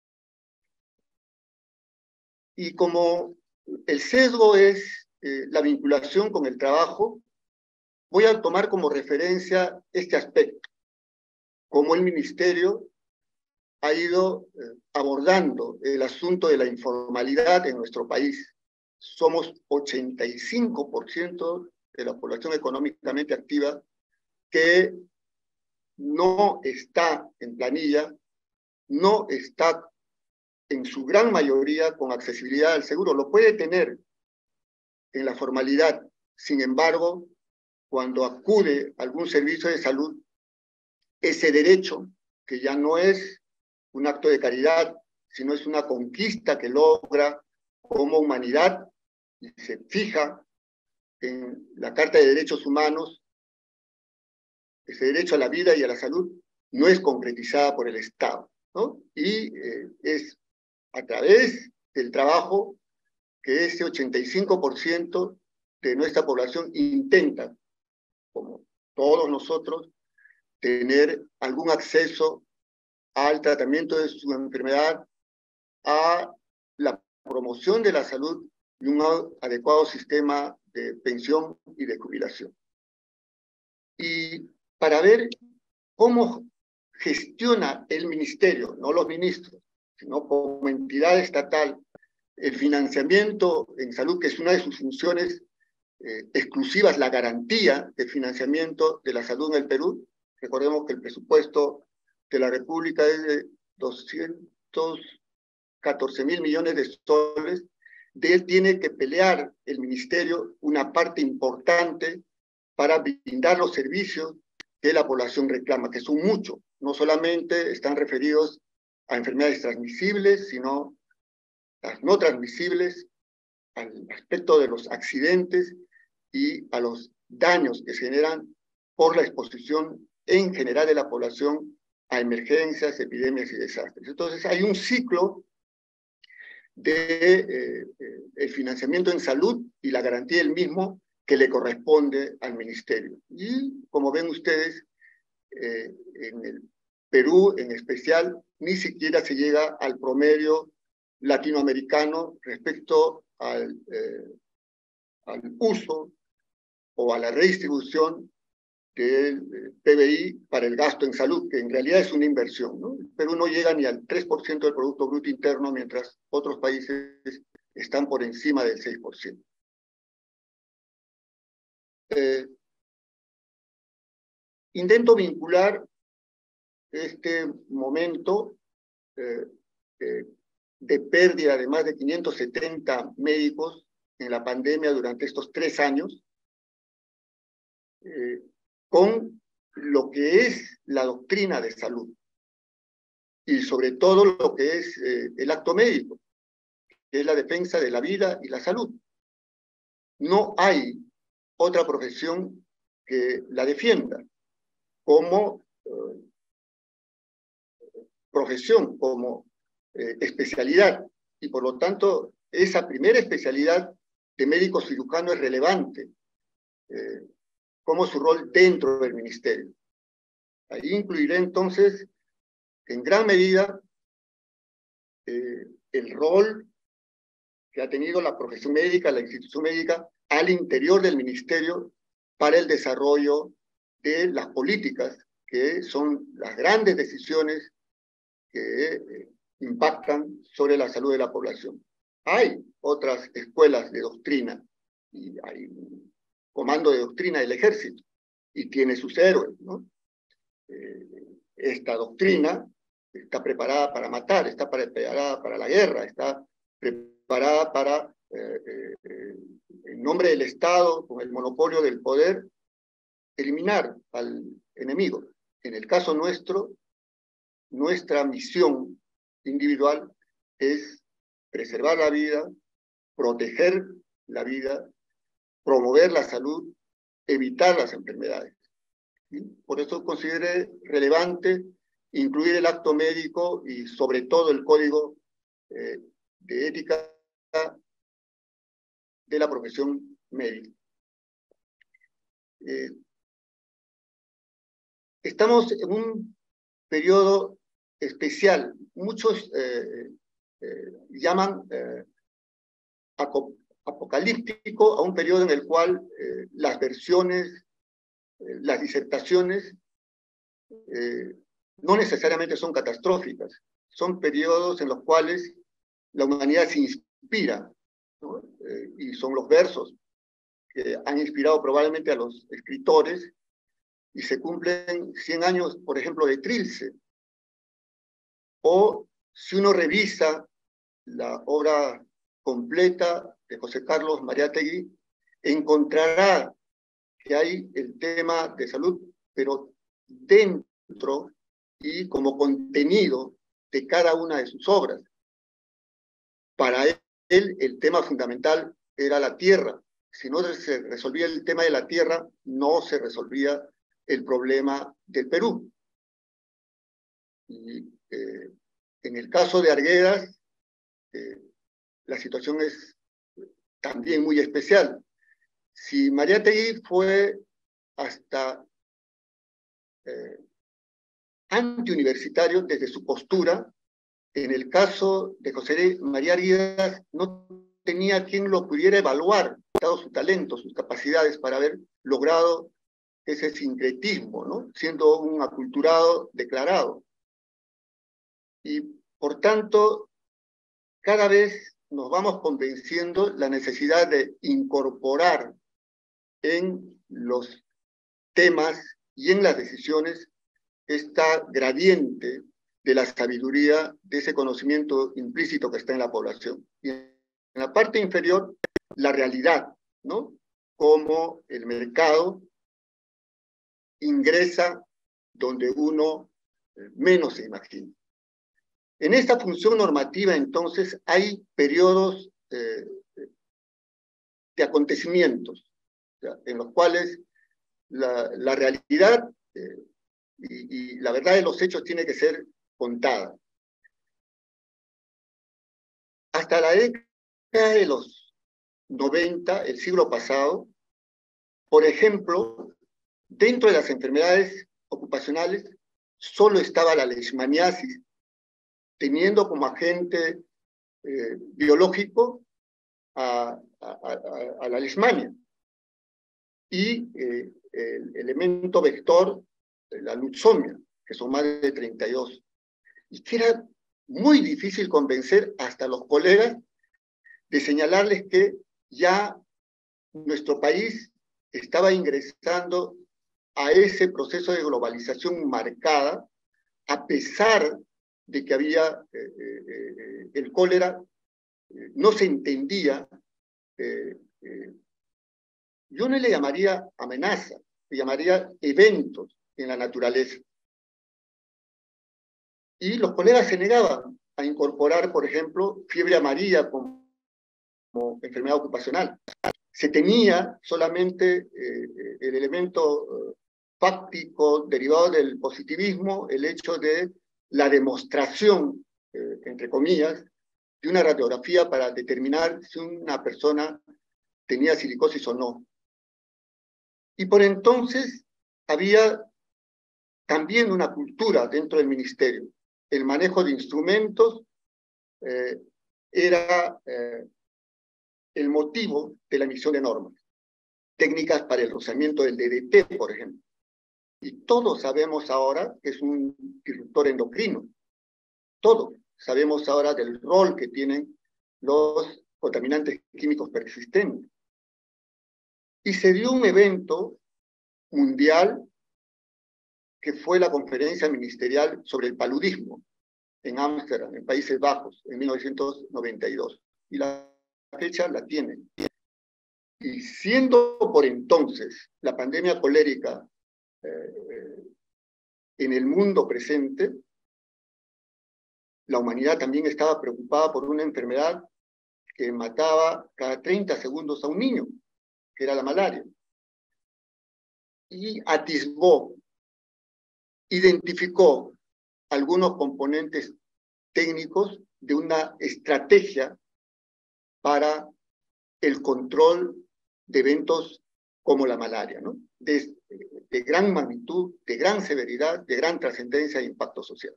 Y como el sesgo es eh, la vinculación con el trabajo, voy a tomar como referencia este aspecto, cómo el Ministerio ha ido eh, abordando el asunto de la informalidad en nuestro país. Somos ochenta y cinco por ciento de la población económicamente activa que no está en planilla, no está en su gran mayoría con accesibilidad al seguro. Lo puede tener en la formalidad, sin embargo, cuando acude a algún servicio de salud, ese derecho, que ya no es un acto de caridad, sino es una conquista que logra como humanidad y se fija en la Carta de Derechos Humanos, ese derecho a la vida y a la salud no es concretizada por el Estado, ¿no? Y eh, es a través del trabajo que ese ochenta y cinco por ciento de nuestra población intenta, como todos nosotros, tener algún acceso al tratamiento de su enfermedad, a la promoción de la salud y un adecuado sistema de pensión y de jubilación. Y para ver cómo gestiona el ministerio, no los ministros, sino como entidad estatal, el financiamiento en salud, que es una de sus funciones eh, exclusivas, la garantía de financiamiento de la salud en el Perú. Recordemos que el presupuesto de la República es de doscientos catorce mil millones de soles. De él tiene que pelear el ministerio una parte importante para brindar los servicios que la población reclama, que son muchos. No solamente están referidos a enfermedades transmisibles, sino las no transmisibles, al aspecto de los accidentes y a los daños que se generan por la exposición en general de la población a emergencias, epidemias y desastres. Entonces hay un ciclo de eh, eh, el financiamiento en salud y la garantía del mismo que le corresponde al ministerio. Y como ven ustedes, eh, en el Perú en especial, ni siquiera se llega al promedio latinoamericano respecto al, eh, al uso o a la redistribución del P B I para el gasto en salud, que en realidad es una inversión, ¿no? Perú no llega ni al tres por ciento del Producto Bruto Interno, mientras otros países están por encima del seis por ciento. Eh, intento vincular este momento eh, eh, de pérdida de más de quinientos setenta médicos en la pandemia durante estos tres años, eh, con lo que es la doctrina de salud y sobre todo lo que es eh, el acto médico, que es la defensa de la vida y la salud. No hay otra profesión que la defienda como eh, profesión, como eh, especialidad, y por lo tanto esa primera especialidad de médico cirujano es relevante, eh, como su rol dentro del ministerio. Ahí incluiré entonces, en gran medida, eh, el rol que ha tenido la profesión médica, la institución médica, al interior del ministerio para el desarrollo de las políticas, que son las grandes decisiones que eh, impactan sobre la salud de la población. Hay otras escuelas de doctrina, y hay un comando de doctrina del ejército, y tiene sus héroes, ¿no? Eh, esta doctrina está preparada para matar, está preparada para la guerra, está preparada para, eh, eh, en nombre del Estado, con el monopolio del poder, eliminar al enemigo. En el caso nuestro, nuestra misión individual es preservar la vida, proteger la vida, promover la salud, evitar las enfermedades. ¿Sí? Por eso consideré relevante incluir el acto médico y sobre todo el código eh, de ética de la profesión médica. Eh, estamos en un periodo especial. Muchos eh, eh, llaman eh, apocalíptico a un periodo en el cual eh, las versiones, eh, las disertaciones, eh, no necesariamente son catastróficas. Son periodos en los cuales la humanidad se inspira, ¿no? Eh, y son los versos que han inspirado probablemente a los escritores, y se cumplen cien años, por ejemplo, de Trilce. O si uno revisa la obra completa de José Carlos Mariátegui, encontrará que hay el tema de salud, pero dentro y como contenido de cada una de sus obras. Para él, el tema fundamental era la tierra. Si no se resolvía el tema de la tierra, no se resolvía el problema del Perú. Y eh, en el caso de Arguedas, eh, la situación es también muy especial. Si Mariátegui fue hasta eh, antiuniversitario desde su postura, en el caso de José María Arguedas no tenía quien lo pudiera evaluar, dado su talento, sus capacidades para haber logrado ese sincretismo, ¿no? Siendo un aculturado declarado. Y por tanto, cada vez nos vamos convenciendo la necesidad de incorporar en los temas y en las decisiones esta gradiente de la sabiduría, de ese conocimiento implícito que está en la población. Y en la parte inferior, la realidad, ¿no? Cómo el mercado ingresa donde uno menos se imagina. En esta función normativa, entonces, hay periodos eh, de acontecimientos, o sea, en los cuales la, la realidad eh, y, y la verdad de los hechos tiene que ser contada. Hasta la década de los noventa, el siglo pasado, por ejemplo, dentro de las enfermedades ocupacionales, solo estaba la leishmaniasis, teniendo como agente eh, biológico a, a, a, a la leishmania. Y eh, el elemento vector, la lutzomia, que son más de treinta y dos. Y que era muy difícil convencer hasta los colegas de señalarles que ya nuestro país estaba ingresando a ese proceso de globalización marcada, a pesar de que había eh, eh, el cólera, eh, no se entendía. Eh, eh, yo no le llamaría amenaza, le llamaría eventos en la naturaleza. Y los colegas se negaban a incorporar, por ejemplo, fiebre amarilla como, como enfermedad ocupacional. Se tenía solamente eh, el elemento eh, fáctico derivado del positivismo, el hecho de la demostración, eh, entre comillas, de una radiografía para determinar si una persona tenía silicosis o no. Y por entonces había también una cultura dentro del ministerio. El manejo de instrumentos eh, era eh, el motivo de la emisión de normas. Técnicas para el rozamiento del D D T, por ejemplo. Y todos sabemos ahora que es un disruptor endocrino. Todos sabemos ahora del rol que tienen los contaminantes químicos persistentes. Y se dio un evento mundial que fue la conferencia ministerial sobre el paludismo en Ámsterdam, en Países Bajos, en mil novecientos noventa y dos. Y la fecha la tienen. Y siendo por entonces la pandemia colérica eh, en el mundo presente, la humanidad también estaba preocupada por una enfermedad que mataba cada treinta segundos a un niño, que era la malaria. Y atisbó, identificó algunos componentes técnicos de una estrategia para el control de eventos como la malaria, ¿no? De, de gran magnitud, de gran severidad, de gran trascendencia e impacto social.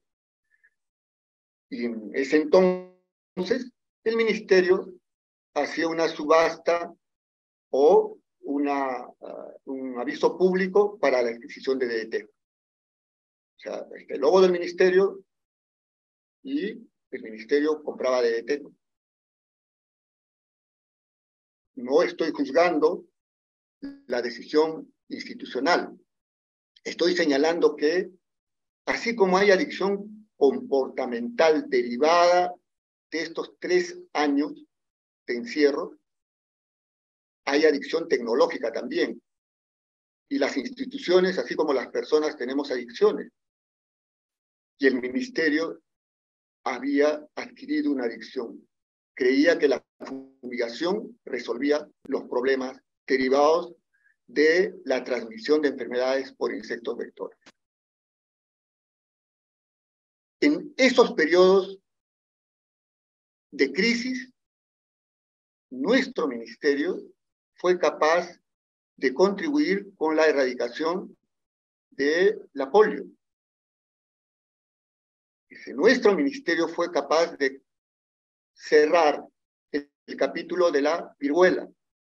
Y en ese entonces, el ministerio hacía una subasta o una, uh, un aviso público para la adquisición de D D T. O sea, el logo del ministerio y el ministerio compraba D D T. No estoy juzgando la decisión institucional. Estoy señalando que, así como hay adicción comportamental derivada de estos tres años de encierro, hay adicción tecnológica también. Y las instituciones, así como las personas, tenemos adicciones. Y el ministerio había adquirido una adicción. Creía que la fumigación resolvía los problemas derivados de la transmisión de enfermedades por insectos vectores. En esos periodos de crisis, nuestro ministerio fue capaz de contribuir con la erradicación de la polio. Nuestro ministerio fue capaz de cerrar el, el capítulo de la viruela.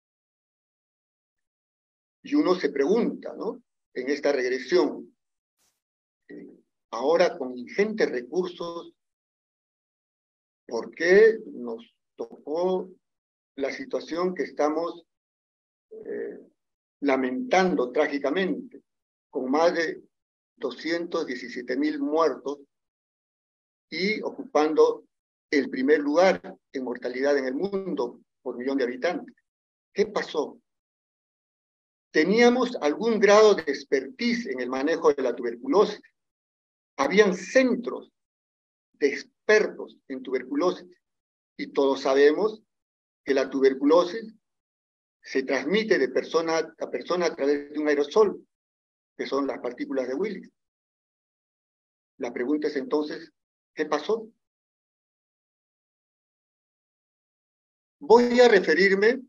Y uno se pregunta, ¿no? En esta regresión, eh, ahora con ingentes recursos, ¿por qué nos tocó la situación que estamos eh, lamentando trágicamente, con más de doscientos diecisiete mil muertos y ocupando el primer lugar en mortalidad en el mundo por millón de habitantes? ¿Qué pasó? Teníamos algún grado de expertise en el manejo de la tuberculosis. Habían centros de expertos en tuberculosis. Y todos sabemos que la tuberculosis se transmite de persona a persona a través de un aerosol, que son las partículas de Willis. La pregunta es entonces, ¿qué pasó? Voy a referirme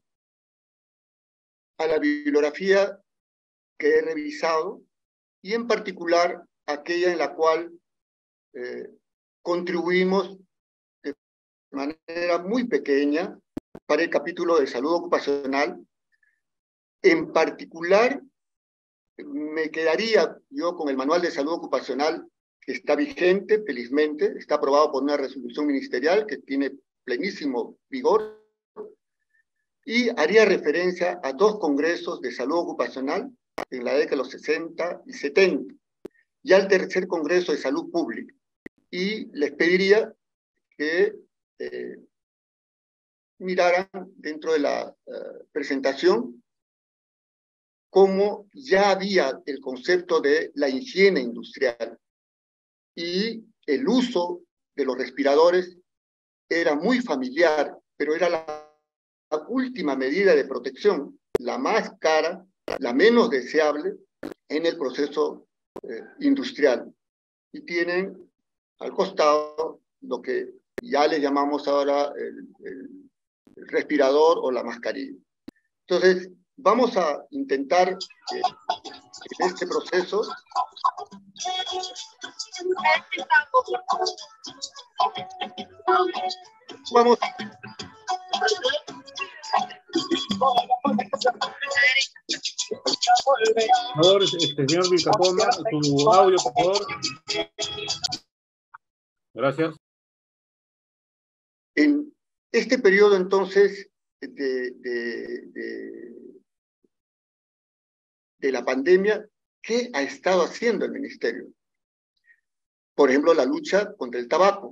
a la bibliografía que he revisado y en particular aquella en la cual eh, contribuimos de manera muy pequeña para el capítulo de salud ocupacional. En particular, me quedaría yo con el manual de salud ocupacional, que está vigente, felizmente, está aprobado por una resolución ministerial que tiene plenísimo vigor, y haría referencia a dos congresos de salud ocupacional en la década de los sesenta y setenta, y al tercer congreso de salud pública. Y les pediría que eh, miraran dentro de la uh, presentación cómo ya había el concepto de la higiene industrial y el uso de los respiradores era muy familiar, pero era la, la última medida de protección, la más cara, la menos deseable en el proceso eh, industrial. Y tienen al costado lo que ya le llamamos ahora el, el, el respirador o la mascarilla. Entonces, vamos a intentar eh, en este proceso vamos Por favor, este, señor Vilcapoma, tu audio, por favor. Gracias. En este periodo, entonces, de, de, de, de la pandemia, ¿qué ha estado haciendo el ministerio? Por ejemplo, la lucha contra el tabaco.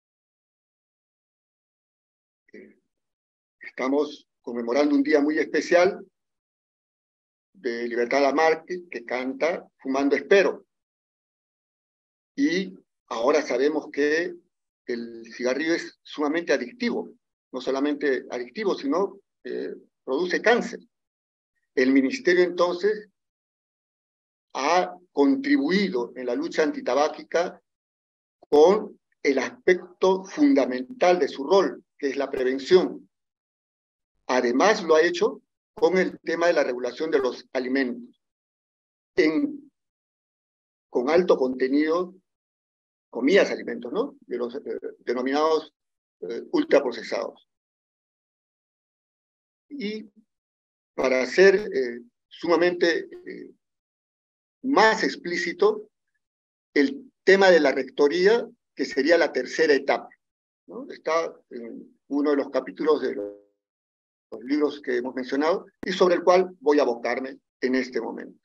Estamos conmemorando un día muy especial de Libertad Lamarque, que canta Fumando Espero. Y ahora sabemos que el cigarrillo es sumamente adictivo. No solamente adictivo, sino eh, produce cáncer. El ministerio, entonces, ha contribuido en la lucha antitabáquica con el aspecto fundamental de su rol, que es la prevención. Además, lo ha hecho con el tema de la regulación de los alimentos, en, con alto contenido, comillas, alimentos, ¿no? De los eh, denominados eh, ultraprocesados. Y para ser eh, sumamente eh, más explícito, el tema de la rectoría, que sería la tercera etapa, ¿no? Está en uno de los capítulos de los, los libros que hemos mencionado y sobre el cual voy a abocarme en este momento.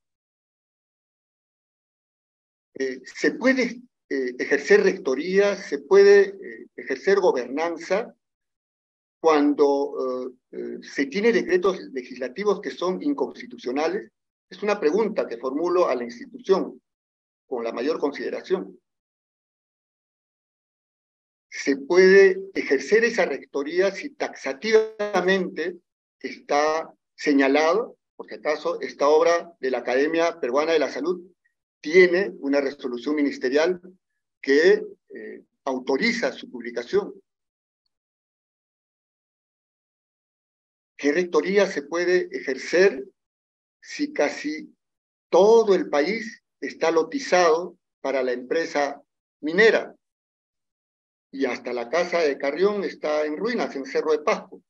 Eh, se puede eh, ejercer rectoría, se puede eh, ejercer gobernanza cuando eh, eh, se tiene decretos legislativos que son inconstitucionales. Es una pregunta que formulo a la institución con la mayor consideración. Se puede ejercer esa rectoría si taxativamente está señalado, por si acaso esta obra de la Academia Peruana de la Salud tiene una resolución ministerial que eh, autoriza su publicación. ¿Qué rectoría se puede ejercer si casi todo el país está lotizado para la empresa minera? Y hasta la casa de Carrión está en ruinas, en Cerro de Pasco.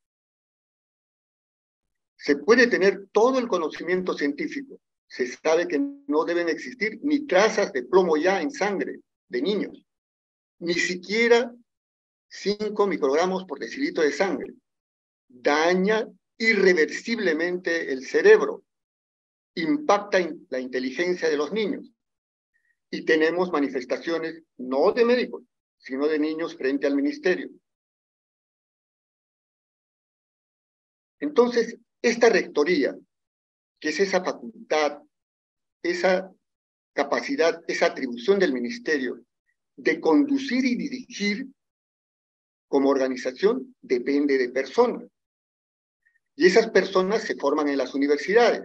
Se puede tener todo el conocimiento científico. Se sabe que no deben existir ni trazas de plomo ya en sangre de niños, ni siquiera cinco microgramos por decilitro de sangre. Daña irreversiblemente el cerebro, impacta in- la inteligencia de los niños. Y tenemos manifestaciones no de médicos, sino de niños frente al ministerio. Entonces, esta rectoría, que es esa facultad, esa capacidad, esa atribución del ministerio de conducir y dirigir como organización, depende de personas. Y esas personas se forman en las universidades.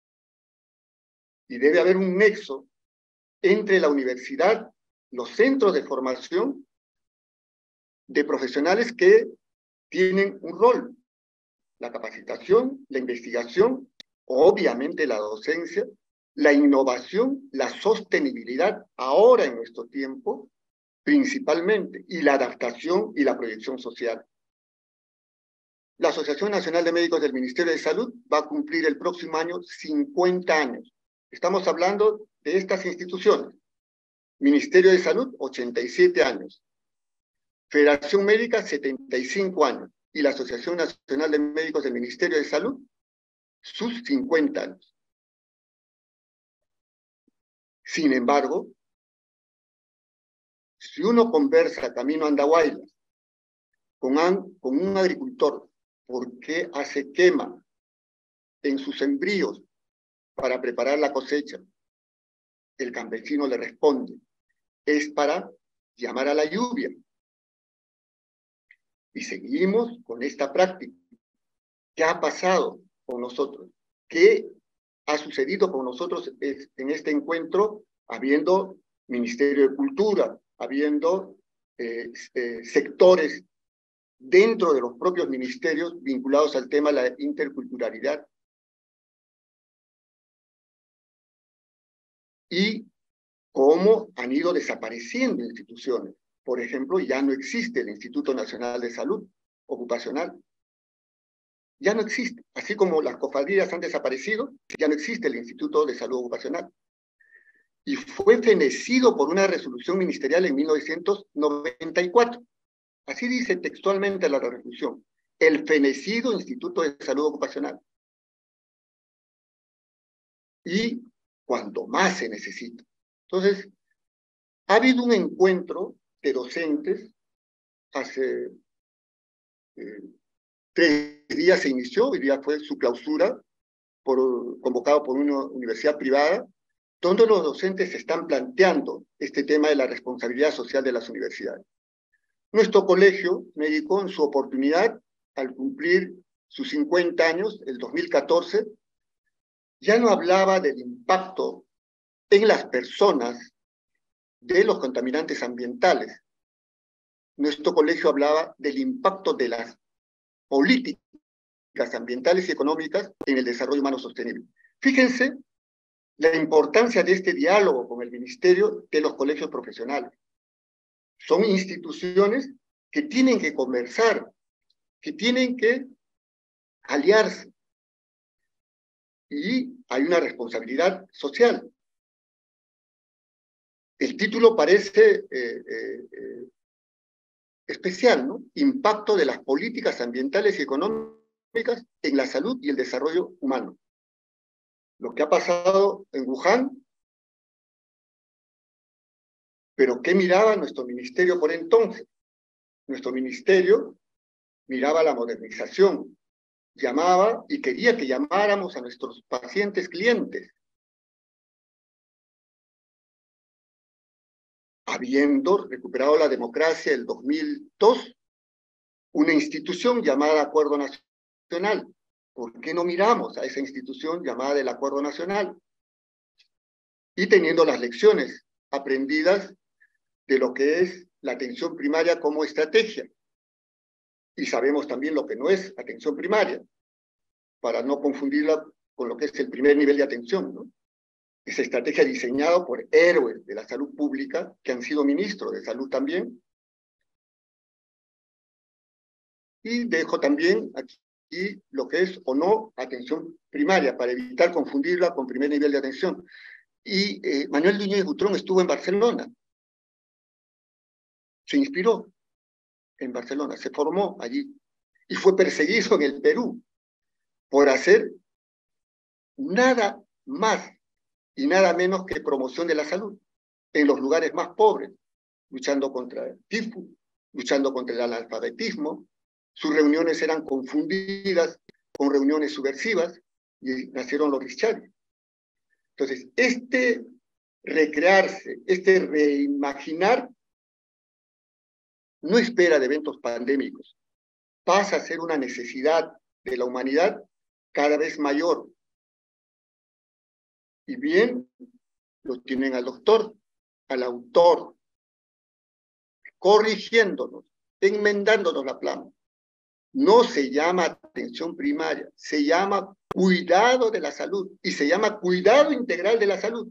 Y debe haber un nexo entre la universidad, los centros de formación de profesionales que tienen un rol, la capacitación, la investigación, obviamente la docencia, la innovación, la sostenibilidad, ahora en nuestro tiempo, principalmente, y la adaptación y la proyección social. La Asociación Nacional de Médicos del Ministerio de Salud va a cumplir el próximo año cincuenta años. Estamos hablando de estas instituciones. Ministerio de Salud, ochenta y siete años. Federación Médica, setenta y cinco años. Y la Asociación Nacional de Médicos del Ministerio de Salud, sus cincuenta años. Sin embargo, si uno conversa camino a Andahuaylas con, an, con un agricultor, ¿por qué hace quema en sus sembríos para preparar la cosecha? El campesino le responde, es para llamar a la lluvia. Y seguimos con esta práctica. ¿Qué ha pasado con nosotros? ¿Qué ha sucedido con nosotros en este encuentro, habiendo Ministerio de Cultura, habiendo eh, eh, sectores dentro de los propios ministerios vinculados al tema de la interculturalidad? Y cómo han ido desapareciendo instituciones. Por ejemplo, ya no existe el Instituto Nacional de Salud Ocupacional. Ya no existe. Así como las cofradías han desaparecido, ya no existe el Instituto de Salud Ocupacional. Y fue fenecido por una resolución ministerial en mil novecientos noventa y cuatro. Así dice textualmente la resolución. El fenecido Instituto de Salud Ocupacional. Y cuando más se necesita. Entonces, ha habido un encuentro de docentes, hace eh, tres días se inició, hoy día fue su clausura, por, convocado por una universidad privada, donde los docentes están planteando este tema de la responsabilidad social de las universidades. Nuestro colegio médico, en su oportunidad, al cumplir sus cincuenta años, el dos mil catorce, ya no hablaba del impacto en las personas de los contaminantes ambientales. Nuestro colegio hablaba del impacto de las políticas ambientales y económicas en el desarrollo humano sostenible. Fíjense la importancia de este diálogo con el Ministerio de los colegios profesionales. Son instituciones que tienen que conversar, que tienen que aliarse. Y hay una responsabilidad social. El título parece eh, eh, eh, especial, ¿no? Impacto de las políticas ambientales y económicas en la salud y el desarrollo humano. Lo que ha pasado en Wuhan, pero ¿qué miraba nuestro ministerio por entonces? Nuestro ministerio miraba la modernización, llamaba y quería que llamáramos a nuestros pacientes clientes, habiendo recuperado la democracia el dos mil dos, una institución llamada Acuerdo Nacional. ¿Por qué no miramos a esa institución llamada del Acuerdo Nacional? Y teniendo las lecciones aprendidas de lo que es la atención primaria como estrategia. Y sabemos también lo que no es atención primaria, para no confundirla con lo que es el primer nivel de atención, ¿no? Esa estrategia diseñada por héroes de la salud pública, que han sido ministros de salud también. Y dejo también aquí lo que es o no atención primaria, para evitar confundirla con primer nivel de atención. Y eh, Manuel Núñez Butrón estuvo en Barcelona. Se inspiró en Barcelona, se formó allí. Y fue perseguido en el Perú por hacer nada más y nada menos que promoción de la salud en los lugares más pobres, luchando contra el tifus, luchando contra el analfabetismo. Sus reuniones eran confundidas con reuniones subversivas y nacieron los Richari. Entonces, este recrearse, este reimaginar, no espera de eventos pandémicos, pasa a ser una necesidad de la humanidad cada vez mayor. Y bien, lo tienen al doctor, al autor, corrigiéndonos, enmendándonos la plana. No se llama atención primaria, se llama cuidado de la salud y se llama cuidado integral de la salud.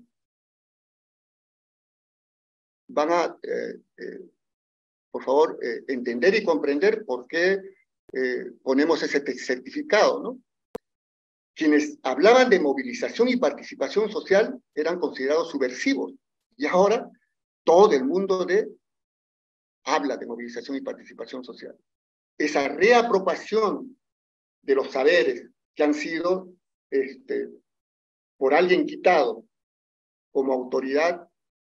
Van a, eh, eh, por favor, eh, entender y comprender por qué eh, ponemos ese certificado, ¿no? Quienes hablaban de movilización y participación social eran considerados subversivos, y ahora todo el mundo de, habla de movilización y participación social. Esa reapropiación de los saberes que han sido este, por alguien quitado como autoridad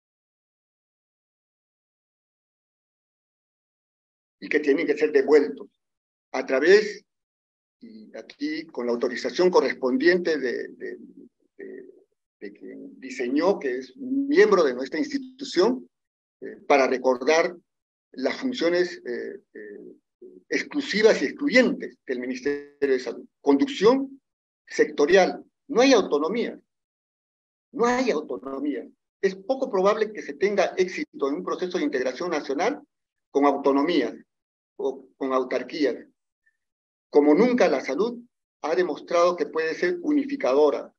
y que tienen que ser devueltos a través, y aquí con la autorización correspondiente de, de, de, de quien diseñó, que es un miembro de nuestra institución, eh, para recordar las funciones eh, eh, exclusivas y excluyentes del Ministerio de Salud. Conducción sectorial. No hay autonomía. No hay autonomía. Es poco probable que se tenga éxito en un proceso de integración nacional con autonomía o con autarquías. Como nunca, la salud ha demostrado que puede ser unificadora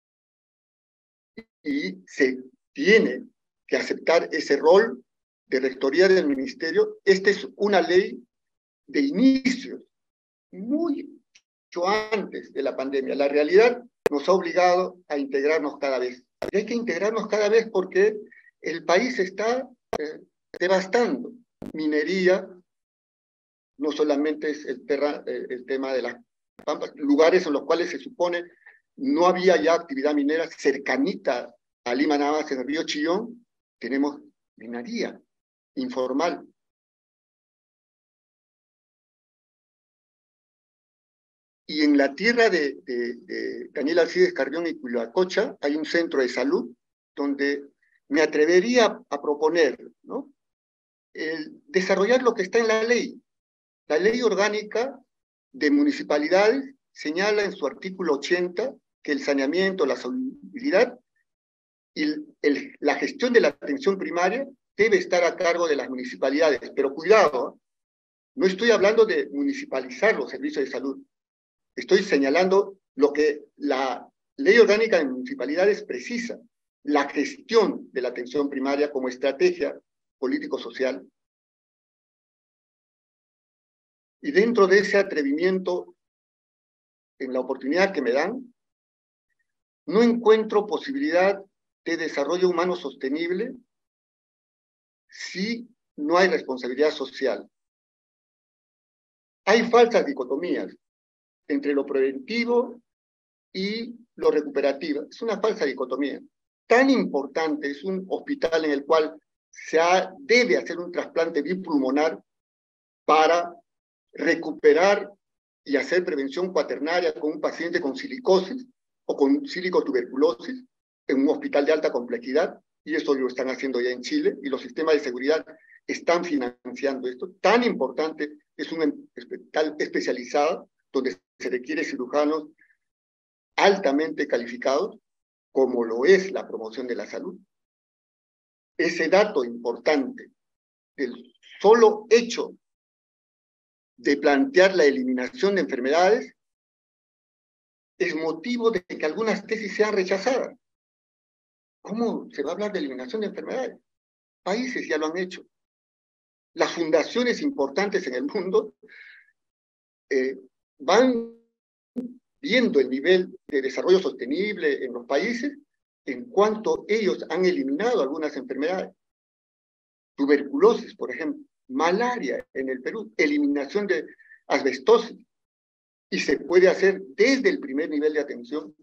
y se tiene que aceptar ese rol de rectoría del ministerio. Esta es una ley de inicios, muy mucho antes de la pandemia. La realidad nos ha obligado a integrarnos cada vez. Y hay que integrarnos cada vez porque el país está eh, devastando. Minería, no solamente es el, terra, eh, el tema de las pampas, lugares en los cuales se supone no había ya actividad minera, cercanita a Lima Navas, en el río Chillón, tenemos minería informal. Y en la tierra de, de, de Daniel Alcides Carrión y Culiacocha hay un centro de salud donde me atrevería a proponer, ¿no?, el desarrollar lo que está en la ley. La ley orgánica de municipalidades señala en su artículo ochenta que el saneamiento, la salubridad y el, el, la gestión de la atención primaria debe estar a cargo de las municipalidades. Pero cuidado, ¿eh? No estoy hablando de municipalizar los servicios de salud. Estoy señalando lo que la ley orgánica de municipalidades precisa, la gestión de la atención primaria como estrategia político-social. Y dentro de ese atrevimiento, en la oportunidad que me dan, no encuentro posibilidad de desarrollo humano sostenible si no hay responsabilidad social. Hay falsas dicotomías entre lo preventivo y lo recuperativo. Es una falsa dicotomía. Tan importante es un hospital en el cual se ha, debe hacer un trasplante bipulmonar para recuperar y hacer prevención cuaternaria con un paciente con silicosis o con silicotuberculosis en un hospital de alta complejidad, y eso lo están haciendo ya en Chile, y los sistemas de seguridad están financiando esto. Tan importante es un hospital especializado donde se requiere cirujanos altamente calificados, como lo es la promoción de la salud. Ese dato importante del solo hecho de plantear la eliminación de enfermedades es motivo de que algunas tesis sean rechazadas. ¿Cómo se va a hablar de eliminación de enfermedades? Países ya lo han hecho. Las fundaciones importantes en el mundo eh, van viendo el nivel de desarrollo sostenible en los países en cuanto ellos han eliminado algunas enfermedades. Tuberculosis, por ejemplo, malaria en el Perú, eliminación de asbestosis, y se puede hacer desde el primer nivel de atención.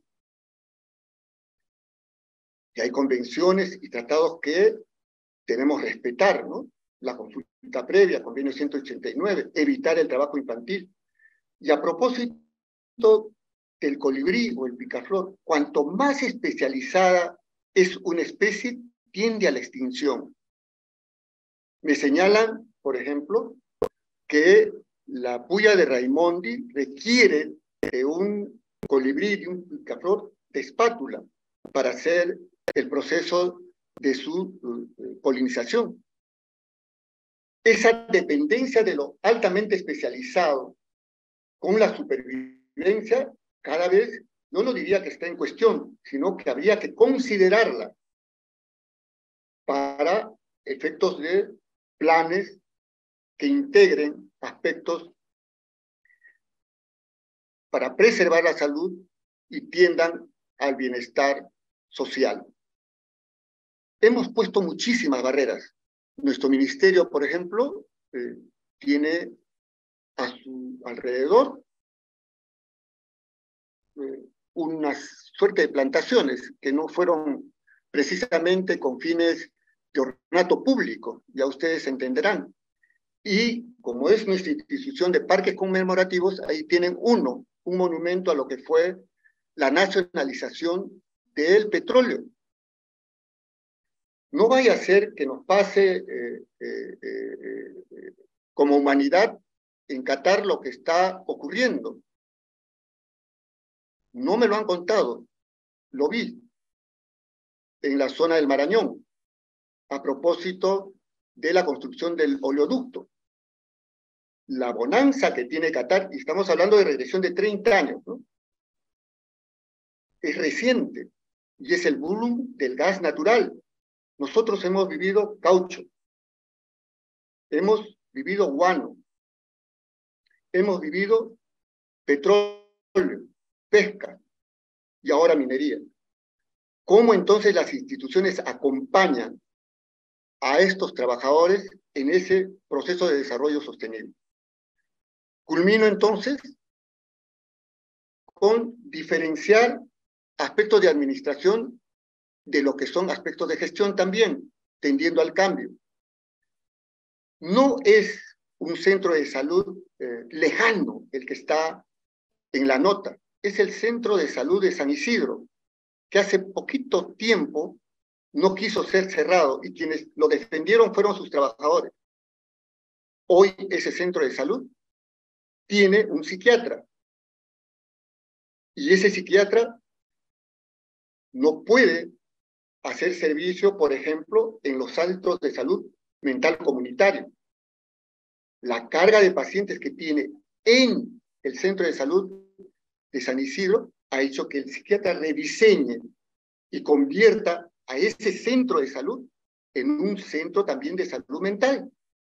Y hay convenciones y tratados que debemos respetar, ¿no? La consulta previa, convenio ciento ochenta y nueve, evitar el trabajo infantil. Y a propósito del colibrí o el picaflor, cuanto más especializada es una especie, tiende a la extinción. Me señalan, por ejemplo, que la puya de Raimondi requiere de un colibrí, de un picaflor de espátula para hacer el proceso de su uh, polinización. Esa dependencia de lo altamente especializado con la supervivencia, cada vez, no lo diría que está en cuestión, sino que habría que considerarla para efectos de planes que integren aspectos para preservar la salud y tiendan al bienestar social. Hemos puesto muchísimas barreras. Nuestro ministerio, por ejemplo, eh, tiene a su alrededor eh, una suerte de plantaciones que no fueron precisamente con fines de ornato público, ya ustedes entenderán. Y como es nuestra institución de parques conmemorativos, ahí tienen uno, un monumento a lo que fue la nacionalización del petróleo. No vaya a ser que nos pase eh, eh, eh, eh, como humanidad en Qatar lo que está ocurriendo. No me lo han contado, lo vi en la zona del Marañón, a propósito de la construcción del oleoducto. La bonanza que tiene Qatar, y estamos hablando de regresión de treinta años, ¿no? Es reciente, y es el boom del gas natural. Nosotros hemos vivido caucho, hemos vivido guano, hemos vivido petróleo, pesca y ahora minería. ¿Cómo entonces las instituciones acompañan a estos trabajadores en ese proceso de desarrollo sostenible? Culmino entonces con diferenciar aspectos de administración de lo que son aspectos de gestión también, tendiendo al cambio. No es un centro de salud eh, lejano el que está en la nota, es el centro de salud de San Isidro, que hace poquito tiempo no quiso ser cerrado y quienes lo defendieron fueron sus trabajadores. Hoy ese centro de salud tiene un psiquiatra y ese psiquiatra no puede hacer servicio, por ejemplo, en los centros de salud mental comunitario. La carga de pacientes que tiene en el centro de salud de San Isidro ha hecho que el psiquiatra rediseñe y convierta a ese centro de salud en un centro también de salud mental.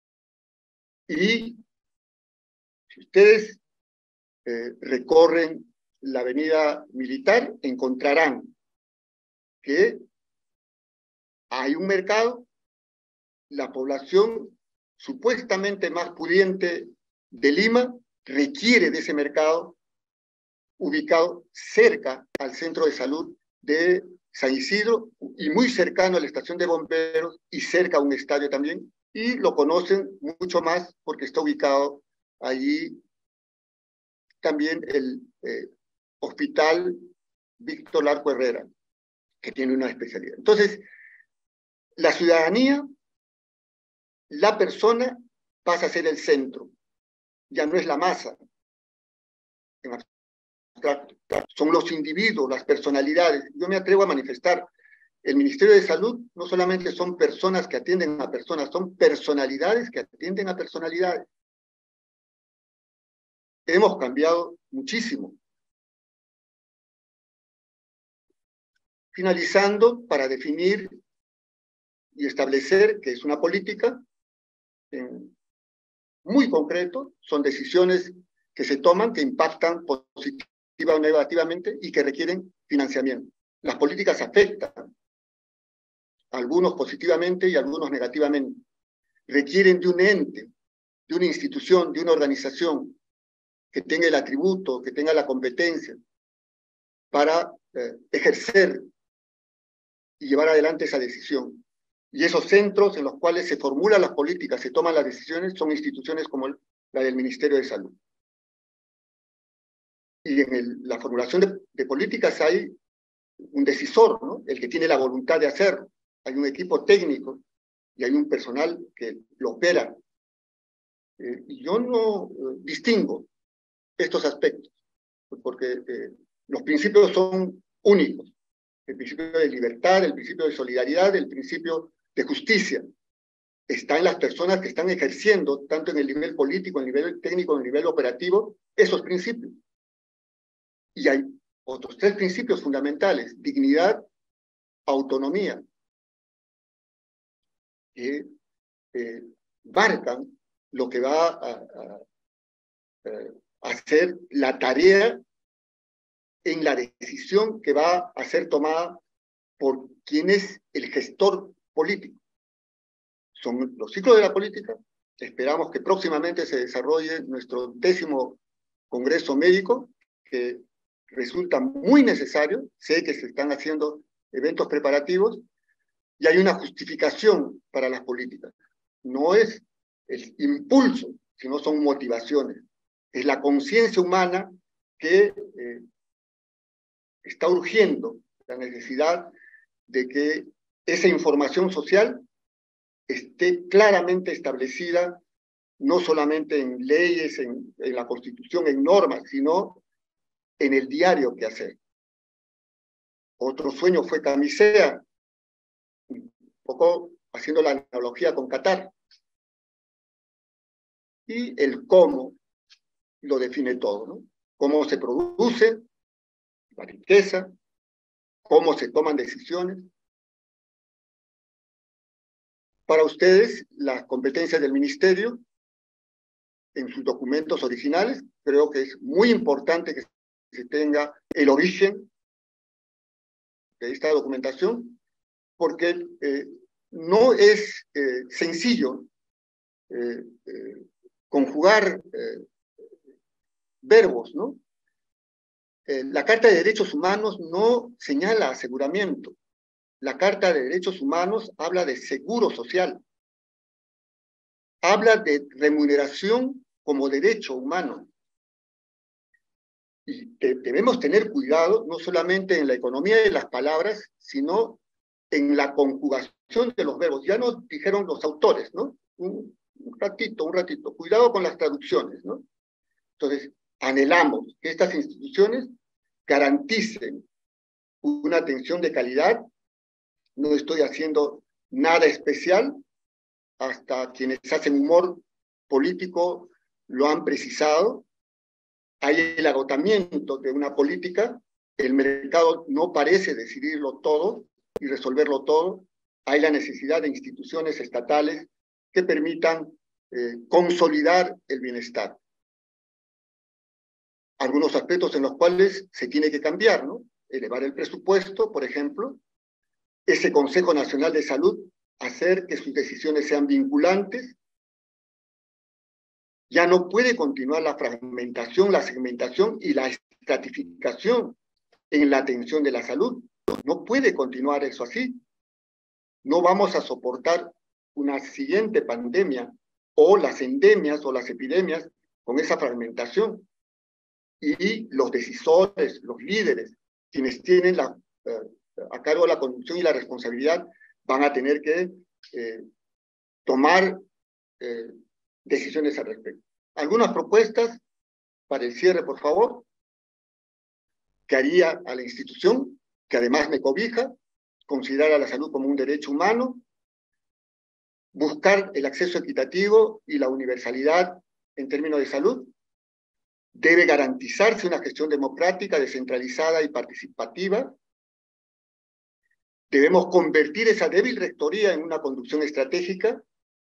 Y si ustedes eh, recorren la avenida Militar, encontrarán que hay un mercado, la población supuestamente más pudiente de Lima requiere de ese mercado ubicado cerca al centro de salud de San Isidro y muy cercano a la estación de bomberos y cerca a un estadio también, y lo conocen mucho más porque está ubicado allí también el eh, Hospital Víctor Larco Herrera, que tiene una especialidad. Entonces, la ciudadanía, la persona pasa a ser el centro, ya no es la masa. En abstracto. Son los individuos, las personalidades. Yo me atrevo a manifestar, el Ministerio de Salud no solamente son personas que atienden a personas, son personalidades que atienden a personalidades. Hemos cambiado muchísimo. Finalizando, para definir y establecer que es una política en muy concreto, son decisiones que se toman, que impactan positiva o negativamente y que requieren financiamiento. Las políticas afectan a algunos positivamente y a algunos negativamente. Requieren de un ente, de una institución, de una organización que tenga el atributo, que tenga la competencia para eh, ejercer y llevar adelante esa decisión. Y esos centros en los cuales se formulan las políticas, se toman las decisiones, son instituciones como la del Ministerio de Salud. Y en el, la formulación de, de políticas hay un decisor, ¿no? El que tiene la voluntad de hacerlo. Hay un equipo técnico y hay un personal que lo opera. Eh, y yo no eh, distingo estos aspectos, porque eh, los principios son únicos. El principio de libertad, el principio de solidaridad, el principio de justicia. Está en las personas que están ejerciendo, tanto en el nivel político, en el nivel técnico, en el nivel operativo, esos principios. Y hay otros tres principios fundamentales: dignidad, autonomía, que eh, marcan lo que va a, a, a hacer la tarea en la decisión que va a ser tomada por quien es el gestor político. Son los ciclos de la política. Esperamos que próximamente se desarrolle nuestro décimo Congreso Médico, que resulta muy necesario. Sé que se están haciendo eventos preparativos y hay una justificación para las políticas. No es el impulso, sino son motivaciones. Es la conciencia humana que eh, está urgiendo la necesidad de que esa información social esté claramente establecida, no solamente en leyes, en, en la Constitución, en normas, sino en el diario que hacer. Otro sueño fue Camisea, un poco haciendo la analogía con Qatar. Y el cómo lo define todo, ¿no? Cómo se produce la riqueza, cómo se toman decisiones. Para ustedes, las competencias del ministerio, en sus documentos originales, creo que es muy importante que se tenga el origen de esta documentación, porque eh, no es eh, sencillo eh, eh, conjugar eh, verbos, ¿no? Eh, la Carta de Derechos Humanos no señala aseguramiento. La Carta de Derechos Humanos habla de seguro social. Habla de remuneración como derecho humano. Y te, debemos tener cuidado no solamente en la economía de las palabras, sino en la conjugación de los verbos. Ya nos dijeron los autores, ¿no? Un, un ratito, un ratito. Cuidado con las traducciones, ¿no? Entonces, anhelamos que estas instituciones garanticen una atención de calidad. No estoy haciendo nada especial, hasta quienes hacen humor político lo han precisado. Hay el agotamiento de una política, el mercado no parece decidirlo todo y resolverlo todo. Hay la necesidad de instituciones estatales que permitan eh, consolidar el bienestar. Algunos aspectos en los cuales se tiene que cambiar, ¿no? Elevar el presupuesto, por ejemplo. Ese Consejo Nacional de Salud, hacer que sus decisiones sean vinculantes. Ya no puede continuar la fragmentación, la segmentación y la estratificación en la atención de la salud. No puede continuar eso así. No vamos a soportar una siguiente pandemia o las endemias o las epidemias con esa fragmentación. Y los decisores, los líderes, quienes tienen la, eh, a cargo la conducción y la responsabilidad, van a tener que eh, tomar eh, decisiones al respecto. Algunas propuestas para el cierre, por favor, que haría a la institución, que además me cobija, considerar a la salud como un derecho humano, buscar el acceso equitativo y la universalidad en términos de salud. Debe garantizarse una gestión democrática, descentralizada y participativa. Debemos convertir esa débil rectoría en una conducción estratégica.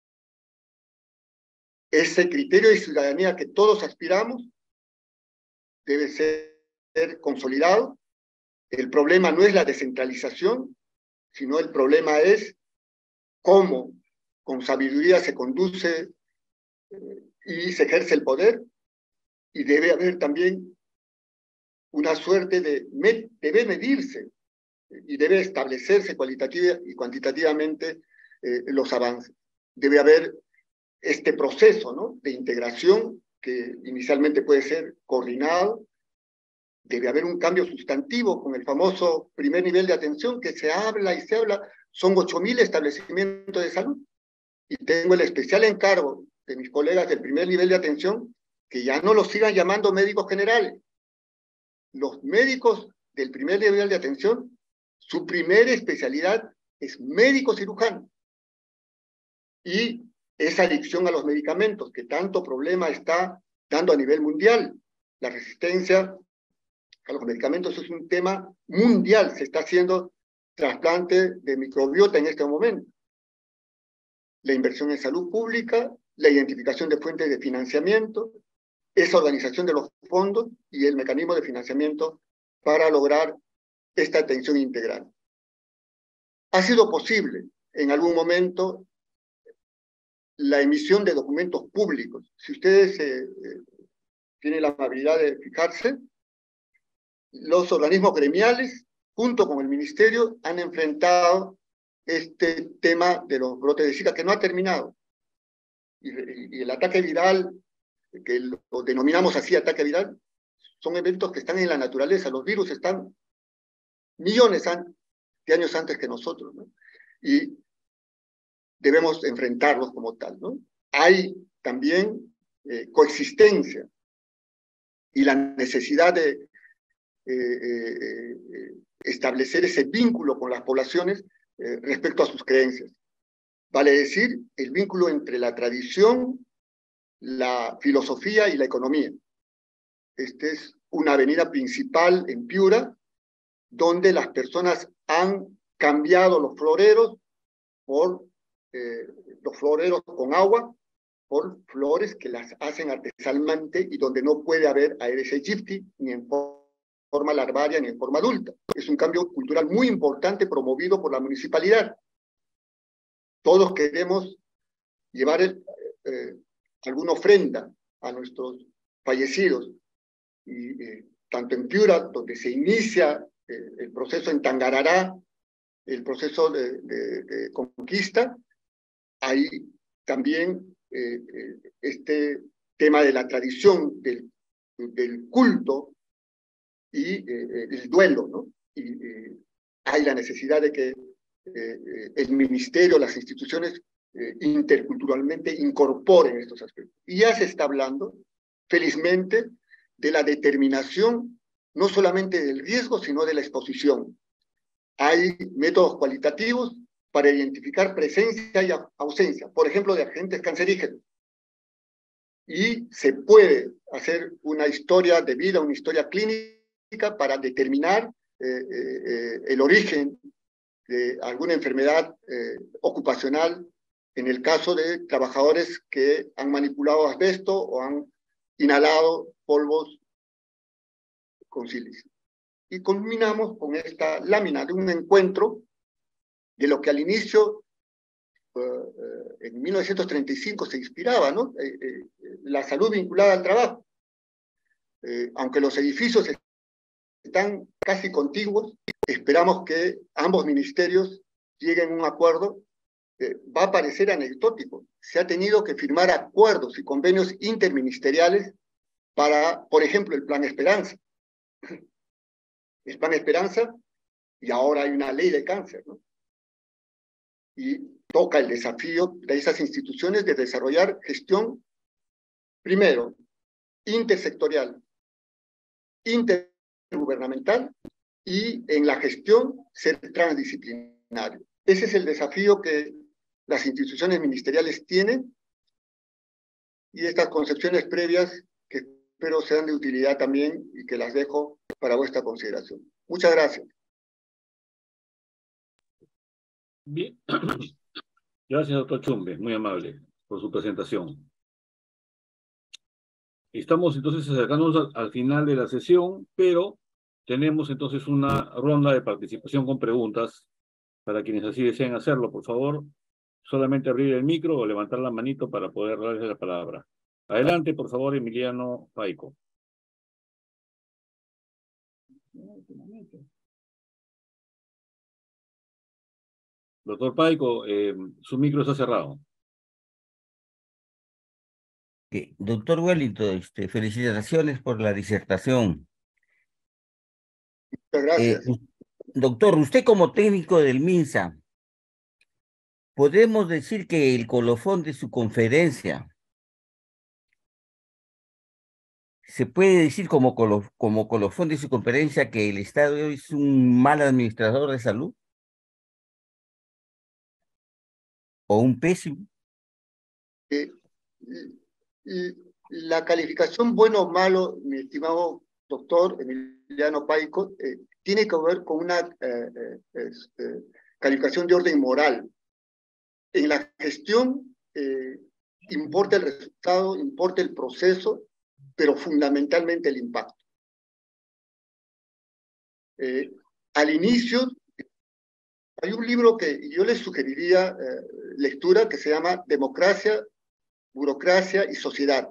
Ese criterio de ciudadanía que todos aspiramos debe ser, ser consolidado. El problema no es la descentralización, sino el problema es cómo con sabiduría se conduce eh, y se ejerce el poder. Y debe haber también una suerte de, med debe medirse y debe establecerse cualitativa y cuantitativamente eh, los avances. Debe haber este proceso, ¿no?, de integración que inicialmente puede ser coordinado. Debe haber un cambio sustantivo con el famoso primer nivel de atención que se habla y se habla. Son ocho mil establecimientos de salud. Y tengo el especial encargo de mis colegas del primer nivel de atención que ya no los sigan llamando médicos generales. Los médicos del primer nivel de atención, su primera especialidad es médico cirujano. Y esa adicción a los medicamentos, que tanto problema está dando a nivel mundial. La resistencia a los medicamentos es un tema mundial. Se está haciendo trasplante de microbiota en este momento. La inversión en salud pública, la identificación de fuentes de financiamiento, esa organización de los fondos y el mecanismo de financiamiento para lograr esta atención integral. Ha sido posible en algún momento la emisión de documentos públicos. Si ustedes eh, eh, tienen la amabilidad de fijarse, los organismos gremiales, junto con el ministerio, han enfrentado este tema de los brotes de Zika, que no ha terminado. Y, y el ataque viral, que lo denominamos así ataque viral, son eventos que están en la naturaleza. Los virus están millones de años antes que nosotros, ¿no? Y debemos enfrentarlos como tal, ¿no? Hay también eh, coexistencia y la necesidad de eh, eh, eh, establecer ese vínculo con las poblaciones eh, respecto a sus creencias. Vale decir, el vínculo entre la tradición, la filosofía y la economía. Esta es una avenida principal en Piura, donde las personas han cambiado los floreros por eh, los floreros con agua, por flores que las hacen artesanalmente y donde no puede haber Aedes aegypti ni en forma larvaria ni en forma adulta. Es un cambio cultural muy importante promovido por la municipalidad. Todos queremos llevar el, eh, alguna ofrenda a nuestros fallecidos. Y eh, tanto en Piura, donde se inicia eh, el proceso en Tangarará, el proceso de, de, de conquista, hay también eh, eh, este tema de la tradición, del, del culto y eh, el duelo, ¿no? Y eh, hay la necesidad de que eh, el ministerio, las instituciones eh, interculturalmente incorporen estos aspectos. Y ya se está hablando, felizmente, de la determinación, no solamente del riesgo, sino de la exposición. Hay métodos cualitativos para identificar presencia y ausencia, por ejemplo, de agentes cancerígenos. Y se puede hacer una historia de vida, una historia clínica para determinar eh, eh, el origen de alguna enfermedad eh, ocupacional en el caso de trabajadores que han manipulado asbesto o han inhalado polvos con sílice. Y culminamos con esta lámina de un encuentro de lo que al inicio, uh, uh, en mil novecientos treinta y cinco, se inspiraba, ¿no? Eh, eh, la salud vinculada al trabajo. Eh, aunque los edificios están casi contiguos, esperamos que ambos ministerios lleguen a un acuerdo. Eh, va a parecer anecdótico. Se ha tenido que firmar acuerdos y convenios interministeriales para, por ejemplo, el Plan Esperanza. El Plan Esperanza, y ahora hay una ley de cáncer, ¿no? Y toca el desafío de esas instituciones de desarrollar gestión, primero, intersectorial, intergubernamental, y en la gestión ser transdisciplinario. Ese es el desafío que las instituciones ministeriales tienen, y estas concepciones previas que espero sean de utilidad también y que las dejo para vuestra consideración. Muchas gracias. Bien. Gracias, doctor Chumbe, muy amable por su presentación. Estamos entonces acercándonos al, al final de la sesión, pero tenemos entonces una ronda de participación con preguntas para quienes así deseen hacerlo. Por favor, solamente abrir el micro o levantar la manito para poder darles la palabra. Adelante, por favor, Emiliano Paico. Doctor Paico, eh, su micro está cerrado. Eh, doctor Wellington, este, felicitaciones por la disertación. Muchas gracias. Eh, doctor, usted como técnico del MINSA, ¿podemos decir que el colofón de su conferencia se puede decir como, colo, como colofón de su conferencia que el Estado es un mal administrador de salud? ¿O un pésimo? Eh, la calificación bueno o malo, mi estimado doctor Emiliano Paico, eh, tiene que ver con una eh, eh, eh, calificación de orden moral. En la gestión eh, importa el resultado, importa el proceso pero fundamentalmente el impacto. Eh, al inicio, hay un libro que yo les sugeriría eh, lectura que se llama Democracia, Burocracia y Sociedad.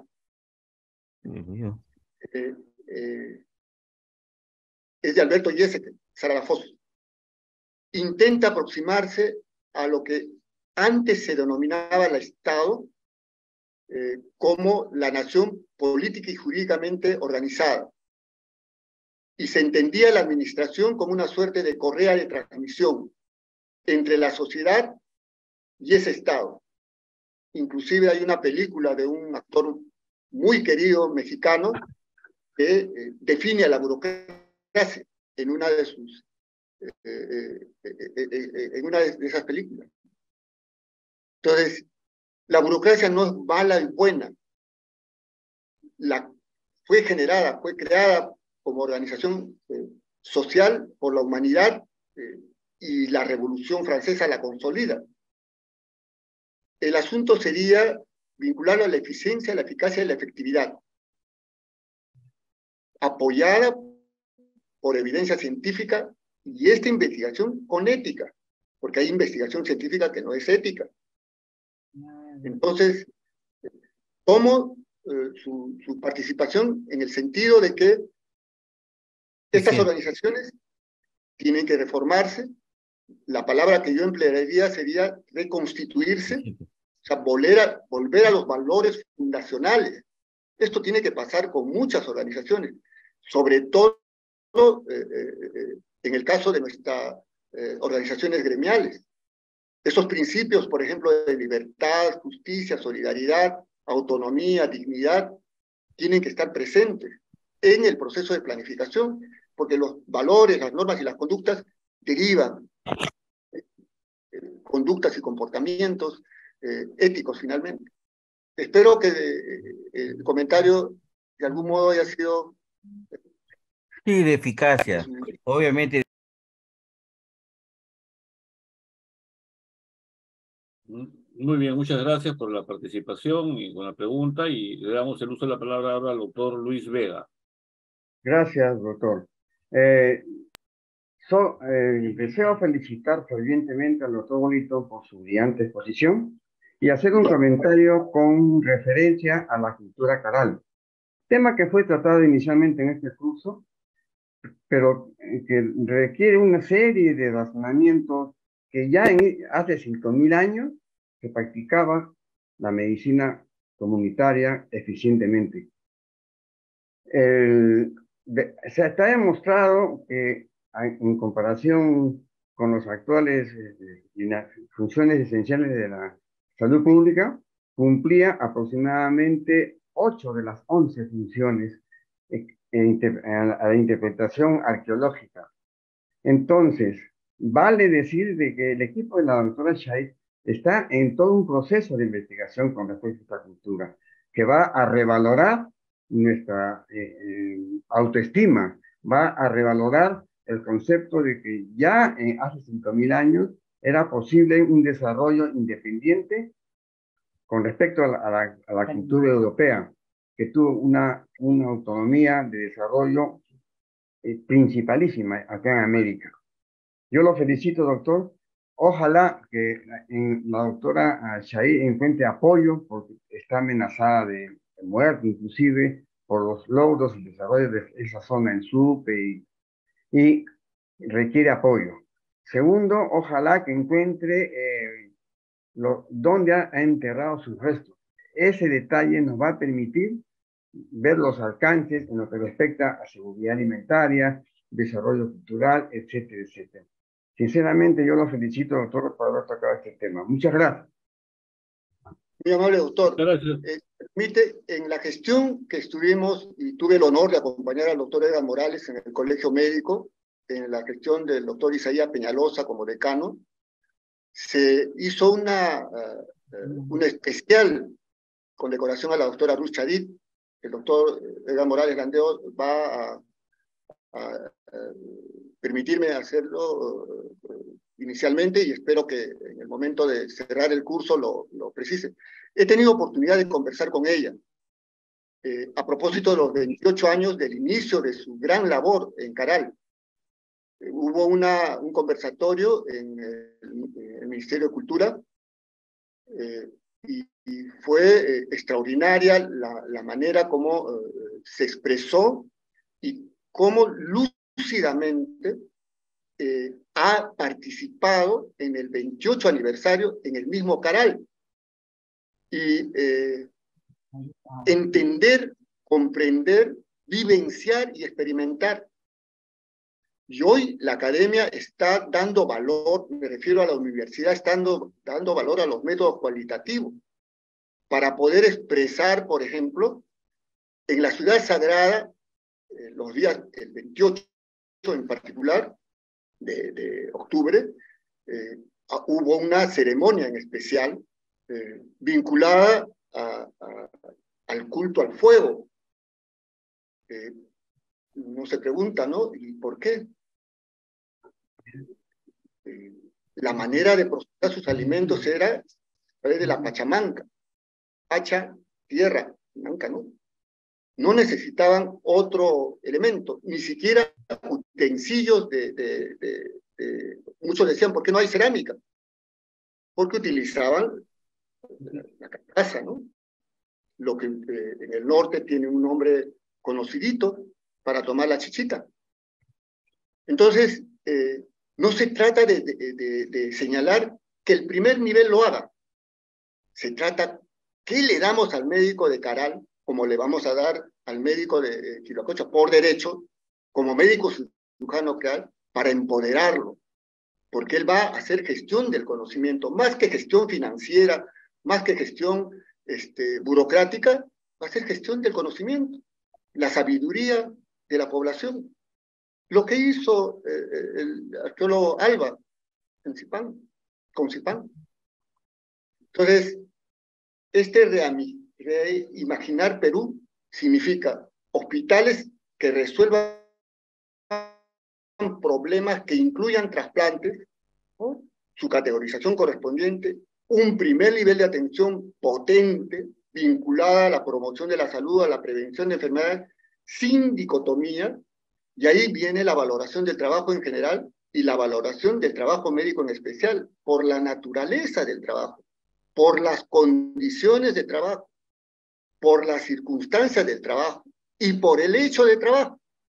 Eh, eh, es de Alberto Yeseke, Zaragoza. Intenta aproximarse a lo que antes se denominaba el Estado eh, como la nación política y jurídicamente organizada. Y se entendía la administración como una suerte de correa de transmisión entre la sociedad y ese Estado. Inclusive hay una película de un actor muy querido mexicano que eh, define a la burocracia en una de sus eh, eh, eh, eh, eh, en una de esas películas. Entonces, la burocracia no es mala y buena. La, fue generada, fue creada como organización eh, social por la humanidad eh, y la Revolución Francesa la consolida. El asunto sería vincularlo a la eficiencia, la eficacia y la efectividad, apoyada por evidencia científica y esta investigación con ética, porque hay investigación científica que no es ética. Entonces, tomo eh, su, su participación en el sentido de que estas organizaciones tienen que reformarse. La palabra que yo emplearía sería reconstituirse, o sea, volver a, volver a los valores fundacionales. Esto tiene que pasar con muchas organizaciones, sobre todo eh, eh, en el caso de nuestras eh, organizaciones gremiales. Esos principios, por ejemplo, de libertad, justicia, solidaridad, autonomía, dignidad, tienen que estar presentes en el proceso de planificación, porque los valores, las normas y las conductas derivan eh, conductas y comportamientos eh, éticos finalmente. Espero que eh, el comentario de algún modo haya sido... Sí, de eficacia. Obviamente. Muy bien, muchas gracias por la participación y con la pregunta, y le damos el uso de la palabra ahora al doctor Luis Vega. Gracias, doctor. Eh, so, eh, deseo felicitar fervientemente al doctor Bolito por su brillante exposición y hacer un comentario con referencia a la cultura caral, tema que fue tratado inicialmente en este curso, pero que requiere una serie de razonamientos que ya en, hace cinco mil años se practicaba la medicina comunitaria eficientemente. El, de, se está demostrado que en comparación con las actuales eh, funciones esenciales de la salud pública, cumplía aproximadamente ocho de las once funciones eh, a la interpretación arqueológica. Entonces, vale decir de que el equipo de la doctora Shai está en todo un proceso de investigación con respecto a esta cultura, que va a revalorar nuestra eh, eh, autoestima, va a revalorar el concepto de que ya eh, hace cinco mil años era posible un desarrollo independiente con respecto a la, a la, a la cultura europea, que tuvo una, una autonomía de desarrollo eh, principalísima acá en América. Yo lo felicito, doctor. Ojalá que en la doctora Shai encuentre apoyo, porque está amenazada de, de muerte, inclusive por los logros y desarrollo de esa zona en Supe, y, y requiere apoyo. Segundo, ojalá que encuentre eh, lo, dónde ha, ha enterrado sus restos. Ese detalle nos va a permitir ver los alcances en lo que respecta a seguridad alimentaria, desarrollo cultural, etcétera, etcétera. Sinceramente, yo lo felicito, doctor, por haber tocado este tema. Muchas gracias. Muy amable, doctor. Eh, permite, en la gestión que estuvimos, y tuve el honor de acompañar al doctor Edgar Morales en el Colegio Médico, en la gestión del doctor Isaías Peñalosa como decano, se hizo una, uh, una especial condecoración a la doctora Ruth Chadid. El doctor Edgar Morales Landeo va a, a, a permitirme hacerlo uh, inicialmente, y espero que en el momento de cerrar el curso lo, lo precise. He tenido oportunidad de conversar con ella. eh, a propósito de los veintiocho años del inicio de su gran labor en Caral. Eh, hubo una, un conversatorio en el, en el Ministerio de Cultura eh, y, y fue eh, extraordinaria la, la manera como eh, se expresó y cómo lúcidamente eh, ha participado en el veintiocho aniversario en el mismo Caral. Y eh, entender, comprender, vivenciar y experimentar. Y hoy la academia está dando valor, me refiero a la universidad, está dando, dando valor a los métodos cualitativos para poder expresar, por ejemplo, en la ciudad sagrada, eh, los días, el veintiocho en particular, de, de octubre, eh, hubo una ceremonia en especial eh, vinculada a, a, al culto al fuego. Eh, uno se pregunta, ¿no? ¿Y por qué? Eh, la manera de procesar sus alimentos era a través de la pachamanca. Pacha, tierra, manca, ¿no? No necesitaban otro elemento, ni siquiera utensilios de, de, de, de... Muchos decían, ¿por qué no hay cerámica? Porque utilizaban la carcasa, ¿no? Lo que eh, en el norte tiene un nombre conocidito para tomar la chichita. Entonces, eh, no se trata de, de, de, de señalar que el primer nivel lo haga. Se trata qué le damos al médico de Caral, como le vamos a dar al médico de Quilococha, por derecho, como médico cirujano Caral, para empoderarlo. Porque él va a hacer gestión del conocimiento, más que gestión financiera, más que gestión este, burocrática, va a ser gestión del conocimiento, la sabiduría de la población. Lo que hizo eh, el arqueólogo Alba en Zipán, con Zipán. Entonces, este reimaginar Perú significa hospitales que resuelvan problemas que incluyan trasplantes, ¿no? Su categorización correspondiente, un primer nivel de atención potente vinculada a la promoción de la salud, a la prevención de enfermedades, sin dicotomía, y ahí viene la valoración del trabajo en general y la valoración del trabajo médico en especial, por la naturaleza del trabajo, por las condiciones de trabajo, por las circunstancias del trabajo y por el hecho de trabajo.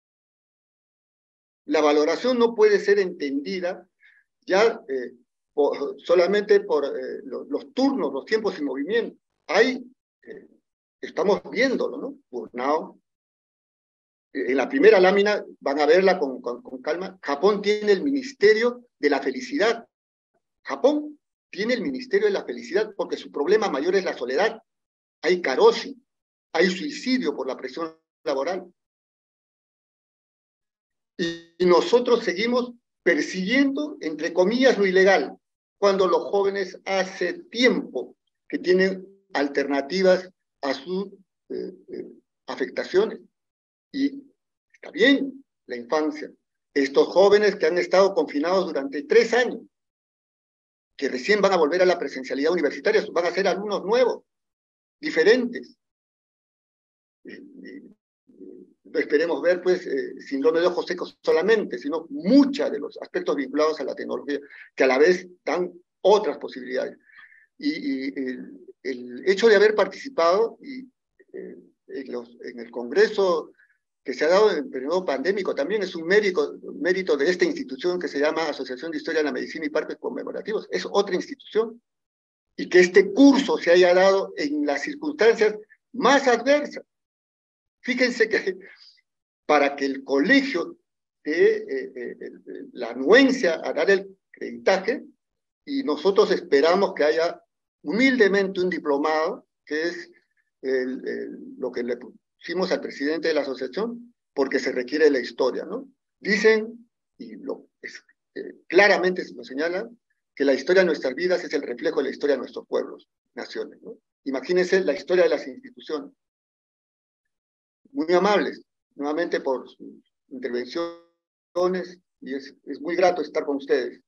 La valoración no puede ser entendida ya eh, por, solamente por eh, los, los turnos, los tiempos y movimientos. Hay, eh, estamos viéndolo, ¿no? Burnao. En la primera lámina, van a verla con, con, con calma, Japón tiene el Ministerio de la Felicidad. Japón tiene el Ministerio de la Felicidad porque su problema mayor es la soledad. Hay karoshi, hay suicidio por la presión laboral. Y nosotros seguimos persiguiendo, entre comillas, lo ilegal, cuando los jóvenes hace tiempo que tienen alternativas a sus eh, eh, afectaciones. Y está bien la infancia. Estos jóvenes que han estado confinados durante tres años, que recién van a volver a la presencialidad universitaria, van a ser alumnos nuevos, diferentes. No esperemos ver, pues, eh, síndrome de ojos secos solamente, sino muchos de los aspectos vinculados a la tecnología, que a la vez dan otras posibilidades. Y, y el, el hecho de haber participado y, eh, en, los, en el Congreso que se ha dado en el periodo pandémico también es un mérito, un mérito de esta institución que se llama Asociación de Historia de la Medicina y Parques Conmemorativos. Es otra institución. Y que este curso se haya dado en las circunstancias más adversas. Fíjense que para que el colegio dé eh, eh, la anuencia a dar el creditaje, y nosotros esperamos que haya humildemente un diplomado, que es el, el, lo que le pusimos al presidente de la asociación, porque se requiere la historia, ¿no? Dicen, y lo, es, eh, claramente se lo señalan, que la historia de nuestras vidas es el reflejo de la historia de nuestros pueblos, naciones, ¿no? Imagínense la historia de las instituciones. Muy amables, nuevamente por sus intervenciones, y es, es muy grato estar con ustedes.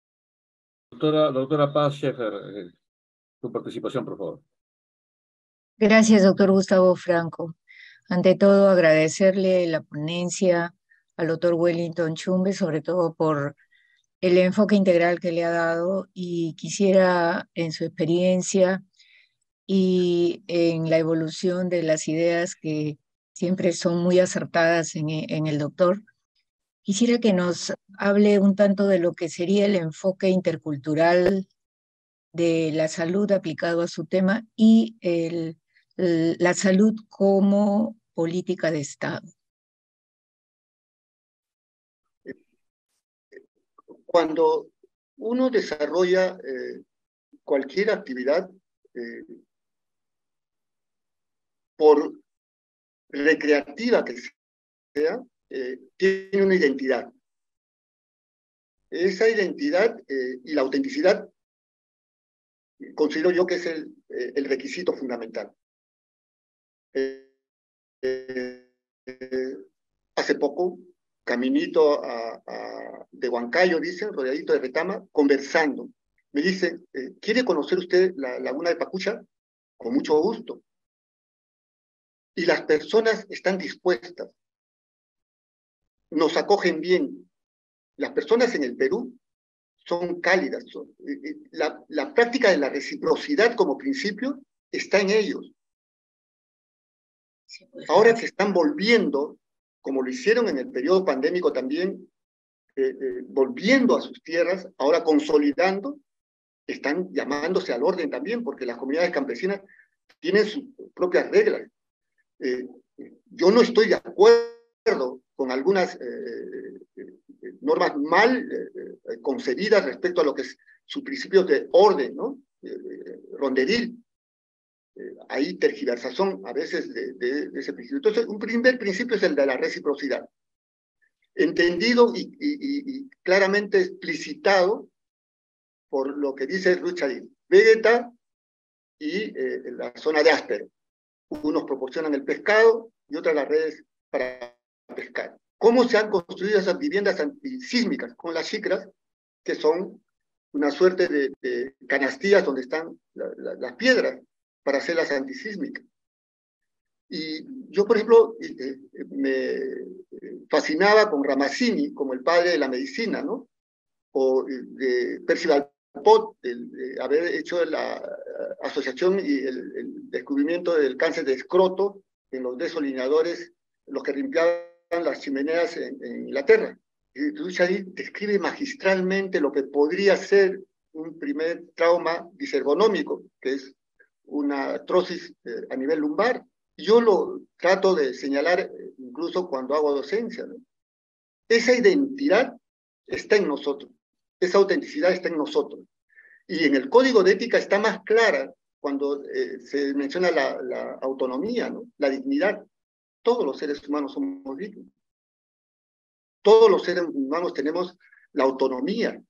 Doctora, doctora Paz Schaeffer, eh, su participación, por favor. Gracias, doctor Gustavo Franco. Ante todo, agradecerle la ponencia al doctor Wellington Chumbe, sobre todo por el enfoque integral que le ha dado, y quisiera, en su experiencia y en la evolución de las ideas que siempre son muy acertadas en, en el doctor, quisiera que nos hable un tanto de lo que sería el enfoque intercultural de la salud aplicado a su tema y el, el, la salud como política de Estado. Cuando uno desarrolla eh, cualquier actividad, eh, por recreativa que sea, eh, tiene una identidad. Esa identidad eh, y la autenticidad considero yo que es el, eh, el requisito fundamental. Eh, eh, eh, hace poco, caminito a, a, de Huancayo, dicen, rodeadito de Retama, conversando. Me dice, eh, ¿quiere conocer usted la laguna de Pacucha? Con mucho gusto. Y las personas están dispuestas, nos acogen bien. Las personas en el Perú son cálidas. Son, eh, la, la práctica de la reciprocidad como principio está en ellos. Ahora que están volviendo, como lo hicieron en el periodo pandémico también, eh, eh, volviendo a sus tierras, ahora consolidando, están llamándose al orden también, porque las comunidades campesinas tienen sus propias reglas. Eh, yo no estoy de acuerdo con algunas eh, eh, normas mal eh, concebidas respecto a lo que es su principio de orden, ¿no? Eh, eh, ronderil. Eh, hay tergiversación a veces de, de, de ese principio. Entonces, un primer principio es el de la reciprocidad. Entendido y, y, y claramente explicitado por lo que dice Ruchadín. Vegeta y eh, la zona de áspero. Unos proporcionan el pescado y otras las redes para pescar. ¿Cómo se han construido esas viviendas antisísmicas? Con las chicras, que son una suerte de, de canastillas donde están la, la, las piedras para hacerlas antisísmicas. Y yo, por ejemplo, eh, me fascinaba con Ramazzini, como el padre de la medicina, ¿no? O de Percival Pot, el, de haber hecho la asociación y el, el descubrimiento del cáncer de escroto en los desolineadores, los que limpiaban las chimeneas en, en Inglaterra. Y Ruchadí describe magistralmente lo que podría ser un primer trauma disergonómico, que es una artrosis eh, a nivel lumbar. Yo lo trato de señalar eh, incluso cuando hago docencia, ¿no? Esa identidad está en nosotros, esa autenticidad está en nosotros. Y en el código de ética está más clara cuando eh, se menciona la, la autonomía, ¿no? La dignidad. Todos los seres humanos somos dignos. Todos los seres humanos tenemos la autonomía.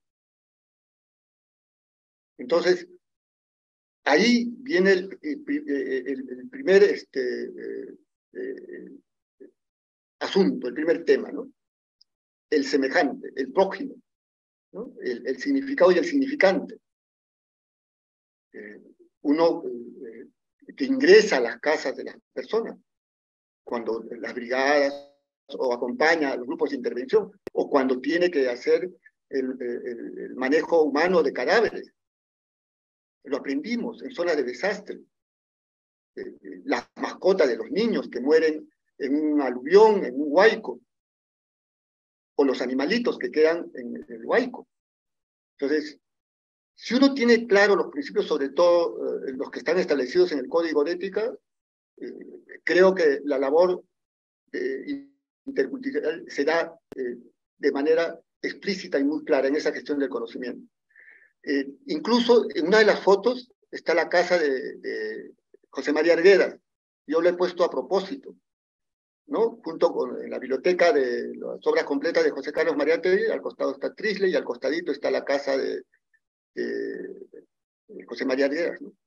Entonces, ahí viene el, el, el, el primer este, eh, eh, asunto, el primer tema, ¿no? El semejante, el prójimo, ¿no? el, el significado y el significante. Eh, uno eh, que ingresa a las casas de las personas, cuando las brigadas o acompaña a los grupos de intervención, o cuando tiene que hacer el, el, el manejo humano de cadáveres. Lo aprendimos en zonas de desastre. Eh, las mascotas de los niños que mueren en un aluvión, en un huaico, o los animalitos que quedan en el huaico. Entonces, si uno tiene claro los principios, sobre todo eh, los que están establecidos en el Código de Ética, eh, creo que la labor eh, intercultural se da eh, de manera explícita y muy clara en esa gestión del conocimiento. Eh, incluso en una de las fotos está la casa de, de José María Arguedas. Yo lo he puesto a propósito, ¿no? Junto con la biblioteca de las obras completas de José Carlos Mariátegui, al costado está Trisle y al costadito está la casa de, de, de José María Arguedas, ¿no?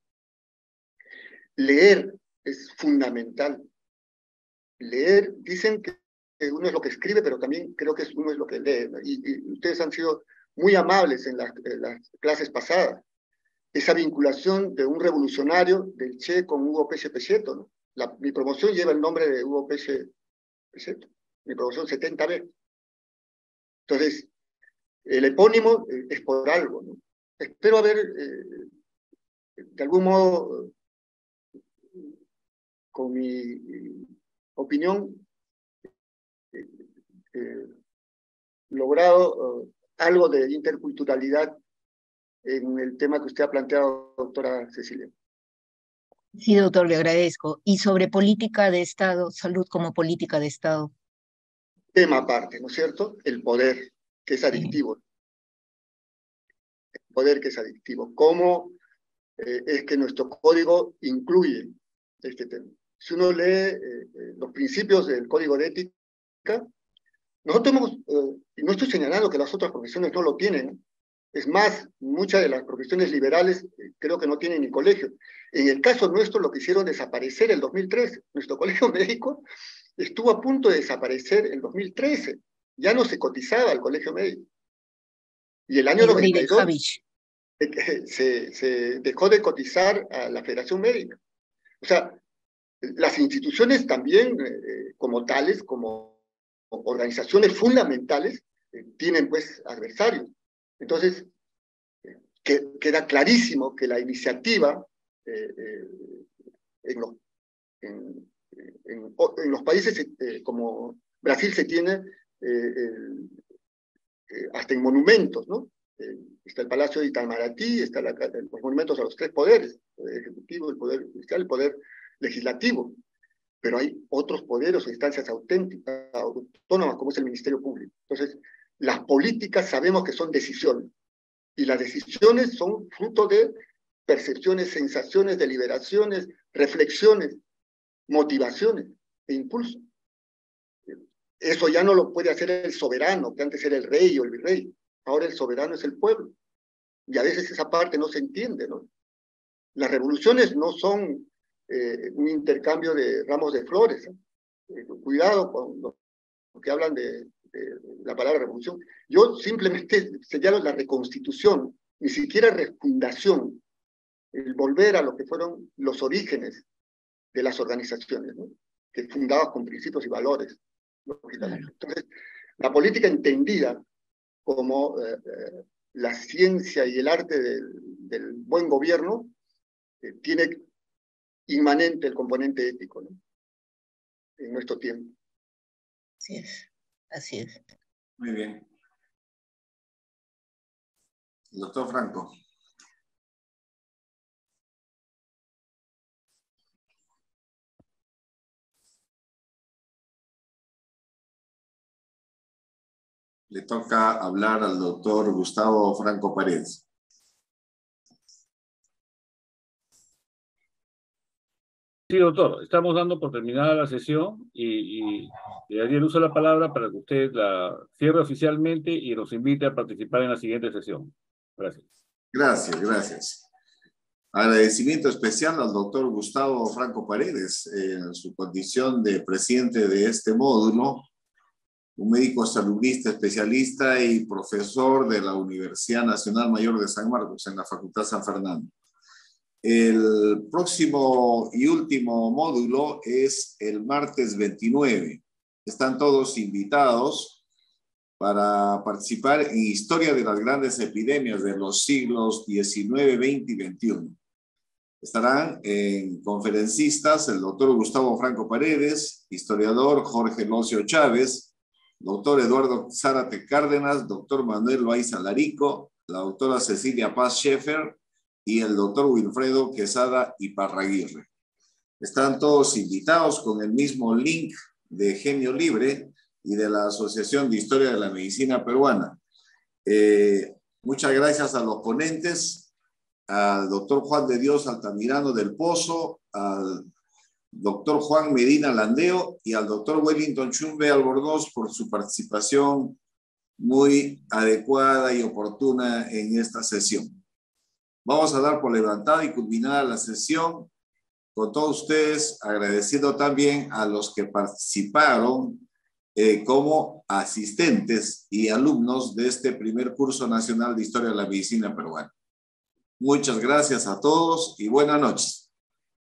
Leer es fundamental. Leer, dicen que uno es lo que escribe, pero también creo que uno es lo que lee, ¿no? y, y ustedes han sido muy amables en las, en las clases pasadas. esa vinculación de un revolucionario del Che con Hugo Pese Peseto, ¿no? La, mi promoción lleva el nombre de Hugo Pese Peseto, mi promoción setenta B. Entonces, el epónimo eh, es por algo, ¿no? Espero haber, eh, de algún modo, con mi eh, opinión, eh, eh, logrado eh, algo de interculturalidad en el tema que usted ha planteado, doctora Cecilia. Sí, doctor, le agradezco. Y sobre política de Estado, salud como política de Estado. Tema aparte, ¿no es cierto? El poder, que es adictivo. El poder que es adictivo. ¿Cómo eh, es que nuestro código incluye este tema? Si uno lee eh, eh, los principios del código de ética, nosotros hemos, eh, y no estoy señalando que las otras profesiones no lo tienen, ¿eh? Es más, muchas de las profesiones liberales eh, creo que no tienen ni colegio. En el caso nuestro lo quisieron desaparecer el dos mil trece. Nuestro colegio médico estuvo a punto de desaparecer el dos mil trece. Ya no se cotizaba al colegio médico. Y el año noventa y dos eh, se, se dejó de cotizar a la Federación Médica. O sea, las instituciones también, eh, como tales, como organizaciones fundamentales, eh, tienen pues adversarios. Entonces, eh, que, queda clarísimo que la iniciativa eh, eh, en, los, en, en, en los países eh, como Brasil se tiene eh, el, eh, hasta en monumentos, ¿no? Eh, está el Palacio de Itamaraty, están la, los monumentos a los tres poderes, el poder ejecutivo, el poder judicial, el poder legislativo, pero hay otros poderes o instancias auténticas, autónomas, como es el Ministerio Público. Entonces, las políticas sabemos que son decisiones, y las decisiones son fruto de percepciones, sensaciones, deliberaciones, reflexiones, motivaciones e impulsos. Eso ya no lo puede hacer el soberano, que antes era el rey o el virrey. Ahora el soberano es el pueblo. Y a veces esa parte no se entiende, ¿no? Las revoluciones no son eh, un intercambio de ramos de flores, ¿eh? Eh, cuidado con los que hablan de, de la palabra revolución. Yo simplemente señalo la reconstitución, ni siquiera refundación, el volver a lo que fueron los orígenes de las organizaciones, ¿no? Que fundadas con principios y valores, lógicamente. Entonces, la política entendida como eh, eh, la ciencia y el arte del, del buen gobierno eh, tiene inmanente el componente ético, ¿no? En nuestro tiempo. Así es, así es. Muy bien. Doctor Franco. Le toca hablar al doctor Gustavo Franco Paredes. Sí, doctor, estamos dando por terminada la sesión y, y le daría el uso de la palabra para que usted la cierre oficialmente y nos invite a participar en la siguiente sesión. Gracias. Gracias, gracias. Agradecimiento especial al doctor Gustavo Franco Paredes en su condición de presidente de este módulo, un médico saludista especialista y profesor de la Universidad Nacional Mayor de San Marcos en la Facultad San Fernando. El próximo y último módulo es el martes veintinueve. Están todos invitados para participar en Historia de las Grandes Epidemias de los siglos diecinueve, veinte y veintiuno. Estarán en conferencistas el doctor Gustavo Franco Paredes, historiador Jorge Locio Chávez, doctor Eduardo Zárate Cárdenas, doctor Manuel Baiza Larico, la doctora Cecilia Paz Schaeffer y el doctor Wilfredo Quesada Iparraguirre. Están todos invitados con el mismo link de Genio Libre y de la Asociación de Historia de la Medicina Peruana. Eh, muchas gracias a los ponentes, al doctor Juan de Dios Altamirano del Pozo, al doctor Juan Medina Landeo y al doctor Wellington Chumbe Albornoz por su participación muy adecuada y oportuna en esta sesión. Vamos a dar por levantada y culminada la sesión con todos ustedes, agradeciendo también a los que participaron eh, como asistentes y alumnos de este primer curso nacional de Historia de la Medicina Peruana. Muchas gracias a todos y buenas noches.